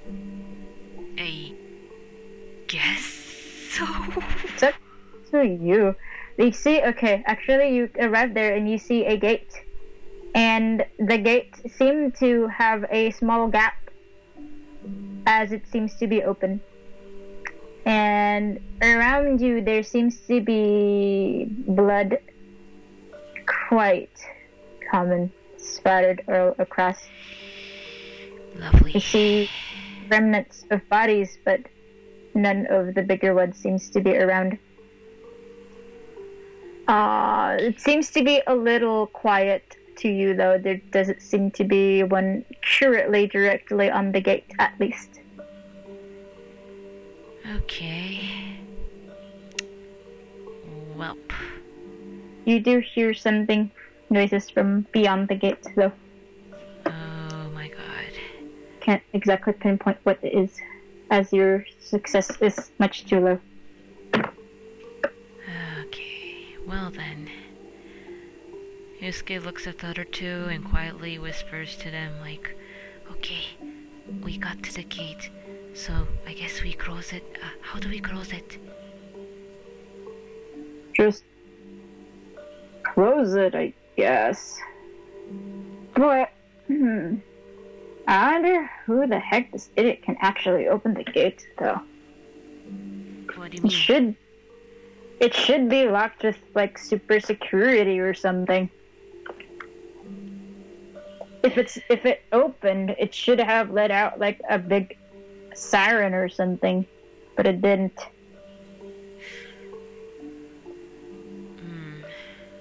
I guess so. It's up to you. You see, okay, actually you arrive there and you see a gate. And the gate seemed to have a small gap as it seems to be open. And around you there seems to be blood, quite common, spattered all across. Lovely. You see remnants of bodies, but none of the bigger ones seems to be around. Uh, it seems to be a little quiet to you, though. There doesn't seem to be one currently directly on the gate, at least. Okay. Welp. You do hear something, noises from beyond the gate, though. Oh my god. Can't exactly pinpoint what it is, as your success is much too low. Okay, well then. Yusuke looks at the other two and quietly whispers to them like, okay, we got to the gate, so I guess we close it. Uh, how do we close it? Just close it, I guess. But, hmm. I wonder who the heck this idiot can actually open the gate, though. What do you It mean? should... It should be locked with, like, super security or something. If it's if it opened, it should have let out, like, a big siren or something. But it didn't. Hmm.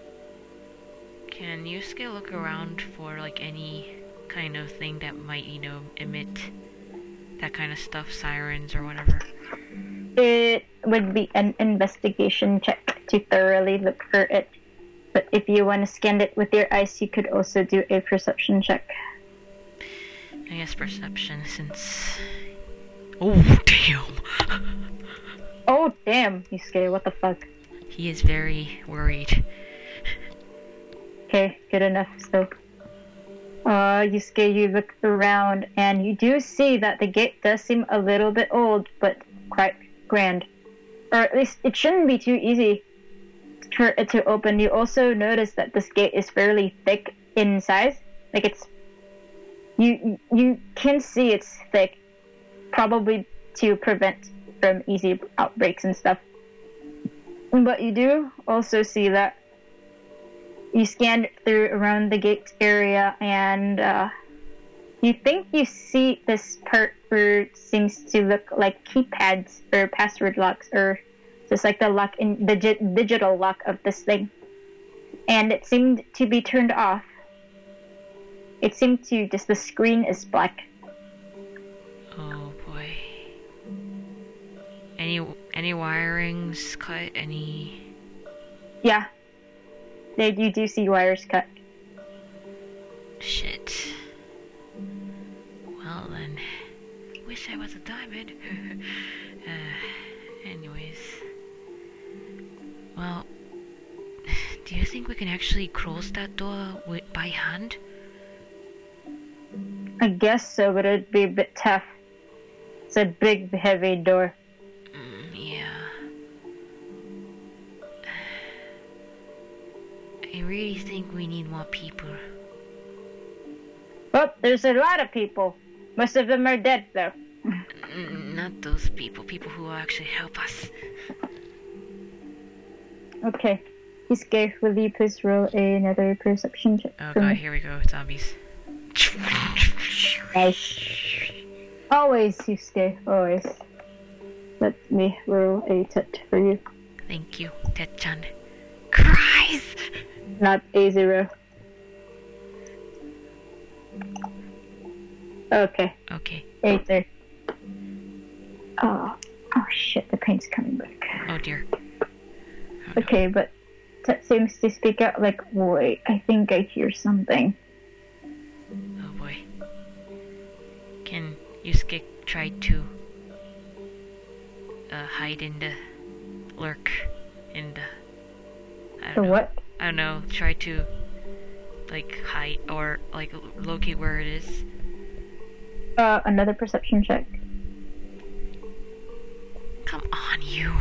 Can Yusuke look around for, like, any kind of thing that might, you know, emit that kind of stuff, sirens or whatever? It would be an investigation check to thoroughly look for it. But if you want to scan it with your eyes, you could also do a perception check. I guess perception, since... Oh, damn! Oh, damn, Yusuke, what the fuck? He is very worried. Okay, good enough, so... Uh, Yusuke, you look around, and you do see that the gate does seem a little bit old, but quite grand. Or at least, it shouldn't be too easy for it to open. You also notice that this gate is fairly thick in size. Like, it's... You, you can see it's thick, probably to prevent from easy outbreaks and stuff. But you do also see that you scanned through around the gate area, and uh, you think you see this part where it seems to look like keypads or password locks, or just like the lock in the digi- digital lock of this thing. And it seemed to be turned off. It seemed to just the screen is black. Oh boy. Any any wirings cut? Any? Yeah. There you do see wires cut. Shit. Well then, wish I was a diamond. uh, anyways. Well, do you think we can actually close that door with, by hand? I guess so, but it'd be a bit tough. It's a big, heavy door. Mm, yeah. I really think we need more people. Oh, there's a lot of people. Most of them are dead, though. N- not those people. People who will actually help us. Okay. Yusuke, will you please roll another perception check? Oh for god, me? here we go. Zombies. Nice. Always, Yusuke, always. Let me roll a tet for you. Thank you, Tet-chan. Cries! Not a zero. Okay, Okay. eight there. Oh, oh shit, the paint's coming back. Oh dear. Oh, no. Okay, but Tet seems to speak out like, wait, I think I hear something. Oh boy. Can Yusuke try to uh, hide in the lurk in the I don't So know. what? I don't know. Try to like hide or like locate where it is. Uh, another perception check. Come on, you.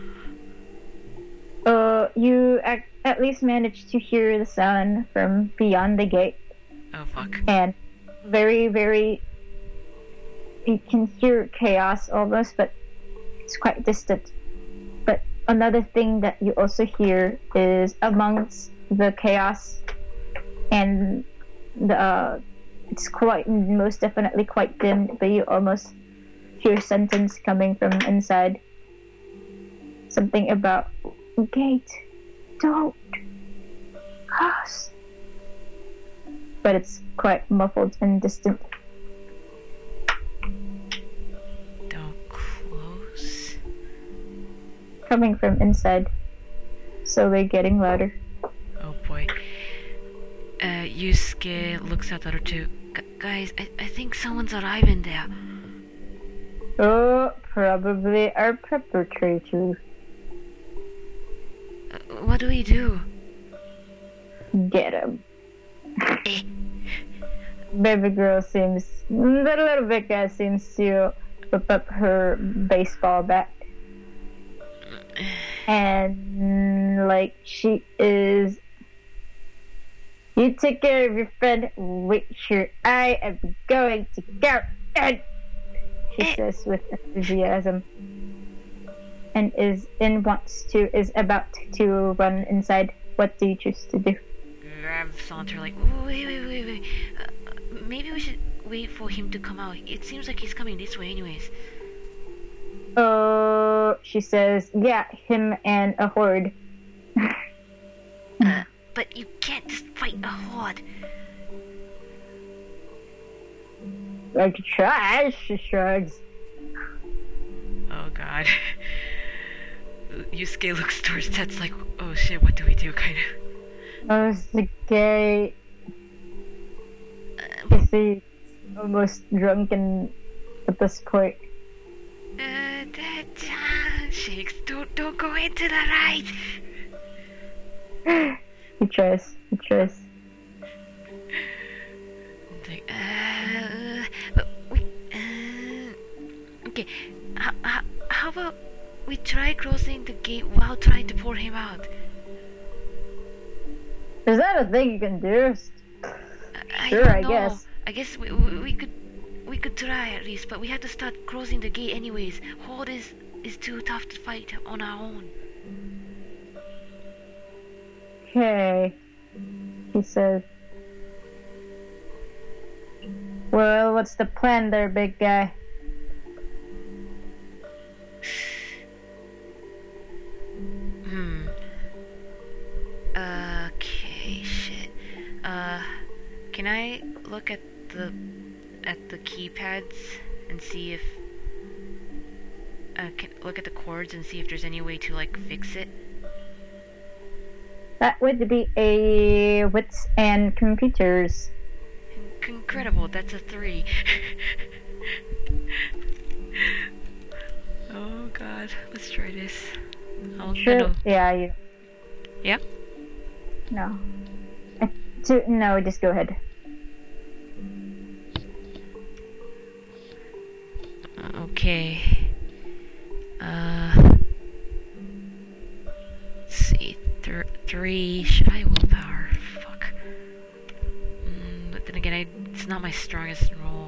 Uh, you at, at least managed to hear the sound from beyond the gate, Oh fuck. and very, very, you can hear chaos almost, but it's quite distant. But another thing that you also hear is amongst the chaos and the, uh, it's quite, most definitely quite dim, but you almost hear a sentence coming from inside. Something about gate, don't cross. But it's quite muffled and distant. Don't close. Coming from inside. Slowly getting louder. Oh boy. Uh, Yusuke looks at the other two. Gu guys, I, I think someone's arriving there. Oh, probably our perpetrator. Uh, what do we do? Get him. Eh. Baby girl seems, the little bit guy seems to whip up her baseball bat. And, like, she is, you take care of your friend, wait here, I am going to go, and she says with enthusiasm. And is in wants to, is about to run inside. What do you choose to do? Grab Saunter like, wait, wait, wait, wait. Uh, maybe we should wait for him to come out. It seems like he's coming this way anyways. Oh, she says, yeah, him and a horde. uh, but you can't just fight a horde. I could try, she shrugs. Oh god. Yusuke looks towards Tets like, oh shit, what do we do, kind of. I was the gay. Uh, You see, almost drunken at this point. Uh, that uh, shakes. Don't don't go into the light. He tries, he tries. Like, uh, but we, uh, okay. How, how, how about we try closing the gate while trying to pull him out? Is that a thing you can do? I Sure, don't I know. guess. I guess we, we we could we could try at least, but we have to start closing the gate anyways. Horde is is too tough to fight on our own. Okay, he says. Well, what's the plan there, big guy? Hmm. Okay, shit. Uh, can I look at the at the keypads and see if uh, can look at the cords and see if there's any way to like fix it? That would be a wits and computers. Incredible, that's a three. Oh god, let's try this. I'll Sure. no. Yeah, you. Yeah? No. I, to, no, just go ahead. Okay. Uh. Let's see. Th three. Should I willpower? Fuck. Mm, but then again, I, it's not my strongest roll.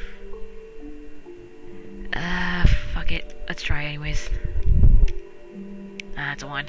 Uh, fuck it. Let's try anyways. Ah, it's a one.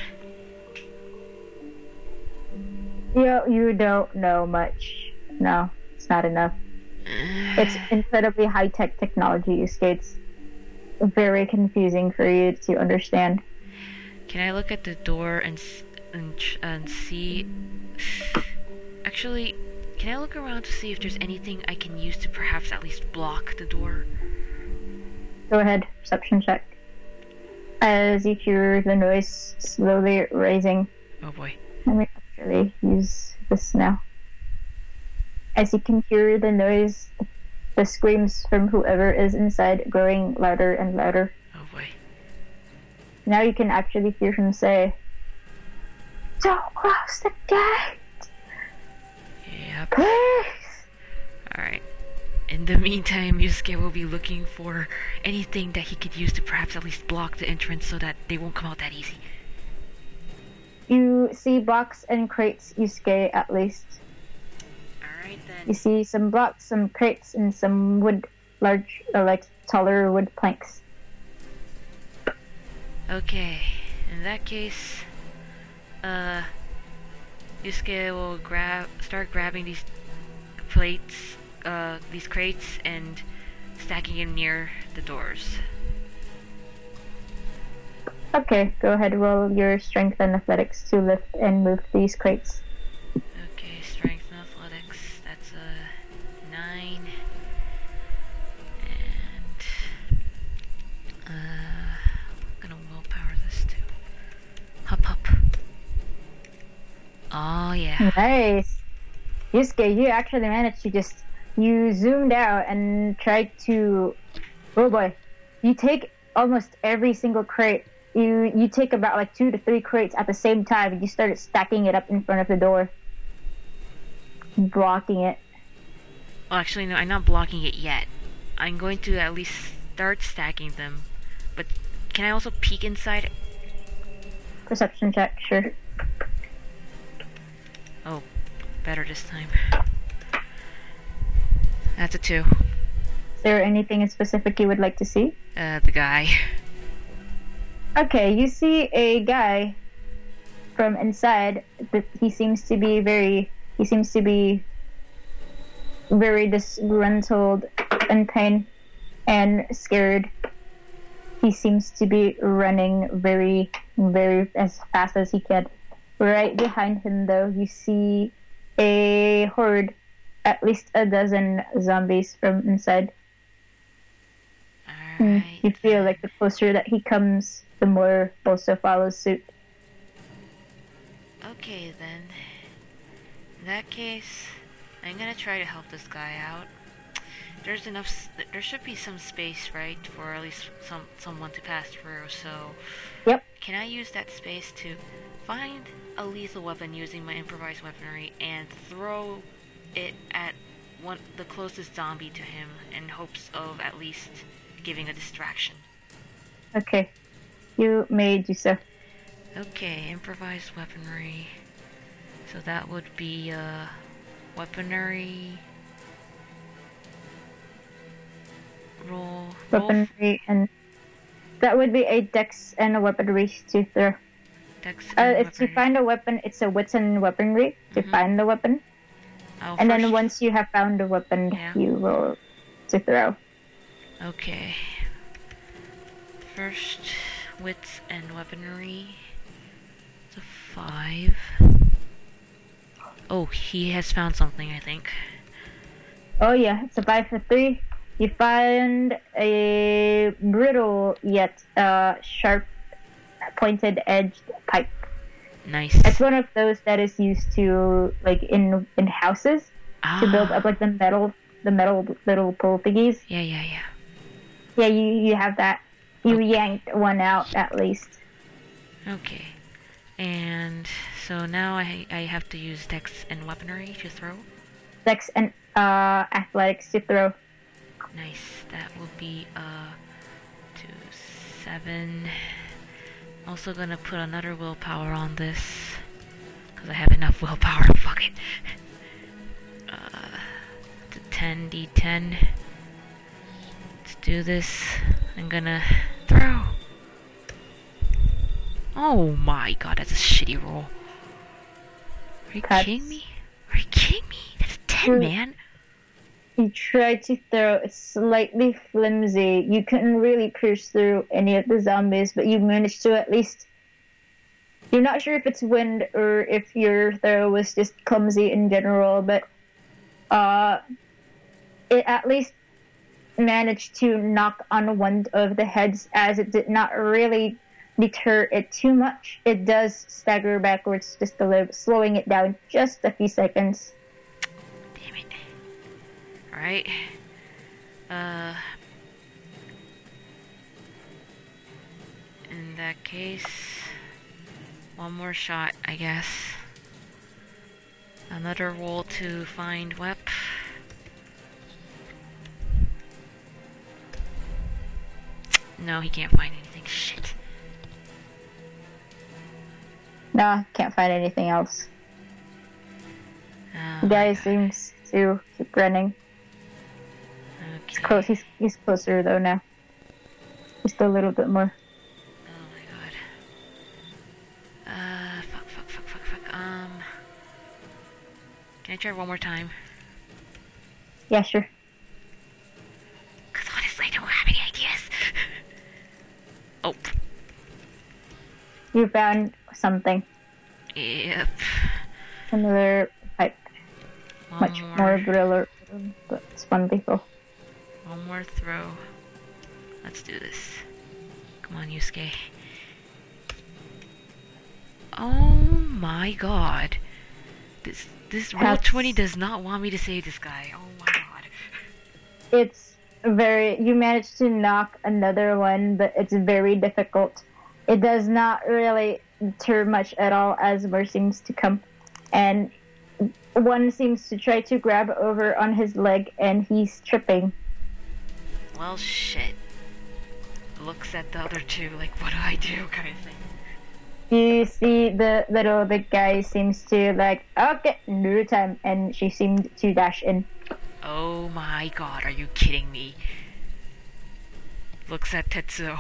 You, you don't know much. No, it's not enough. It's incredibly high-tech technology, you skates. Very confusing for you to understand. Can I look at the door and s- and, tr- and see? Actually, can I look around to see if there's anything I can use to perhaps at least block the door? Go ahead, perception check. As you hear the noise slowly rising. Oh boy. Let me actually use this now. As you can hear the noise, the screams from whoever is inside growing louder and louder. Oh boy. Now you can actually hear him say, Don't close the gate! Yep. Please! Alright. In the meantime, Yusuke will be looking for anything that he could use to perhaps at least block the entrance so that they won't come out that easy. You see blocks and crates, Yusuke, at least. Alright then. You see some blocks, some crates, and some wood, large, uh, like, taller wood planks. Okay. In that case, uh, Yusuke will grab, start grabbing these plates, uh, these crates, and stacking them near the doors. Okay, go ahead, roll your strength and athletics to lift and move these crates. Okay, strength and athletics, that's a nine. And, uh, I'm gonna willpower this too. Hop, hop. Oh, yeah. Nice! Yusuke, you actually managed to just, you zoomed out and tried to, oh boy, you take almost every single crate. You you take about like two to three crates at the same time, and you started stacking it up in front of the door, blocking it. Well, actually, no, I'm not blocking it yet. I'm going to at least start stacking them. But can I also peek inside? Perception check, sure. Oh, better this time. That's a two. Is there anything in specific you would like to see? Uh, the guy. Okay, you see a guy from inside. That he seems to be very. He seems to be very disgruntled, in pain, and scared. He seems to be running very, very as fast as he can. Right behind him, though, you see a horde, at least a dozen zombies from inside. Alright. You feel like the closer that he comes, the more also follows suit. Okay then. In that case, I'm gonna try to help this guy out. There's enough. s- There should be some space, right, for at least some someone to pass through. So, Yep. can I use that space to find a lethal weapon using my improvised weaponry and throw it at one the closest zombie to him in hopes of at least giving a distraction? Okay. You may do so. Okay, improvised weaponry. So that would be uh weaponry roll. roll Weaponry and that would be a dex and a weaponry to throw. Dex Uh, and if to weaponry. find a weapon, it's a wits and weaponry to Mhm. find the weapon, Oh, and then first- once you have found the weapon, Yeah. you roll to throw. Okay. First, wits and weaponry. It's a five. Oh, he has found something, I think. Oh yeah, it's a five for three. You find a brittle yet uh, sharp, pointed edged pipe. Nice. It's one of those that is used to like in in houses ah. to build up like the metal the metal little pole thingies. Yeah, yeah, yeah. Yeah, you you have that. You Okay. yanked one out at least. Okay. And so now I I have to use dex and weaponry to throw. Dex and uh, athletics to throw. Nice. That will be uh two seven. Also gonna put another willpower on this because I have enough willpower. Fuck it. Uh, to ten d ten. Let's do this. I'm gonna throw. Oh my god, that's a shitty roll. Are you That's- kidding me? Are you kidding me? That's a ten, Hmm. man. You try to throw. It's slightly flimsy. You couldn't really pierce through any of the zombies, but you managed to at least. You're not sure if it's wind or if your throw was just clumsy in general, but uh, it at least managed to knock on one of the heads, as it did not really deter it too much. It does stagger backwards just a little, slowing it down just a few seconds. Damn it. Alright. Uh. In that case. One more shot, I guess. Another roll to find Wep. No, he can't find anything. Shit. No, can't find anything else. Oh The guy seems to keep running. Okay. He's close. He's he's closer though now. Just a little bit more. Oh my god. Uh, fuck, fuck, fuck, fuck, fuck. Um, can I try one more time? Yeah, sure. Cause honestly, I don't have any ideas. Oh. You found something. Yep. Another pipe. One Much more, more driller, but it's one people. One more throw. Let's do this. Come on, Yusuke. Oh my god. This this roll That's- twenty does not want me to save this guy. Oh my god. It's very. You managed to knock another one, but it's very difficult. It does not really deter much at all as more seems to come, and one seems to try to grab over on his leg, and he's tripping. Well, shit. Looks at the other two like, what do I do, kind of thing. You see the little big guy seems to like, okay, no time, and she seemed to dash in. Oh my god, are you kidding me? Looks at Tetsuo.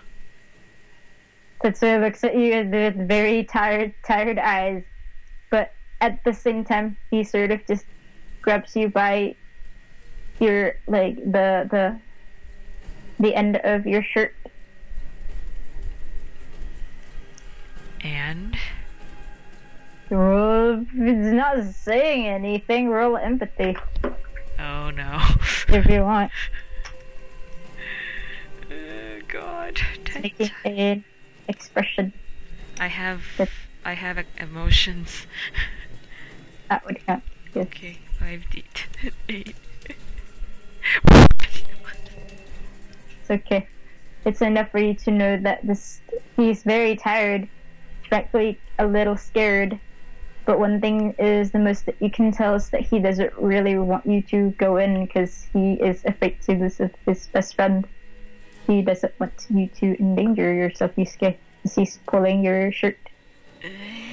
Tetsuo looks at you with very tired, tired eyes, but at the same time, he sort of just grabs you by your like the the the end of your shirt. And Roll, it's not saying anything. Roll empathy oh no. if you want. Oh god. Making an expression I have But- I have e- emotions. that would count. Good. Okay, five D eight. It's okay. It's enough for you to know that this he's very tired, frankly a little scared. But one thing is the most that you can tell is that he doesn't really want you to go in because he is afraid to lose his best friend. He doesn't want you to endanger yourself, Yusuke, because he's pulling your shirt. Oh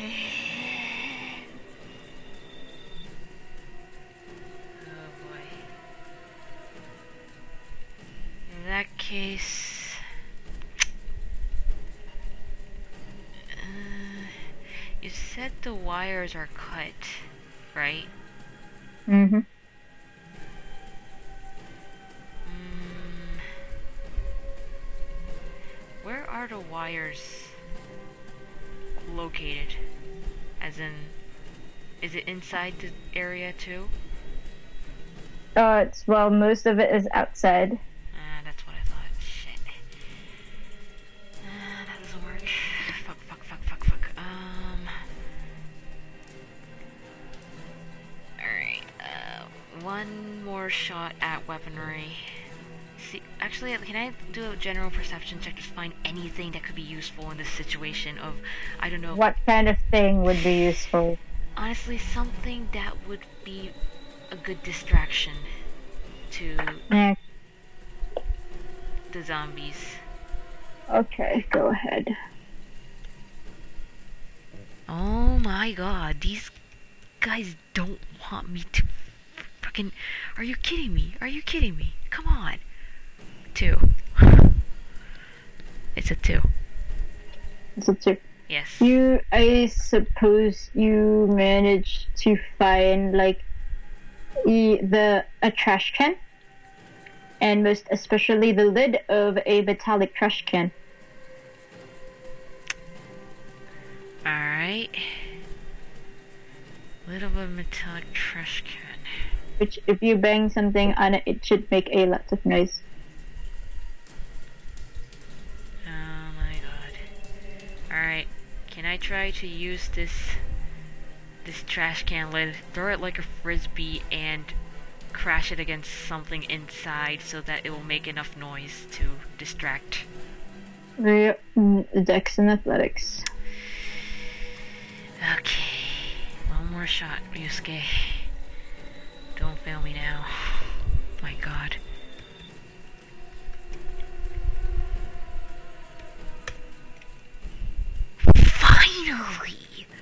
boy. In that case, uh, you said the wires are cut, right? Mm-hmm. Mm, where are the wires located? As in, is it inside the area too? Oh, it's well, most of it is outside. Ah, that's what I thought. Shit. Ah, that doesn't work. Fuck, fuck, fuck, fuck, fuck. Um. Alright, uh, one more shot at weaponry. See, actually, can I do a general perception check to find anything that could be useful in this situation of, I don't know. What kind of thing would be useful? Honestly, something that would be a good distraction to Eh, the zombies. okay, go ahead. Oh my god, these guys don't want me to fucking... Are you kidding me? Are you kidding me? Come on. Two. It's a two. It's a two. Yes. You, I suppose you managed to find like e- the a trash can, and most especially the lid of a metallic trash can. Alright. Lid of a metallic trash can. Which, if you bang something on it, it should make a lot of noise. Oh my god. Alright. Can I try to use this this trash can lid, throw it like a frisbee, and crash it against something inside so that it will make enough noise to distract? Re- mm, Dex and athletics. more shot, Yusuke. Don't fail me now. My god. Finally!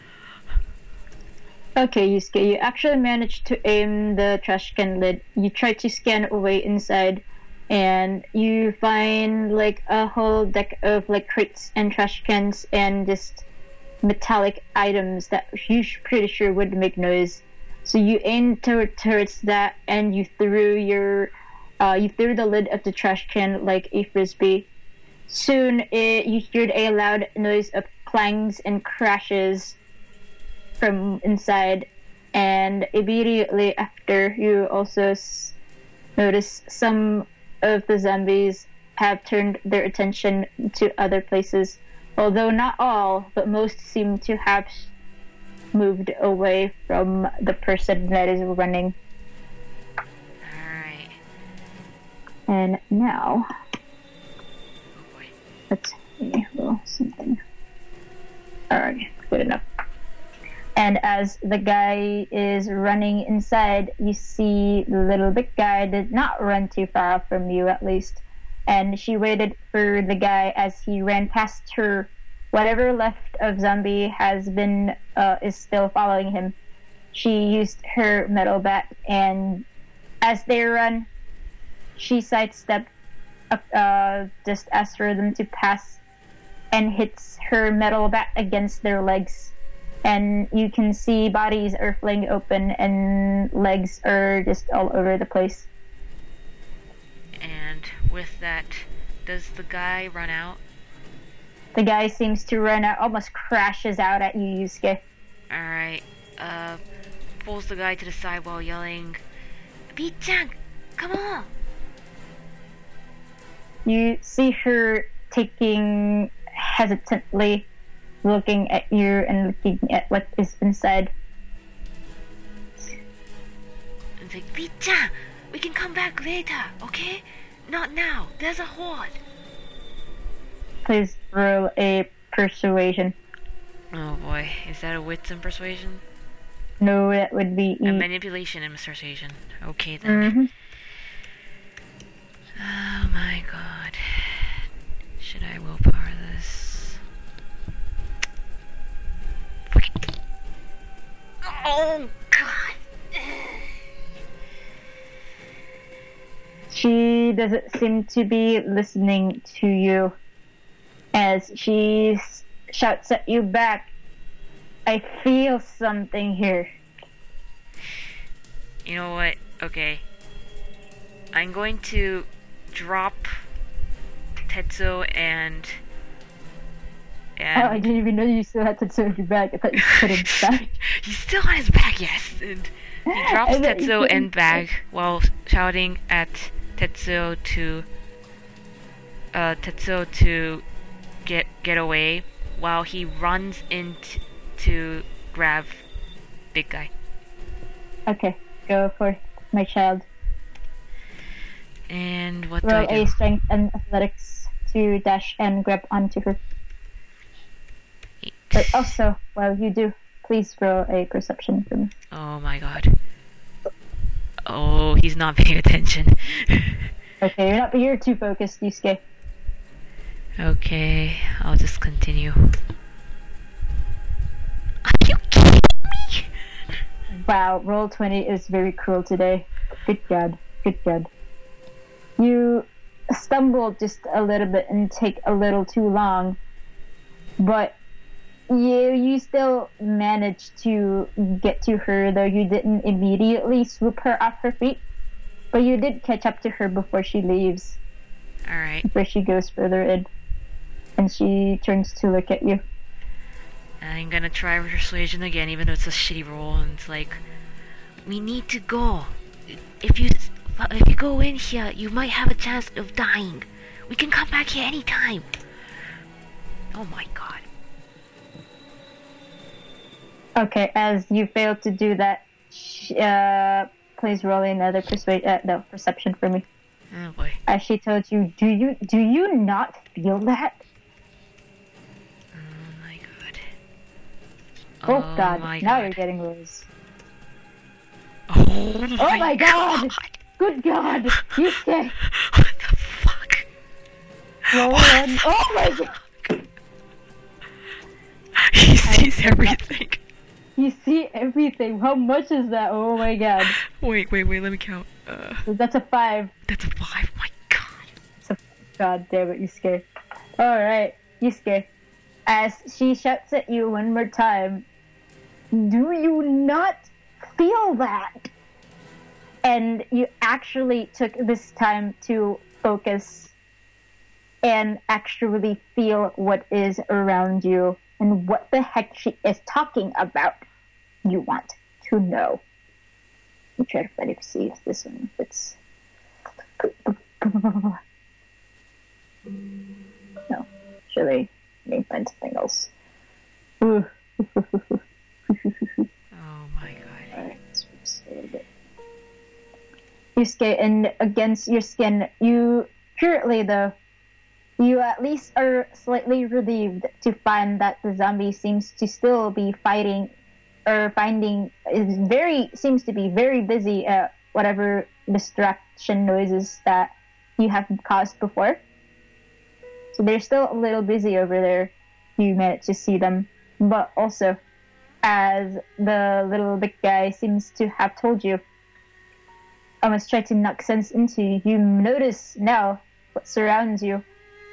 Okay, Yusuke, you actually managed to aim the trash can lid. You try to scan away inside, and you find like a whole deck of like crates and trash cans and just metallic items that you're pretty sure would make noise. So you aim toward, towards that, and you threw your, uh, you threw the lid of the trash can like a frisbee. Soon, it, you heard a loud noise of clangs and crashes from inside, and immediately after, you also s- notice some of the zombies have turned their attention to other places. Although not all, but most seem to have moved away from the person that is running. Alright. And now, Oh boy. let's see, roll something. Alright, good enough. And as the guy is running inside, you see the little big guy did not run too far from you, at least. And she waited for the guy as he ran past her. Whatever left of zombie has been, uh, is still following him. She used her metal bat, and as they run, she sidestepped, uh, just as for them to pass, and hits her metal bat against their legs. And you can see bodies are flaying open and legs are just all over the place. And with that, does the guy run out? The guy seems to run out, almost crashes out at you, Yusuke. Alright, uh, pulls the guy to the side while yelling, "B-chan, come on!" You see her taking hesitantly, looking at you and looking at what is inside. And it's like, "B-chan, we can come back later, okay? Not now, there's a horde." Please roll a persuasion. Oh boy, is that a wits and persuasion? No, that would be A E. manipulation and persuasion. Okay then. Mm-hmm. Oh my god. Should I willpower this? Fucking- Oh god. She doesn't seem to be listening to you as she s- shouts at you back. I feel something here. You know what? Okay. I'm going to drop Tetsuo and and Oh, I didn't even know you still had to turn your back. I thought you put him back. He's still on his back, yes. And he drops I thought you Tetsuo put him and bag while shouting at Tetsuo to uh Tetsuo to get get away while he runs in t- to grab big guy. Okay, go for it, my child. And what do Roll I a do? strength and athletics to dash and grab onto her. Eight. But also, while you do, please roll a perception for me. Oh my god. Oh, he's not paying attention. Okay, you're not, you're too focused, Yusuke. Okay, I'll just continue. Are you kidding me? Wow, roll twenty is very cruel today. Good God, good God. You stumble just a little bit and take a little too long, but you you still managed to get to her, though you didn't immediately swoop her off her feet, but you did catch up to her before she leaves, Alright, before she goes further in, and she turns to look at you. I'm gonna try persuasion again, even though it's a shitty roll, and it's like, we need to go. If you if you go in here, you might have a chance of dying. We can come back here anytime. Oh my god. Okay, as you fail to do that, sh- uh, please roll another persuade uh, no perception for me. Oh boy. As she told you, do you do you not feel that? Oh my god. Oh, God, my now god. you're getting rolls. Oh my, Oh my god! god! Good god! Yusuke! What the fuck? Roll What one. the Oh my god! fuck? He sees I- everything. You see everything. How much is that? Oh my god. Wait, wait, wait, let me count. Uh, That's a five. that's a five. Oh my god. It's a, god damn it, Yusuke. Alright, Yusuke. As she shouts at you one more time, do you not feel that? And you actually took this time to focus and actually feel what is around you and what the heck she is talking about. You want to know. I'm trying to better see if this one fits. No, surely I may find something else. Oh my god. Alright, let's fix it a little bit. Yusuke, and against your skin, you currently though, you at least are slightly relieved to find that the zombie seems to still be fighting, or finding is very seems to be very busy at whatever distraction noises that you have caused before. So they're still a little busy over there. You managed to see them, but also, as the little big guy seems to have told you, almost tried to knock sense into you, you notice now what surrounds you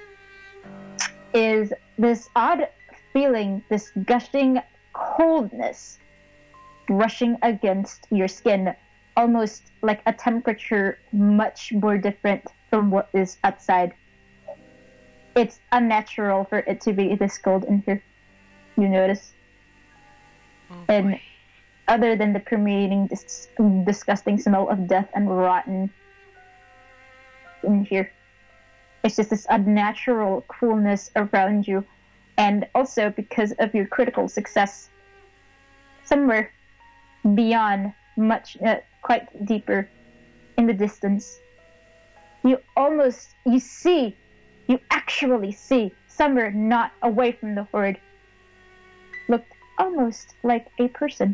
is this odd feeling, this gushing coldness rushing against your skin, almost like a temperature much more different from what is outside. It's unnatural for it to be this cold in here, you notice. Oh And boy. other than the permeating, dis- disgusting smell of death and rotten in here, it's just this unnatural coolness around you. And also because of your critical success, somewhere beyond, much, uh, quite deeper in the distance, you almost, you see, you actually see, somewhere not away from the horde, looked almost like a person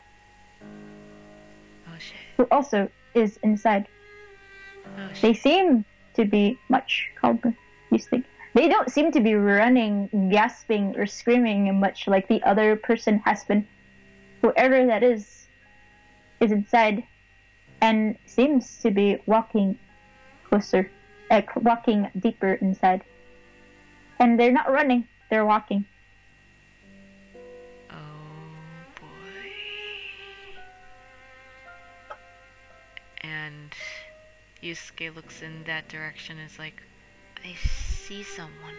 Oh shit. who also is inside. Oh shit. They seem to be much calmer, you think. They don't seem to be running, gasping, or screaming much like the other person has been. Whoever that is, is inside, and seems to be walking closer, uh, walking deeper inside. And they're not running, they're walking. Oh boy. And Yusuke looks in that direction and is like, I see someone.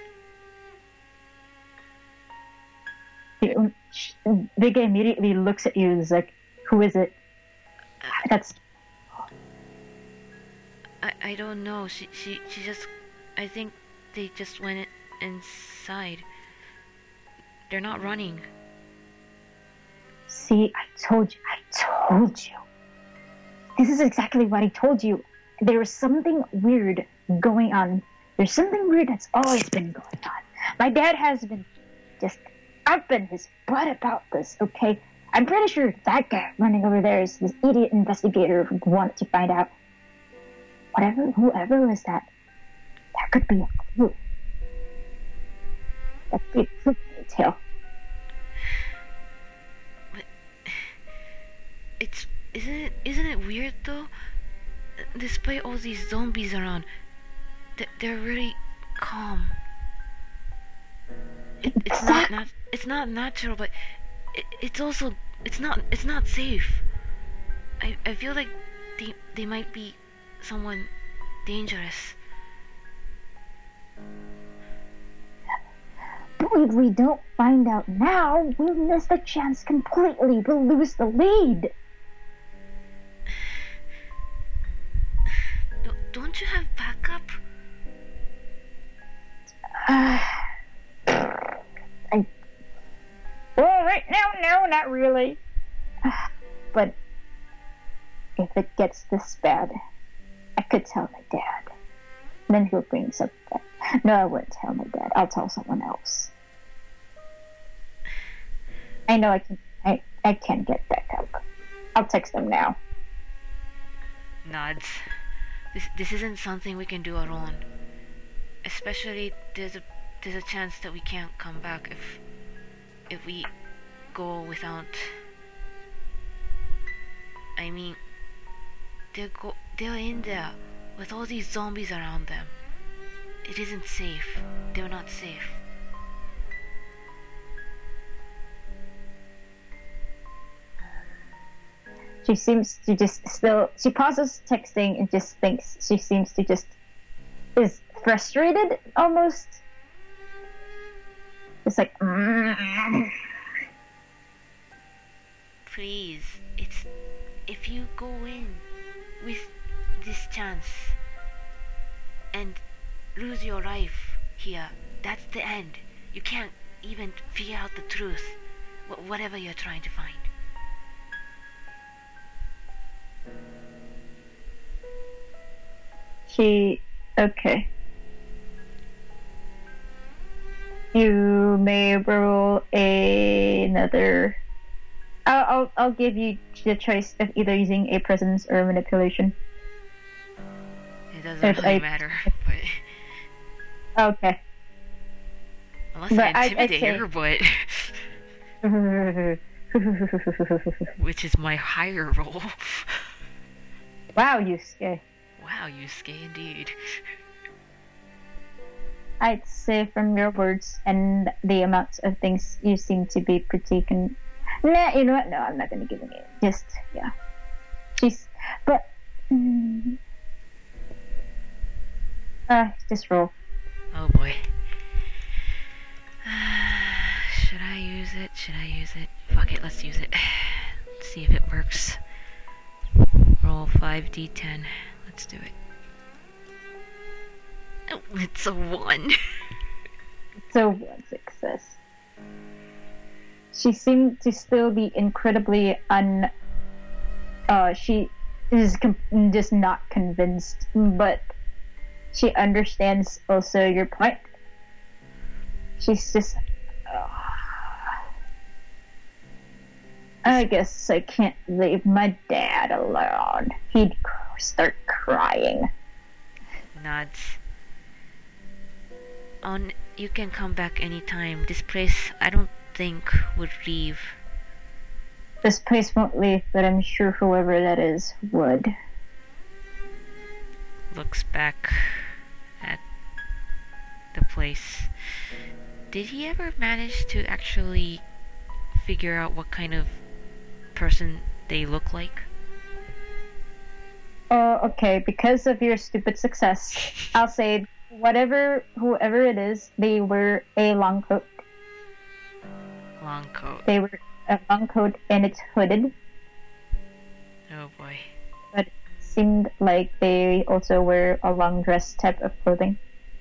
The big guy immediately looks at you and is like, who is it? That's... I, I don't know. She, she, she just, I think they just went inside. They're not running. See, I told you, I told you. This is exactly what I told you. There was something weird going on. There's something weird that's always been going on. My dad has been just up in his butt about this, okay? I'm pretty sure that guy running over there is this idiot investigator who wanted to find out. Whatever, whoever was that, that could be a clue. That could be a clue in the tale. But it's isn't it isn't it weird though? Despite all these zombies around, th- they're really calm. It, it's not, not it's not natural, but it, it's also it's not it's not safe. I I feel like they they might be someone dangerous. But if we don't find out now, we'll miss the chance completely. We'll lose the lead. Don't- Don't you have backup? Uh, I, well, right now, no, not really. But if it gets this bad, I could tell my dad. Then he'll bring something back. No, I wouldn't tell my dad. I'll tell someone else. I know I can. I I can get back up. I'll text them now. Nods. This this isn't something we can do alone. Especially there's a there's a chance that we can't come back if if we go without. I mean, they're go they're in there with all these zombies around them. It isn't safe. They're not safe. She seems to just still. She pauses texting and just thinks. She seems to just is frustrated almost. It's like. Mm. Please, it's if you go in with this chance and lose your life here, that's the end. You can't even figure out the truth, wh- whatever you're trying to find. She okay. You may roll another. I'll, I'll I'll give you the choice of either using a presence or manipulation. It doesn't If really I- matter, but Okay. unless But I I- intimidate I'd say- her, but which is my higher role. Wow, Yusuke. Wow, Yusuke, indeed. I'd say from your words and the amounts of things you seem to be pretty con- Nah, you know what? No, I'm not gonna give it. Just yeah. She's but mm, uh just roll. Oh boy. Should I use it? Should I use it? Fuck it, let's use it. Let's see if it works. Roll five d ten. Let's do it. Oh, it's a one. So one success. She seemed to still be incredibly un. Uh, she is com- just not convinced, but she understands also your point. She's just. Uh, I guess I can't leave my dad alone. He'd cr- start crying. Nods. On, you can come back anytime. This place, I don't think, would leave. This place won't leave, but I'm sure whoever that is would. Looks back at the place. Did he ever manage to actually figure out what kind of person they look like? Oh, okay. Because of your stupid success, I'll say whatever, whoever it is, they wear a long coat. Long coat. They wear a long coat and it's hooded. Oh boy. But it seemed like they also wear a long dress type of clothing.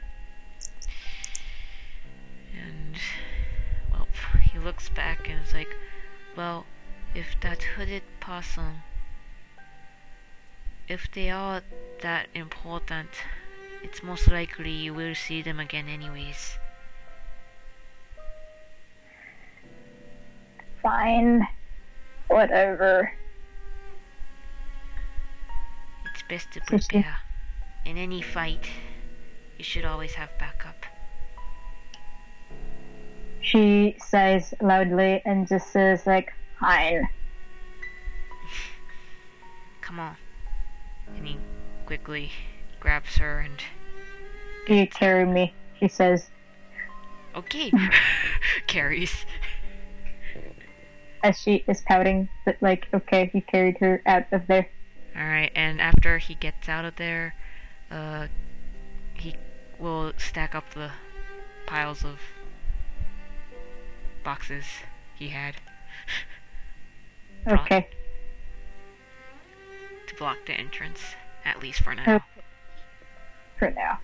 And, well, he looks back and is like, well, if that hooded possum, if they are that important, it's most likely you will see them again anyways. Fine. Whatever. It's best to prepare. In any fight, you should always have backup. She sighs loudly and just says like, fine. Come on. And he quickly grabs her and... You carry me, she says. Okay. Carries. As she is pouting, but like, okay, you carried her out of there. Alright, and after he gets out of there, uh, he will stack up the piles of boxes he had. Okay. To block the entrance, at least for now. Okay. For now.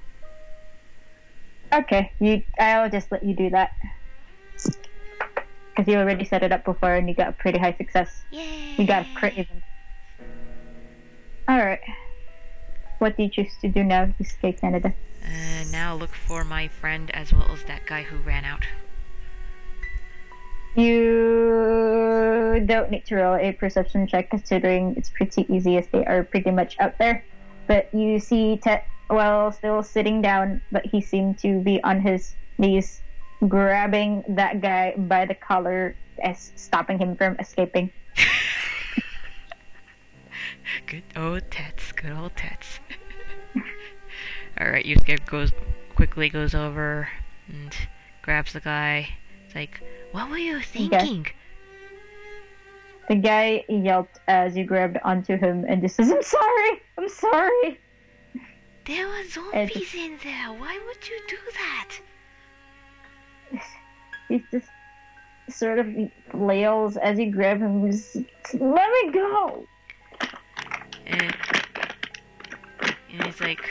Okay, you. I'll just let you do that. Because you already set it up before and you got a pretty high success. Yay! You got a crit even. Alright. What do you choose to do now, Yusuke Kaneda? Uh, now look for my friend as well as that guy who ran out. You you don't need to roll a perception check considering it's pretty easy as they are pretty much out there. But you see Tet well still sitting down, but he seemed to be on his knees, grabbing that guy by the collar as stopping him from escaping. Good old Tets, good old Tets. Alright, Yusuke goes quickly goes over and grabs the guy. It's like, what were you thinking? Okay. The guy yelped as you grabbed onto him and just says, I'm sorry, I'm sorry. There were zombies in there. Why would you do that? He just sort of flails as you grab him. Just, let me go. And, and he's like,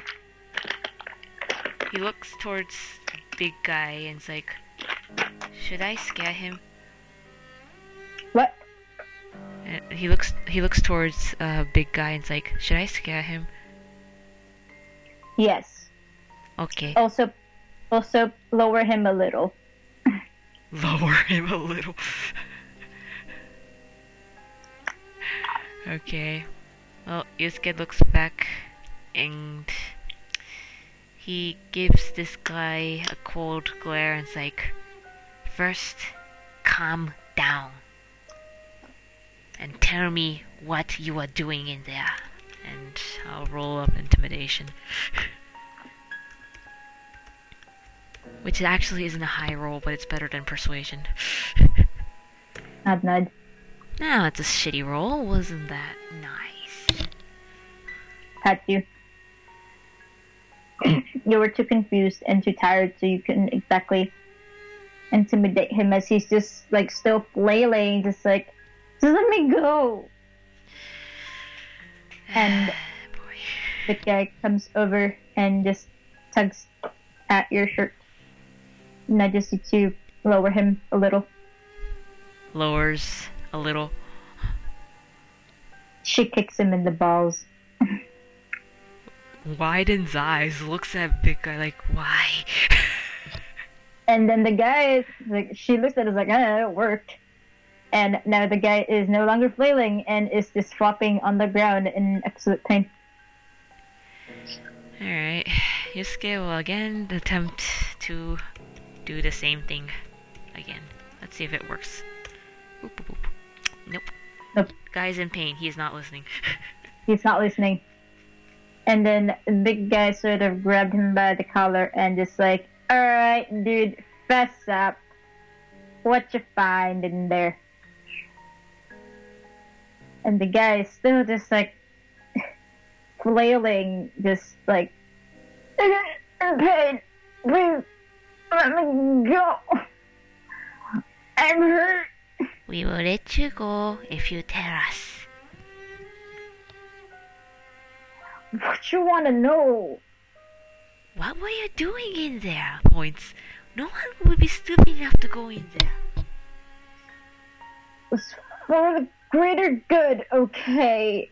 he looks towards big guy and it's like, should I scare him? What? And he looks he looks towards uh big guy and it's like, should I scare him? Yes. Okay. Also, also lower him a little. Lower him a little. Okay. Well, Yusuke looks back and he gives this guy a cold glare and it's like, first, calm down and tell me what you are doing in there. And I'll roll up intimidation. Which actually isn't a high roll, but it's better than persuasion. Nod, nod. No, it's a shitty roll. Wasn't that nice? Had you. You were too confused and too tired, so you couldn't exactly intimidate him as he's just like still flailing, just like, just let me go. And Boy. the guy comes over and just tugs at your shirt, nudges you to lower him a little. Lowers a little. She kicks him in the balls. Widens eyes, looks at big guy like, why? And then the guy is like, she looks at it like, ah, it worked. And now the guy is no longer flailing and is just flopping on the ground in absolute pain. Alright, Yusuke will again attempt to do the same thing again. Let's see if it works. Boop, boop, boop. Nope. Nope. Guy's in pain, he's not listening. He's not listening. And then the big guy sort of grabbed him by the collar and just like, alright, dude, fess up. What you find in there? And the guy is still just like flailing, just like, I'm in pain. Please let me go. I'm hurt. We will let you go if you tell us. What you want to know? What were you doing in there? Points. No one would be stupid enough to go in there. It was for the greater good, okay?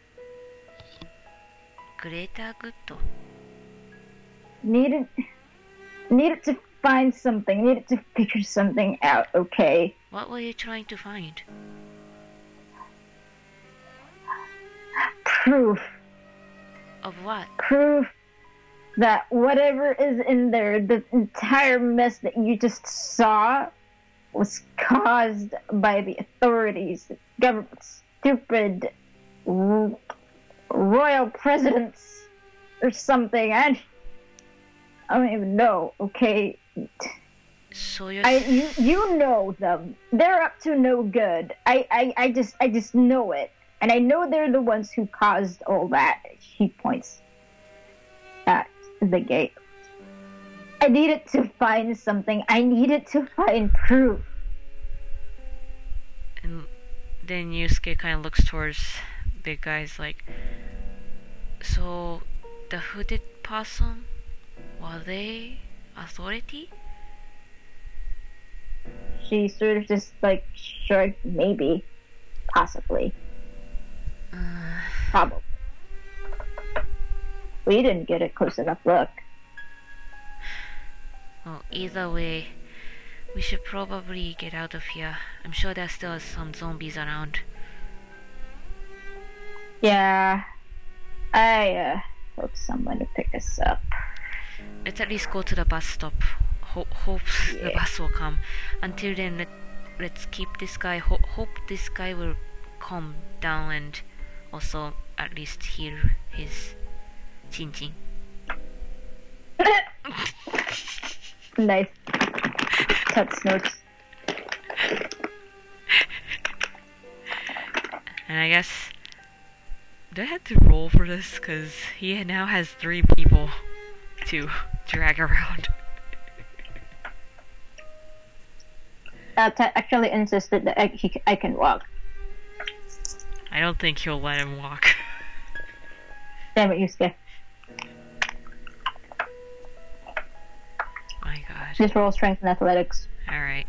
Greater good. Needed, needed to find something. Needed to figure something out, okay? What were you trying to find? Proof. Of what? Proof that whatever is in there, the entire mess that you just saw, was caused by the authorities, the government, stupid ro- royal presidents or something. I, I don't even know, okay? So you're... I, you, you know them. They're up to no good. I, I, I just I just know it. And I know they're the ones who caused all that. He points at the gate. I needed to find something. I needed to find proof. And then Yusuke kind of looks towards big guys like, so the hooded possum, were they authority? She sort of just like shrugged, maybe, possibly, Uh, probably. We didn't get a close enough look. well, either way, We should probably get out of here. I'm sure there's still some zombies around. Yeah. I uh, hope someone to pick us up. Let's at least go to the bus stop. Ho- hope the Yeah. bus will come. Until then, let, let's keep this guy. Ho- hope this guy will calm down and also at least hear his chin chin. Nice. Tuts notes. And I guess, do I have to roll for this? Because he now has three people to drag around. Uh, Ted actually insisted that I, he, I can walk. I don't think he'll let him walk. Damn it, Yusuke. My god. Just roll strength and athletics. Alright.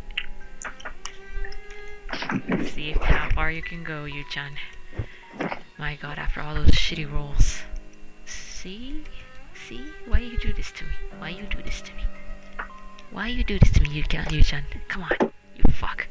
Let's see if how far you can go, Yu-chan. My god, after all those shitty rolls. See? See? Why you do this to me? Why you do this to me? Why you do this to me, Yu-chan? Yu-chan? Come on, you fuck.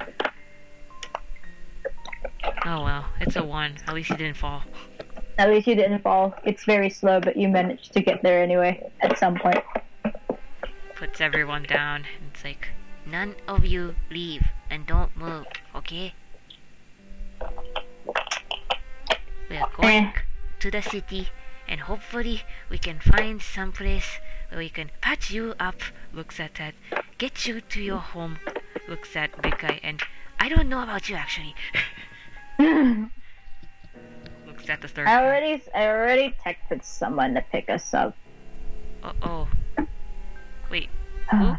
Oh well, it's a one. At least he didn't fall. At least you didn't fall. It's very slow, but you managed to get there anyway, at some point. Puts everyone down. It's like, none of you leave and don't move, okay? We are going Eh. to the city and hopefully we can find some place where we can patch you up, looks at that, get you to your home, looks at big guy, and I don't know about you actually. Looks at the third I guy. already, I already texted someone to pick us up. Uh oh. Wait, who?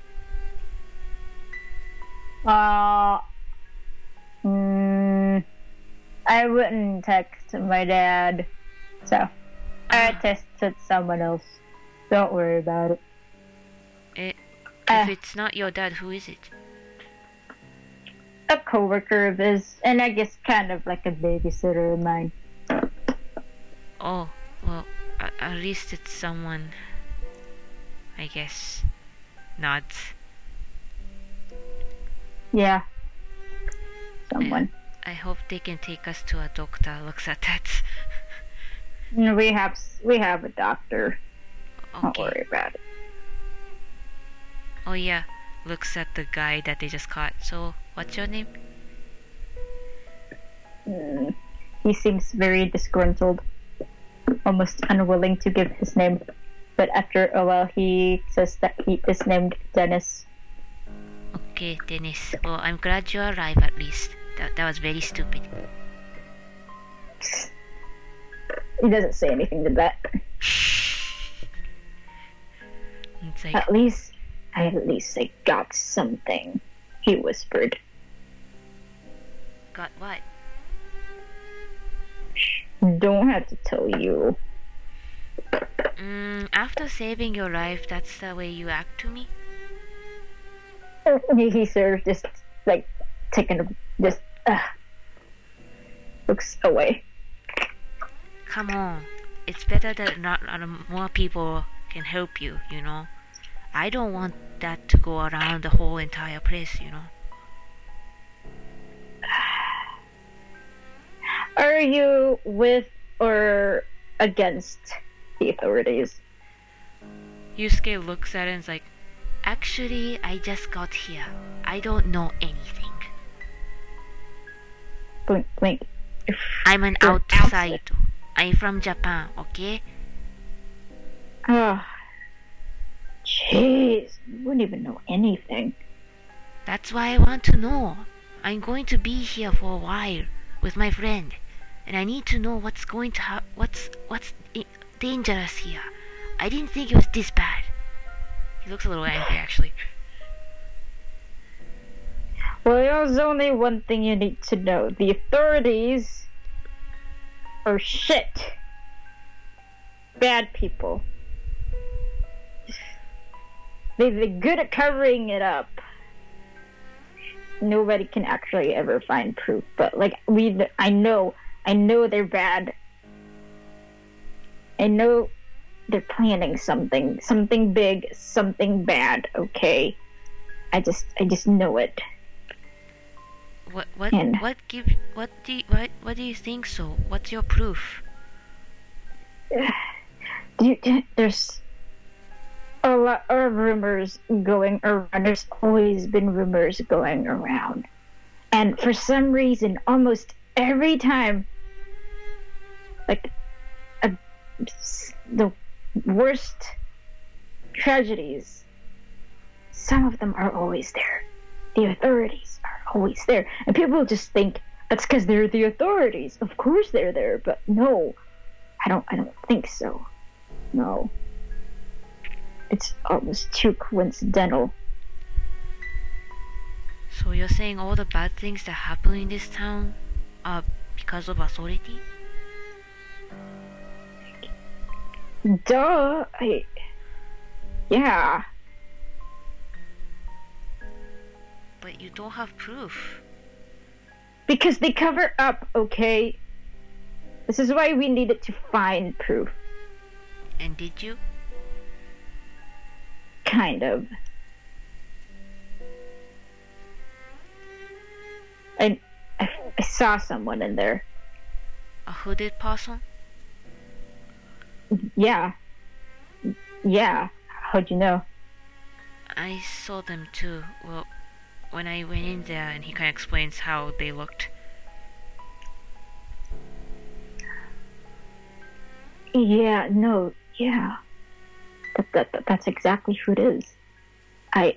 Uh, mm, I wouldn't text my dad, so I Ah. texted someone else. Don't worry about it. It, Uh, if it's not your dad, who is it? A coworker of his, and I guess kind of like a babysitter of mine. Oh, well, at, at least it's someone. I guess. Nods. Yeah, someone. I hope they can take us to a doctor. Looks at that. Mm, We have, s- we have a doctor. Don't Okay. worry about it. Oh yeah. Looks at the guy that they just caught. So, what's your name? Mm, he seems very disgruntled, almost unwilling to give his name. But after a while, he says that he is named Dennis. Okay, Dennis. Well, I'm glad you arrived at least. That, that was very stupid. He doesn't say anything to that. It's like, At least, at least I got something, he whispered. got what? Don't have to tell you. Mm, after saving your life, that's the way you act to me? He, he sort of just, like, taking a, just, uh, looks away. Come on. It's better that not uh, more people can help you, you know? I don't want that to go around the whole entire place, you know? Are you with or against the authorities? Yusuke looks at it and is like, actually, I just got here. I don't know anything. Blink, blink. I'm an You're outsider. I'm from Japan, okay? Oh, jeez, you wouldn't even know anything. That's why I want to know. I'm going to be here for a while with my friend, and I need to know what's going to ha- what's what's I- dangerous here. I didn't think it was this bad. He looks a little angry, actually. Well, there's only one thing you need to know. The authorities are shit. Bad people. They, they're good at covering it up. Nobody can actually ever find proof, but like we, I know, I know they're bad. I know they're planning something, something big, something bad. Okay. I just I just know it. What what And- what give what do you, what what do you think so? What's your proof? Do you, there's a lot of rumors going around. There's always been rumors going around. And for some reason, almost every time, like, a, the worst tragedies, some of them are always there. The authorities are always there. And people just think that's because they're the authorities. Of course they're there, but no. I don't I don't think so. No. It's almost too coincidental. So you're saying all the bad things that happen in this town are because of authority? Duh. I Yeah. But you don't have proof. Because they cover up, okay? This is why we needed to find proof. And did you? Kind of. I, I, I saw someone in there. A hooded person? Yeah. Yeah. How'd you know? I saw them too. Well, when I went in there and he kind of explains how they looked. Yeah, no, yeah. That, that, that, that's exactly who it is. I...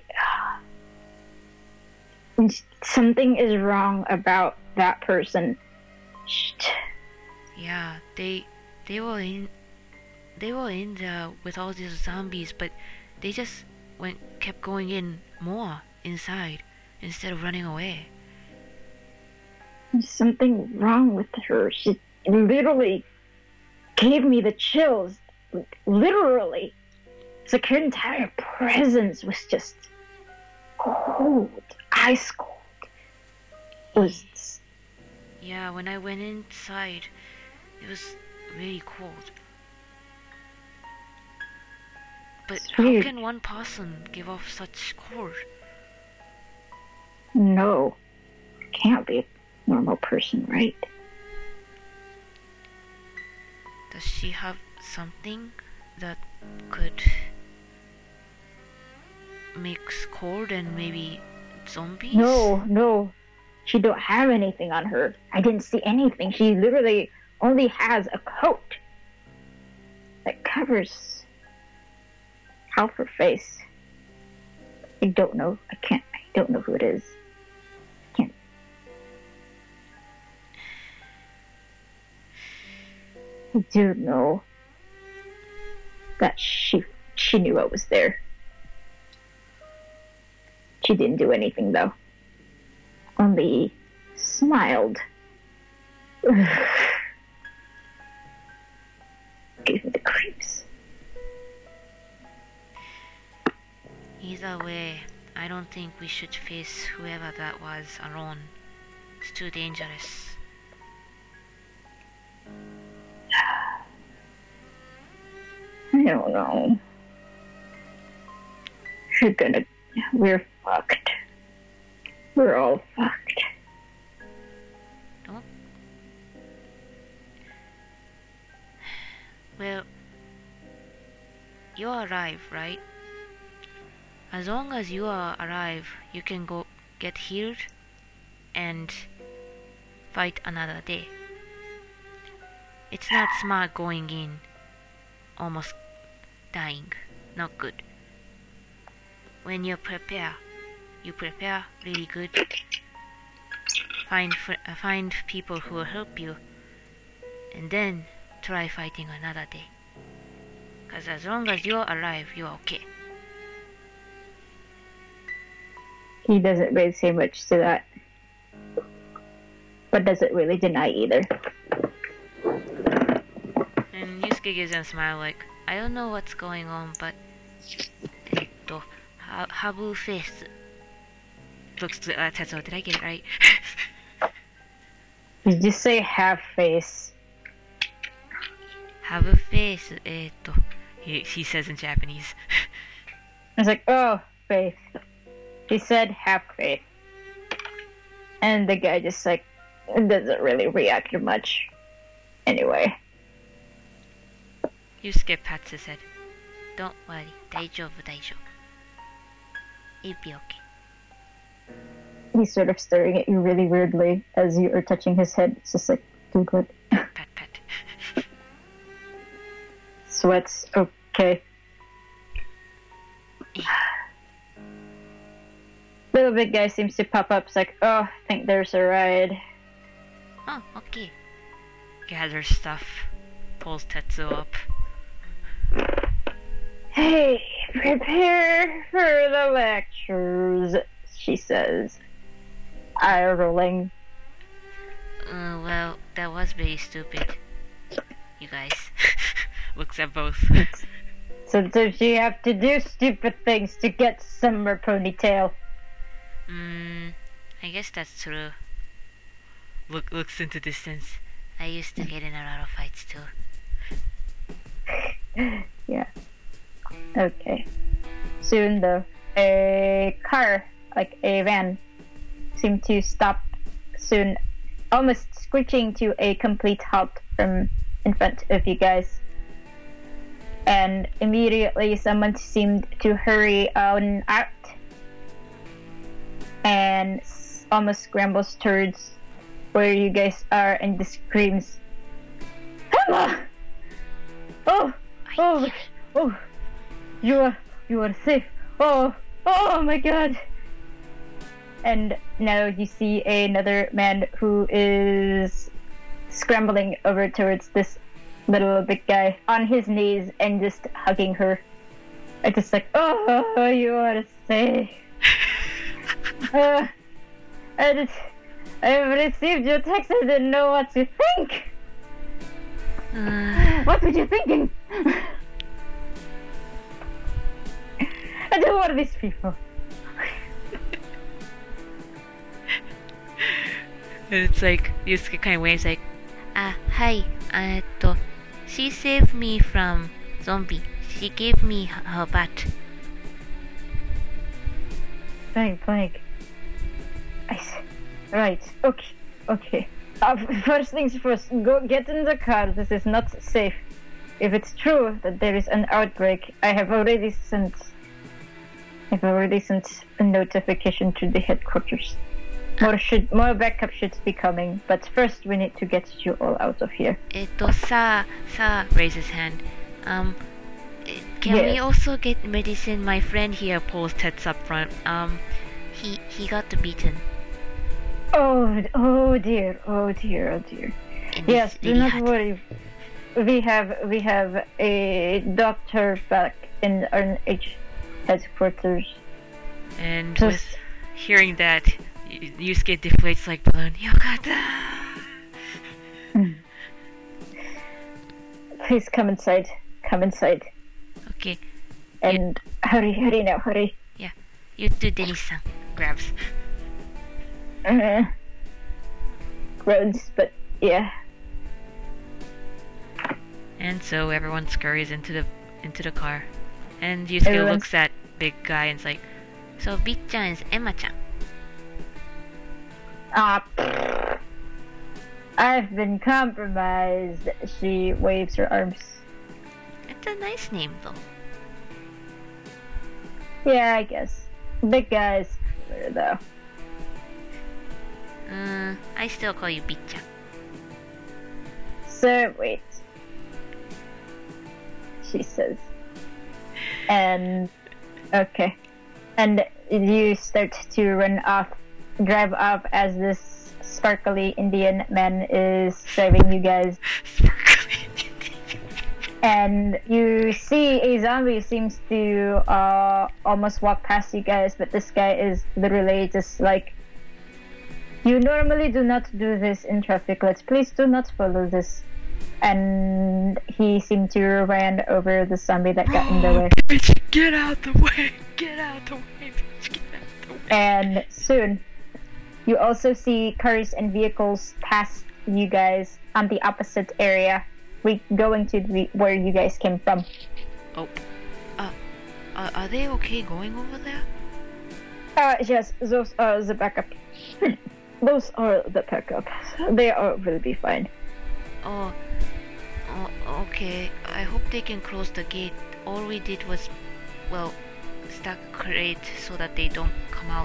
Something is wrong about that person. Shh. Yeah, they they were in they were in there with all these zombies, but they just went kept going in more inside instead of running away. There's something wrong with her. She literally gave me the chills. Like, literally. It's like her entire presence was just cold. Ice cold. It was... Yeah, when I went inside, it was really cold. But It's how weird. can one person give off such cold? No. Can't be a normal person, right? Does she have something that could mix cold and maybe zombies? No, no. She don't have anything on her. I didn't see anything. She literally only has a coat that covers half her face. I don't know. I can't. I don't know who it is. I can't. I do know that she she knew I was there. She didn't do anything though. Only smiled. Gave me the creeps. Either way, I don't think we should face whoever that was alone. It's too dangerous. I don't know. We're gonna. We're fucked. We're all fucked. Don't. Well, you're alive, right? As long as you are alive, you can go get healed and fight another day. It's not smart going in almost dying. Not good. When you prepare, you prepare really good. Find fr- uh, find people who will help you, and then try fighting another day. Cause as long as you're alive, you're okay. He doesn't really say much to that, but doesn't really deny either. And Yusuke gives him a smile like, I don't know what's going on, but... Etto, ha- Habu face... Looks to uh, Tetsuo, did I get it right? You just say half face. Habu face, etto... He, he says in Japanese. It's like, oh, Faith. She said, have faith. And the guy just like doesn't really react much. Anyway. Yusuke pats his head. Don't worry, daijoubu, daijoubu. It'll be okay. He's sort of staring at you really weirdly as you are touching his head. It's just like, too good. Pat, pat. Sweats, okay. Little big guy seems to pop up. It's like, oh, I think there's a ride. Oh, okay. Gathers stuff. Pulls Tetsuo up. Hey, prepare for the lectures, she says. Eye rolling. Uh, well, that was very stupid. You guys. Looks at both. Sometimes you have to do stupid things to get summer ponytail. Mm, I guess that's true. Look, looks into distance. I used to get in a lot of fights too. Yeah. Okay. Soon though, a car, like a van, seemed to stop soon, almost screeching to a complete halt from in front of you guys. And immediately someone seemed to hurry on out and s- almost scrambles towards where you guys are and just screams, Emma! Oh! Oh! Oh! You are, you are safe. Oh! Oh my god! And now you see another man who is scrambling over towards this little big guy on his knees and just hugging her. It's just like, oh, you are safe. uh, I just, I've received your text. I didn't know what to think. Uh, What were you thinking? I don't want these people. it's like, Yusuke kind of waves like, ah, hi, uh, to, she saved me from zombie. She gave me her, her bat. Blank, blank. I s- Right, okay, okay. Uh, first things first, go get in the car. This is not safe. If it's true that there is an outbreak, I have already sent. I've already sent a notification to the headquarters. More should, more backup should be coming, but first we need to get you all out of here. Eto, sa, sa, raises hand. Um, eh, can we Yes. also get medicine? My friend here pulls Tets up front. Um, he, he got beaten. Oh, oh dear, oh dear, oh dear. It Yes, is do really not hot. worry. We have we have a doctor back in our H headquarters. And Just- with hearing that, Y- Yusuke deflates like balloon. Yokata! Please come inside. Come inside. Okay, And hurry, hurry now, hurry. you too, Dennis-san. Grabs. Uh, roads, but yeah. And so everyone scurries into the into the car. And Yusuke Everyone's- looks at big guy and is like, so Bit-chan is Emma-chan. Ah, pfft. I've been compromised. She waves her arms. It's a nice name though. Yeah, I guess. Big guys, cooler though. Uh, I still call you Bit-chan. So wait, she says, and okay, and you start to run off, drive off as this sparkly Indian man is driving you guys, and you see a zombie seems to uh almost walk past you guys, but this guy is literally just like, you normally do not do this in traffic lights. Please do not follow this. And he seemed to run over the zombie that got in the way. Bitch, get out the way! Get out the way, bitch, get out the way. And soon, you also see cars and vehicles past you guys on the opposite area, we going to the, where you guys came from. Oh, uh, uh, are they okay going over there? Uh, yes, those are the backup. Those are the backup. They are will be fine. Oh, oh, okay. I hope they can close the gate. All we did was, well, stack crate so that they don't come out.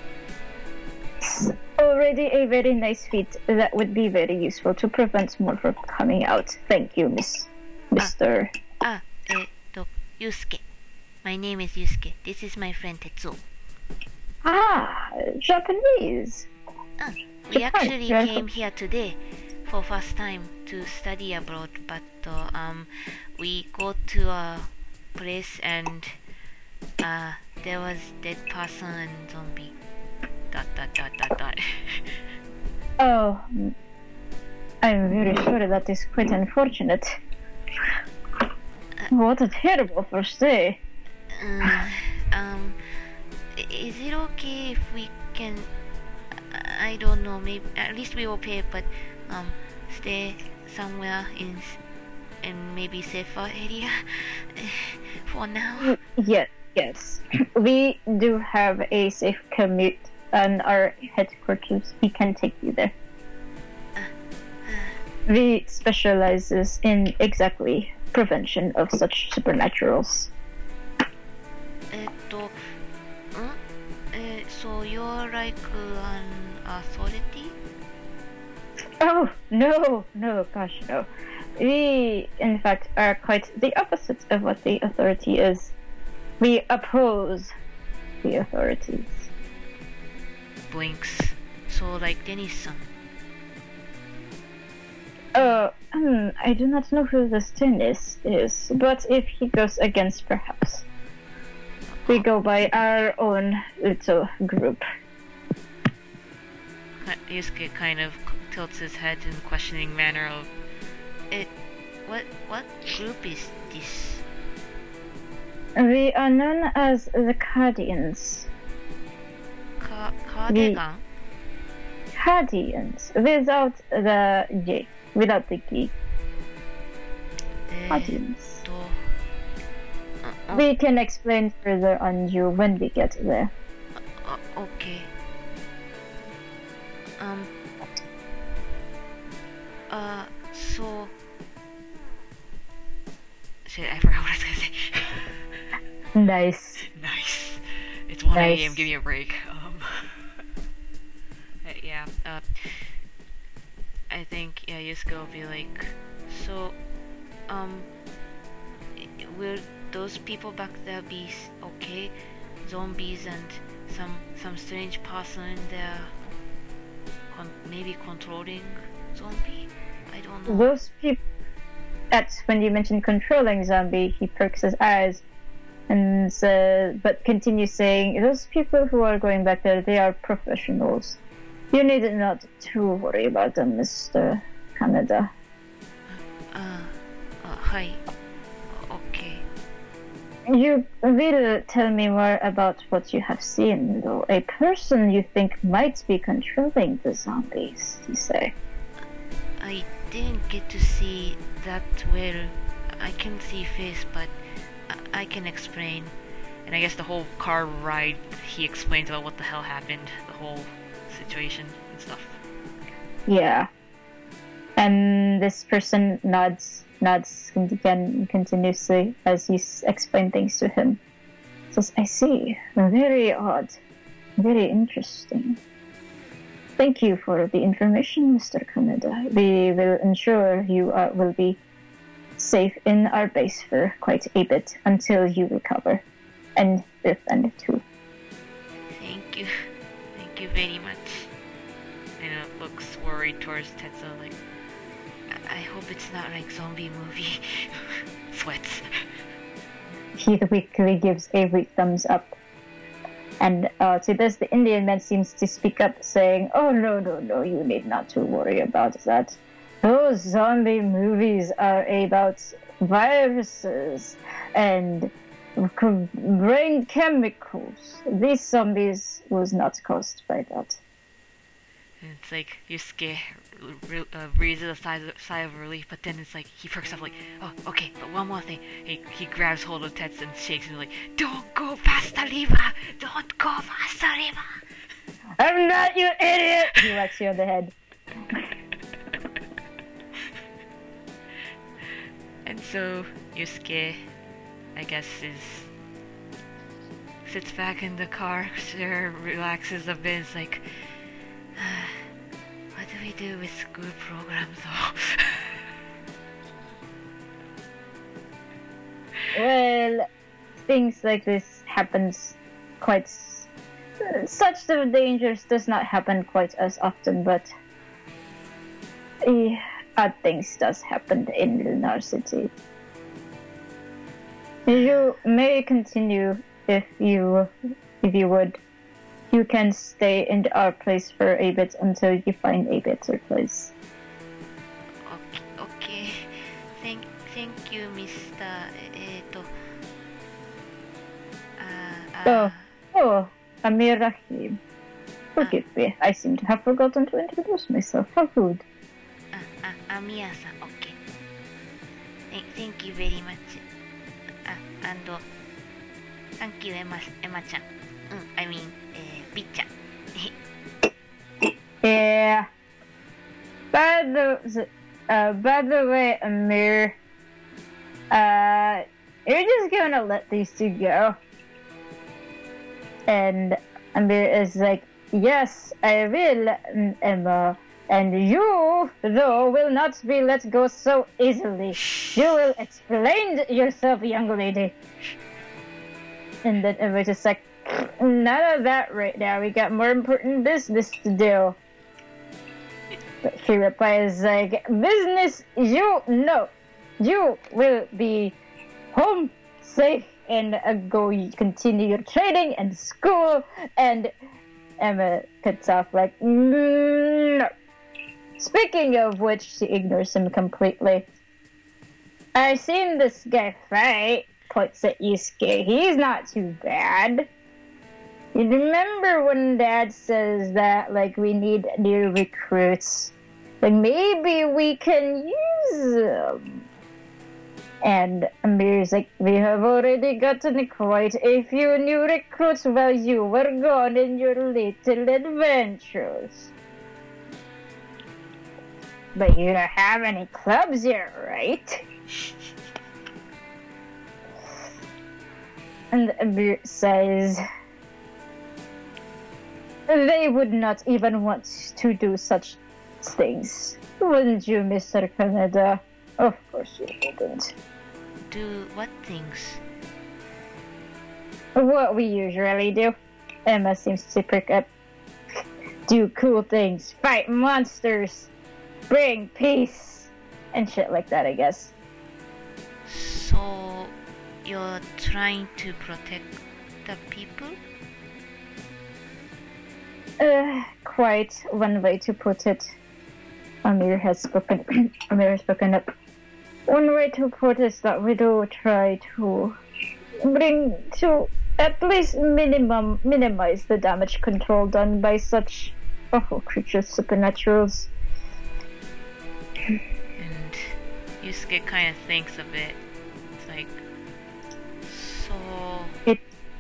Already a very nice feat that would be very useful to prevent more from coming out. Thank you, Miss, Mister. Ah, eh, to, Yusuke. My name is Yusuke. This is my friend Tetsuo. Ah, Japanese. Ah, we Japan, actually Japan. came here today for first time to study abroad, but uh, um, we go to a place and uh, there was dead person and zombie. Dot dot dot dot dot. Oh, I'm very sorry. That is quite unfortunate. What a terrible first day. Uh, um, i- is it okay if we can? I don't know. Maybe at least we will pay, but um, stay somewhere in s- in maybe safer area for now. Yes, yes. We do have a safe commute on our headquarters. We can take you there. We specializes in exactly prevention of such supernaturals. えっと、ん? え、so you're like an authority? Oh, no, no, gosh, no. We, in fact, are quite the opposite of what the authority is. We oppose the authorities. Blinks. So like Dennis-san. Uh, hmm, I do not know who this Dennis is, but if he goes against, perhaps. We go by our own little group. Yusuke kind of tilts his head in a questioning manner of, it, what, what group is this? We are known as the Guardians. Ka- Cardigan? Guardians, without the J, without the G. Guardians. えーっと、あ、あ、 We can explain further on you when we get there. あ、okay. Um, uh, so, shit, I forgot what I was gonna say. Nice. Nice. It's one a.m. Nice. Give me a break. Um, uh, yeah. Uh, I think yeah, Yusuke will be like, so, um, will those people back there be s- okay? Zombies and some some strange person in there, con- maybe controlling zombie. I don't know. Those people. That's when you mention controlling zombie, he perks his eyes and says, but continues saying, those people who are going back there, they are professionals. You need not to worry about them, Mister Kaneda. Uh, uh, hi. Okay. You will tell me more about what you have seen, though. A person you think might be controlling the zombies, you say. I didn't get to see that well. I can see face, but I, I can explain. And I guess the whole car ride, he explains about what the hell happened, the whole situation and stuff. Yeah. And this person nods, nods again continuously as you s- explain things to him. Says, I see. Very odd. Very interesting. Thank you for the information, Mister Kaneda. We will ensure you uh, will be safe in our base for quite a bit until you recover. And defend too. Thank you. Thank you very much. And it looks worried towards Tetsuo, like, I, I hope it's not like zombie movie. Sweats. He weakly gives a weak thumbs up. And uh, to this, the Indian man seems to speak up, saying, oh, no, no, no, you need not to worry about that. Those zombie movies are about viruses and c- brain chemicals. These zombies was not caused by that. And it's like Yusuke re- uh, breathes a sigh, sigh of relief, but then it's like he perks up like, oh, okay, but one more thing. He, he grabs hold of Tets and shakes him like, don't go past the river! Don't go past the river! I'm not, you idiot! He whacks you on the head. And so Yusuke, I guess, is sits back in the car, sure, relaxes a bit. It's like, what do we do with school programs though? Well, things like this happens quite. Such the dangers does not happen quite as often, but eh, odd things does happen in our city. You may continue if you if you would. You can stay in our place for a bit until you find a better place. Okay, okay. Thank, thank you, Mister Eto. Uh, uh, Oh, oh, Amir Rahim. Forgive me, I seem to have forgotten to introduce myself. How rude. uh, uh, Amiya-san, okay. Thank, thank you very much. Uh, and, uh, thank you, Emma, Emma-chan. Mm, I mean, uh, Big-chan. Yeah. By the, uh, by the way, Amir, uh, you're just gonna let these two go. And Amir is like, yes, I will, Emma. And you, though, will not be let go so easily. You will explain yourself, young lady. And then Emma's just like, none of that right now. We got more important business to do. But he replies like, business, you know. You will be home safe and uh, go continue your training and school. And Emma cuts off like, mm, no. Speaking of which, she ignores him completely. I've seen this guy fight, points at Yusuke. He's not too bad. You remember when Dad says that, like, we need new recruits? Like, maybe we can use them. And Amir's like, we have already gotten quite a few new recruits while you were gone in your little adventures. But you don't have any clubs yet, right? And Amir says, they would not even want to do such things. Wouldn't you, Mister Kaneda? Of course you wouldn't. Do what things? What we usually do. Emma seems to prick up. Do cool things. Fight monsters. Bring peace. And shit like that, I guess. So, you're trying to protect the people? Uh, quite one way to put it. Amir has spoken. Amir has spoken up. One way to put it is that we do try to bring to at least minimum minimize the damage control done by such awful creatures, supernaturals. And Yusuke kind of thinks of it. It's like, so It.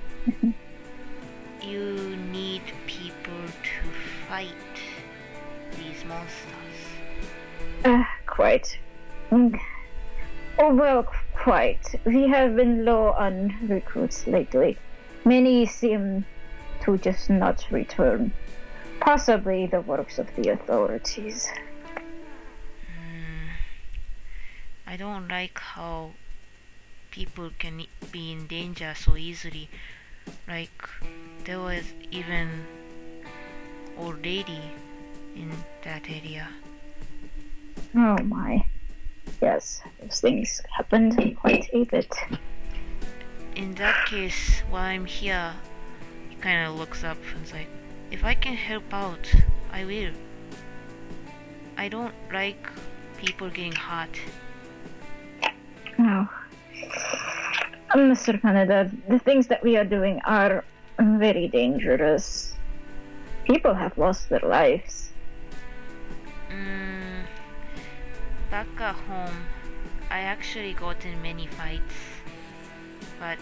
you need people to fight these monsters. Uh, quite. Mm. Oh, well, quite. We have been low on recruits lately. Many seem to just not return. Possibly the works of the authorities. Mm, I don't like how people can be in danger so easily. Like, there was even old lady in that area. Oh my. Yes, those things happened quite a bit. In that case, while I'm here, he kind of looks up and is like, if I can help out, I will. I don't like people getting hurt. Oh. Mister Kaneda, the things that we are doing are very dangerous. People have lost their lives. back at home, I actually got in many fights, but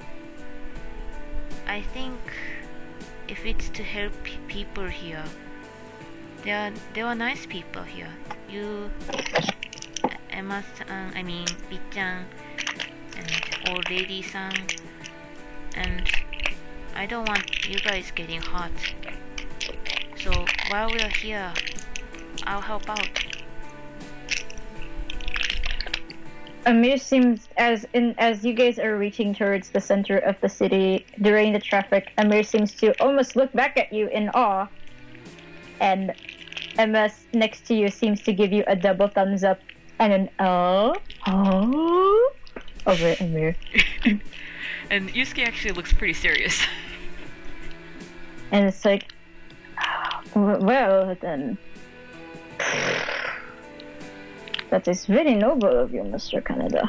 I think if it's to help pe- people here, there are there are nice people here. You, Emma-san, I mean Bi-chan, and old lady-san, and I don't want you guys getting hurt. So while we're here, I'll help out. Amir seems as in as you guys are reaching towards the center of the city during the traffic. Amir seems to almost look back at you in awe, and Emma next to you seems to give you a double thumbs up and an oh oh over Amir. And Yusuke actually looks pretty serious. And it's like, well then. That is very noble of you, Mister Kaneda.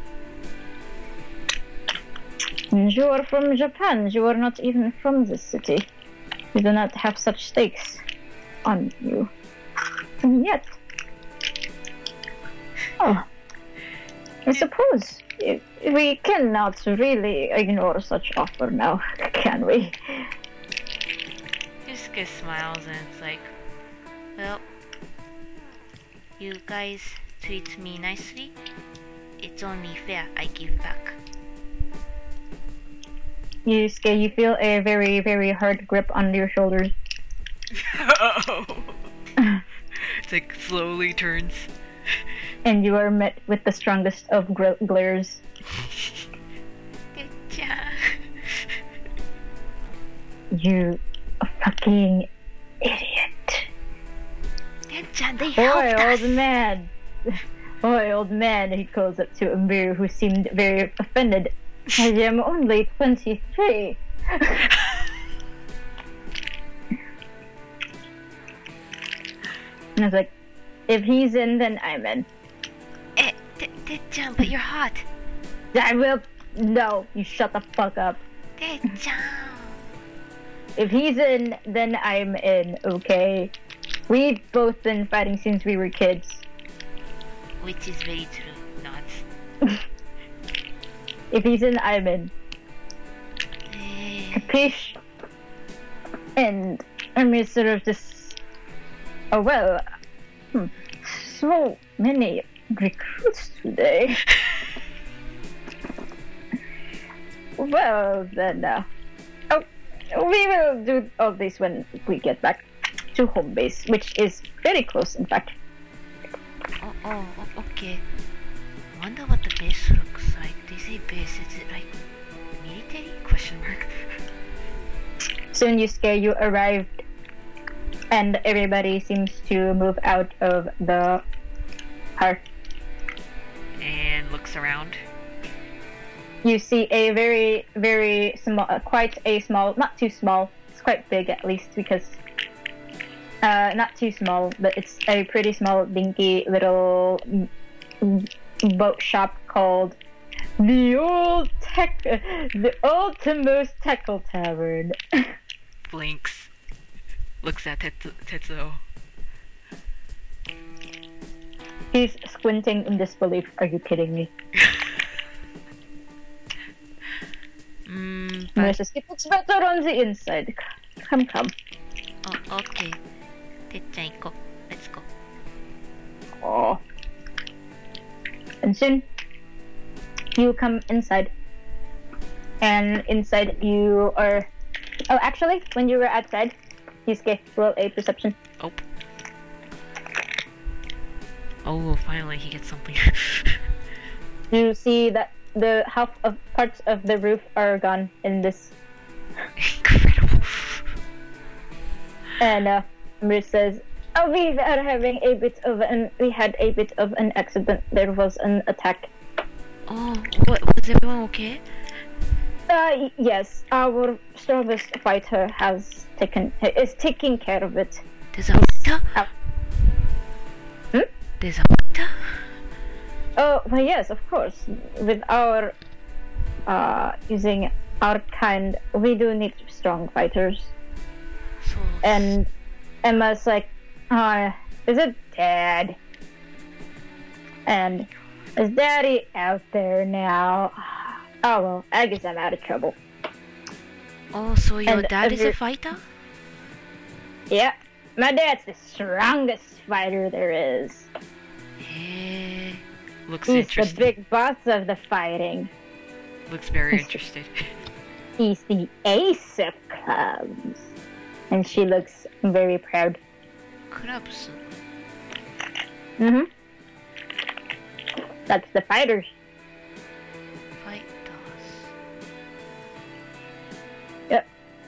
And you are from Japan. You are not even from this city. You do not have such stakes on you. And yet... Oh. I suppose we cannot really ignore such offer now, can we? Yusuke smiles and it's like, well, you guys treat me nicely. It's only fair I give back. Yusuke, you feel a very, very hard grip on your shoulders. Oh. It's like slowly turns. And you are met with the strongest of gl- glares. You fucking idiot. They Boy, old man. Boy, old man, he calls up to Amir, who seemed very offended. I am only twenty-three. And I was like, if he's in, then I'm in. Eh, Te-chan, but you're hot. I will. No, you shut the fuck up. Te-chan. If he's in, then I'm in, okay? We've both been fighting since we were kids. Which is very true, not. If he's in, I'm in. Eh. Capiche? And I mean, sort of just. Oh well. Hmm. So many recruits today. Well then, uh, oh, we will do all this when we get back to home base, which is very close, in fact. Oh, oh, okay. Wonder what the base looks like. They say base, is it like military? Question mark. Soon, Yusuke, you arrived, and everybody seems to move out of the park. And looks around. You see a very, very small, uh, quite a small, not too small, it's quite big at least, because, uh, not too small, but it's a pretty small, dinky little boat shop called the Old Tech, the Ultimate Tackle Tavern. Blinks. Looks at Tetsu- Tetsuo. He's squinting in disbelief. Are you kidding me? Mm, But... but... It's better on the inside. Come, come. Oh, okay. Te-chan, go. Let's go. Oh. And soon, you come inside. And inside you are... Oh, actually, when you were outside, Yusuke, roll a perception. Oh. Oh, finally he gets something. You see that the half of parts of the roof are gone in this. Incredible. And uh, Mir says, "Oh, we are having a bit of an. We had a bit of an accident. There was an attack." Oh, what, was everyone okay? Uh, yes, our strongest fighter has taken is taking care of it. There's a water? Out. Hmm? There's a water? Oh, well, yes, of course. With our uh using our kind, we do need strong fighters. So, And Emma's like, uh, is it dead? And is Daddy out there now? Oh well, I guess I'm out of trouble. Oh, so your And dad is a every- fighter? Yeah, my dad's the strongest fighter there is. Eh, looks He's the interesting. big boss of the fighting. Looks very interested. He's the ace of clubs. And she looks very proud. Clubs. Mm-hmm. That's the fighters. Fighters. Yep.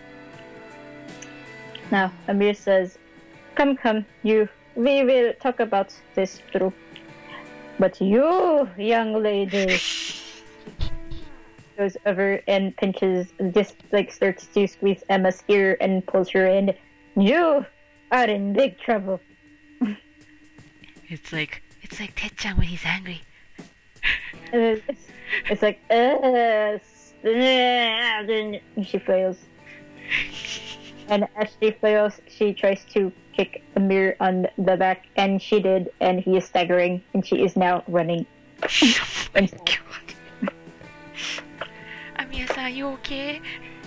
Now, Amir says, come, come, you. We will talk about this through. But you, young lady, goes over and pinches, just like starts to squeeze Emma's ear and pulls her in. You are in big trouble. It's like it's like Tetchan when he's angry. And it's, it's like, uh, and she fails. And as she fails, she tries to kick Amir on the back, and she did, and he is staggering, and she is now running. Oh my god. Amiya-san, are you okay?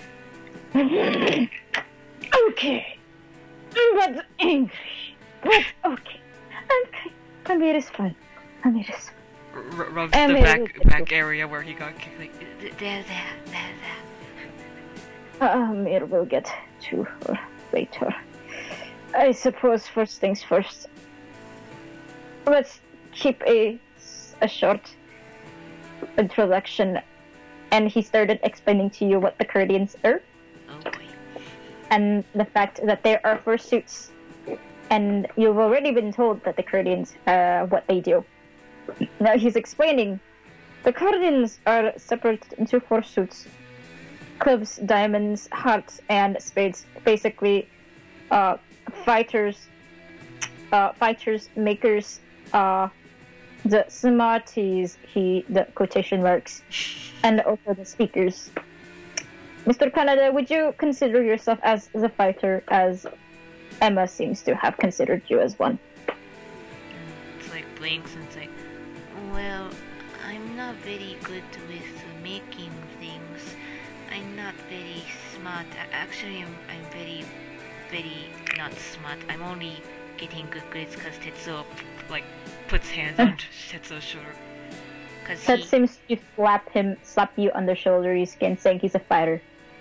Okay. But angry. But okay. Okay. Amir is fine. Amir is fine. R- rubs And the it back was- back area where he got kicked. Like there, there, there, there. Amir will get to her later. I suppose first things first. Let's keep a, a short introduction. And he started explaining to you what the Kurdians are, Oh boy. and the fact that there are four suits. And you've already been told that the Kurdians, uh, what they do. Now he's explaining, the Kurdians are separated into four suits. Clubs, diamonds, hearts, and spades. Basically, uh, fighters, uh, fighters, makers, uh, the smarties, he, the quotation marks, and also the speakers. Mister Kaneda, would you consider yourself as the fighter, as Emma seems to have considered you as one? It's like blinks and it's like, well, I'm not very good with making things. I'm not very smart. A- Actually, I'm, I'm very, very not smart. I'm only getting good grades because Tetsuo like puts hands on Tetsuo's shoulder. Cause That he, seems to slap him, slap you on the shoulder, again, saying he's a fighter.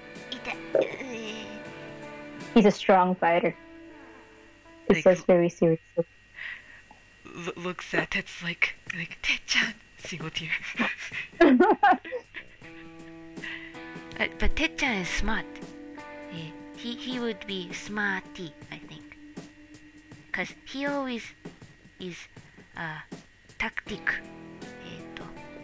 He's a strong fighter. He Like- says very seriously. l- looks at Tets like like Tetchan, single tear. Uh, but Tetchan is smart. Yeah, he he would be smarty, I think. Cause he always is uh tactic. えっと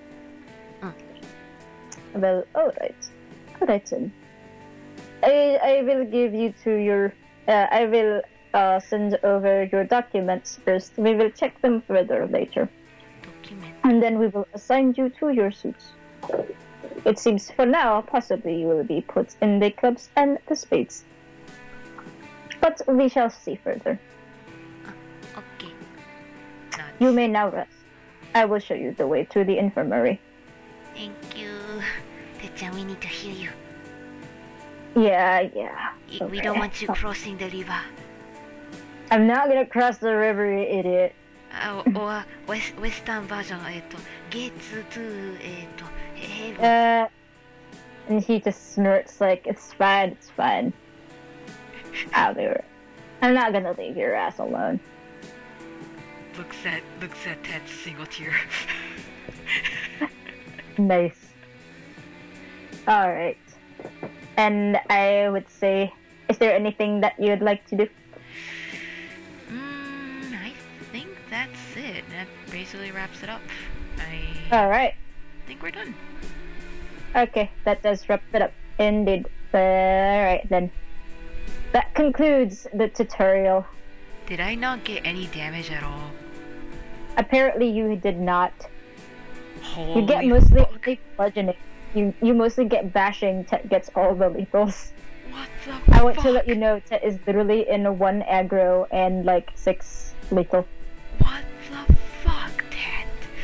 Well, alright. Alright then. I, I will give you to your... Uh, I will uh, send over your documents first. We will check them further later. document. And then we will assign you to your suits. It seems for now, possibly you will be put in the clubs and the spades. But we shall see further. Okay. Nuts. You may now rest. I will show you the way to the infirmary. Thank you. Tetchan, we need to heal you. Yeah, yeah. Y- We don't want you crossing the river. I'm not gonna cross the river, you idiot. Uh, or west, western version, えっと、gets to, えっと、heaven. Uh, and he just snorts like, it's fine, it's fine. I'll do it. I'm not gonna leave your ass alone. Looks at, looks at Ted's single tear. Nice. Alright. And I would say, is there anything that you'd like to do? Mm, I think that's it. That basically wraps it up. I Alright. think we're done. Okay, that does wrap it up. Indeed. Alright then. That concludes the tutorial. Did I not get any damage at all? Apparently you did not. Holy You get mostly fuck. only bludgeoning. You you mostly get bashing. Tet gets all the lethals. What the I want fuck? to let you know Tet is literally in one aggro and like six lethal. What the fuck, Ted?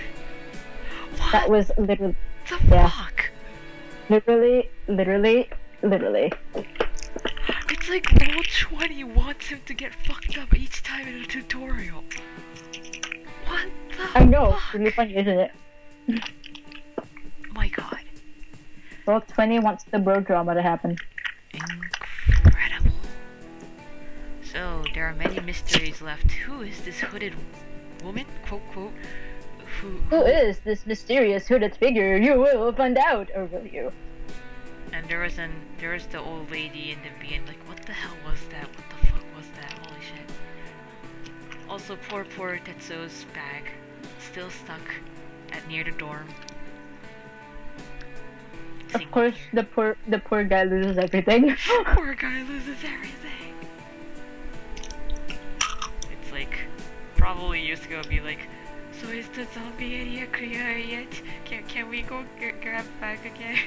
That was literally, the yeah. fuck? literally, literally, literally. It's like roll twenty wants him to get fucked up each time in a tutorial. What the I know, fuck? really funny, isn't it? My god. Roll twenty wants the bro drama to happen. Incredible. So, there are many mysteries left. Who is this hooded woman? Quote, quote. Who, Who is this mysterious hooded figure? You will find out, or will you? And there was an there was the old lady in the beginning, like, what the hell was that? What the fuck was that? Holy shit. Also, poor, poor Tetsuo's bag. Still stuck at near the dorm. Of course, the poor the poor guy loses everything. Poor guy loses everything. It's like, probably Yusuke would be like, so is the zombie area clear yet? Can, can we go g grab back again?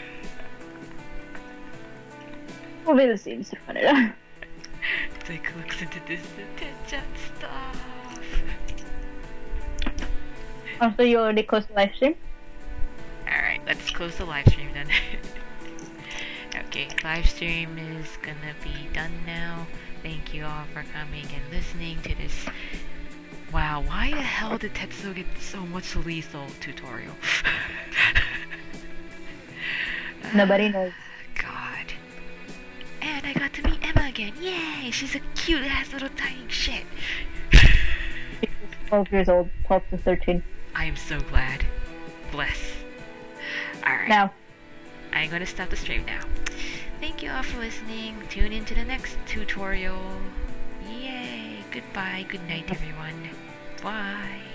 Well, it seems funny. It's like, looks into this attention stuff. Also, you already closed the live stream? Alright, let's close the live stream then. Okay, live stream is gonna be done now. Thank you all for coming and listening to this. Wow, why the hell did Tetsuo get so much lethal tutorial? Nobody knows. God. And I got to meet Emma again. Yay! She's a cute ass little tiny shit. She's twelve years old, twelve to thirteen. I am so glad. Bless. Alright. Now. I'm gonna stop the stream now. Thank you all for listening. Tune in to the next tutorial. Yay! Goodbye. Good night, everyone. Bye.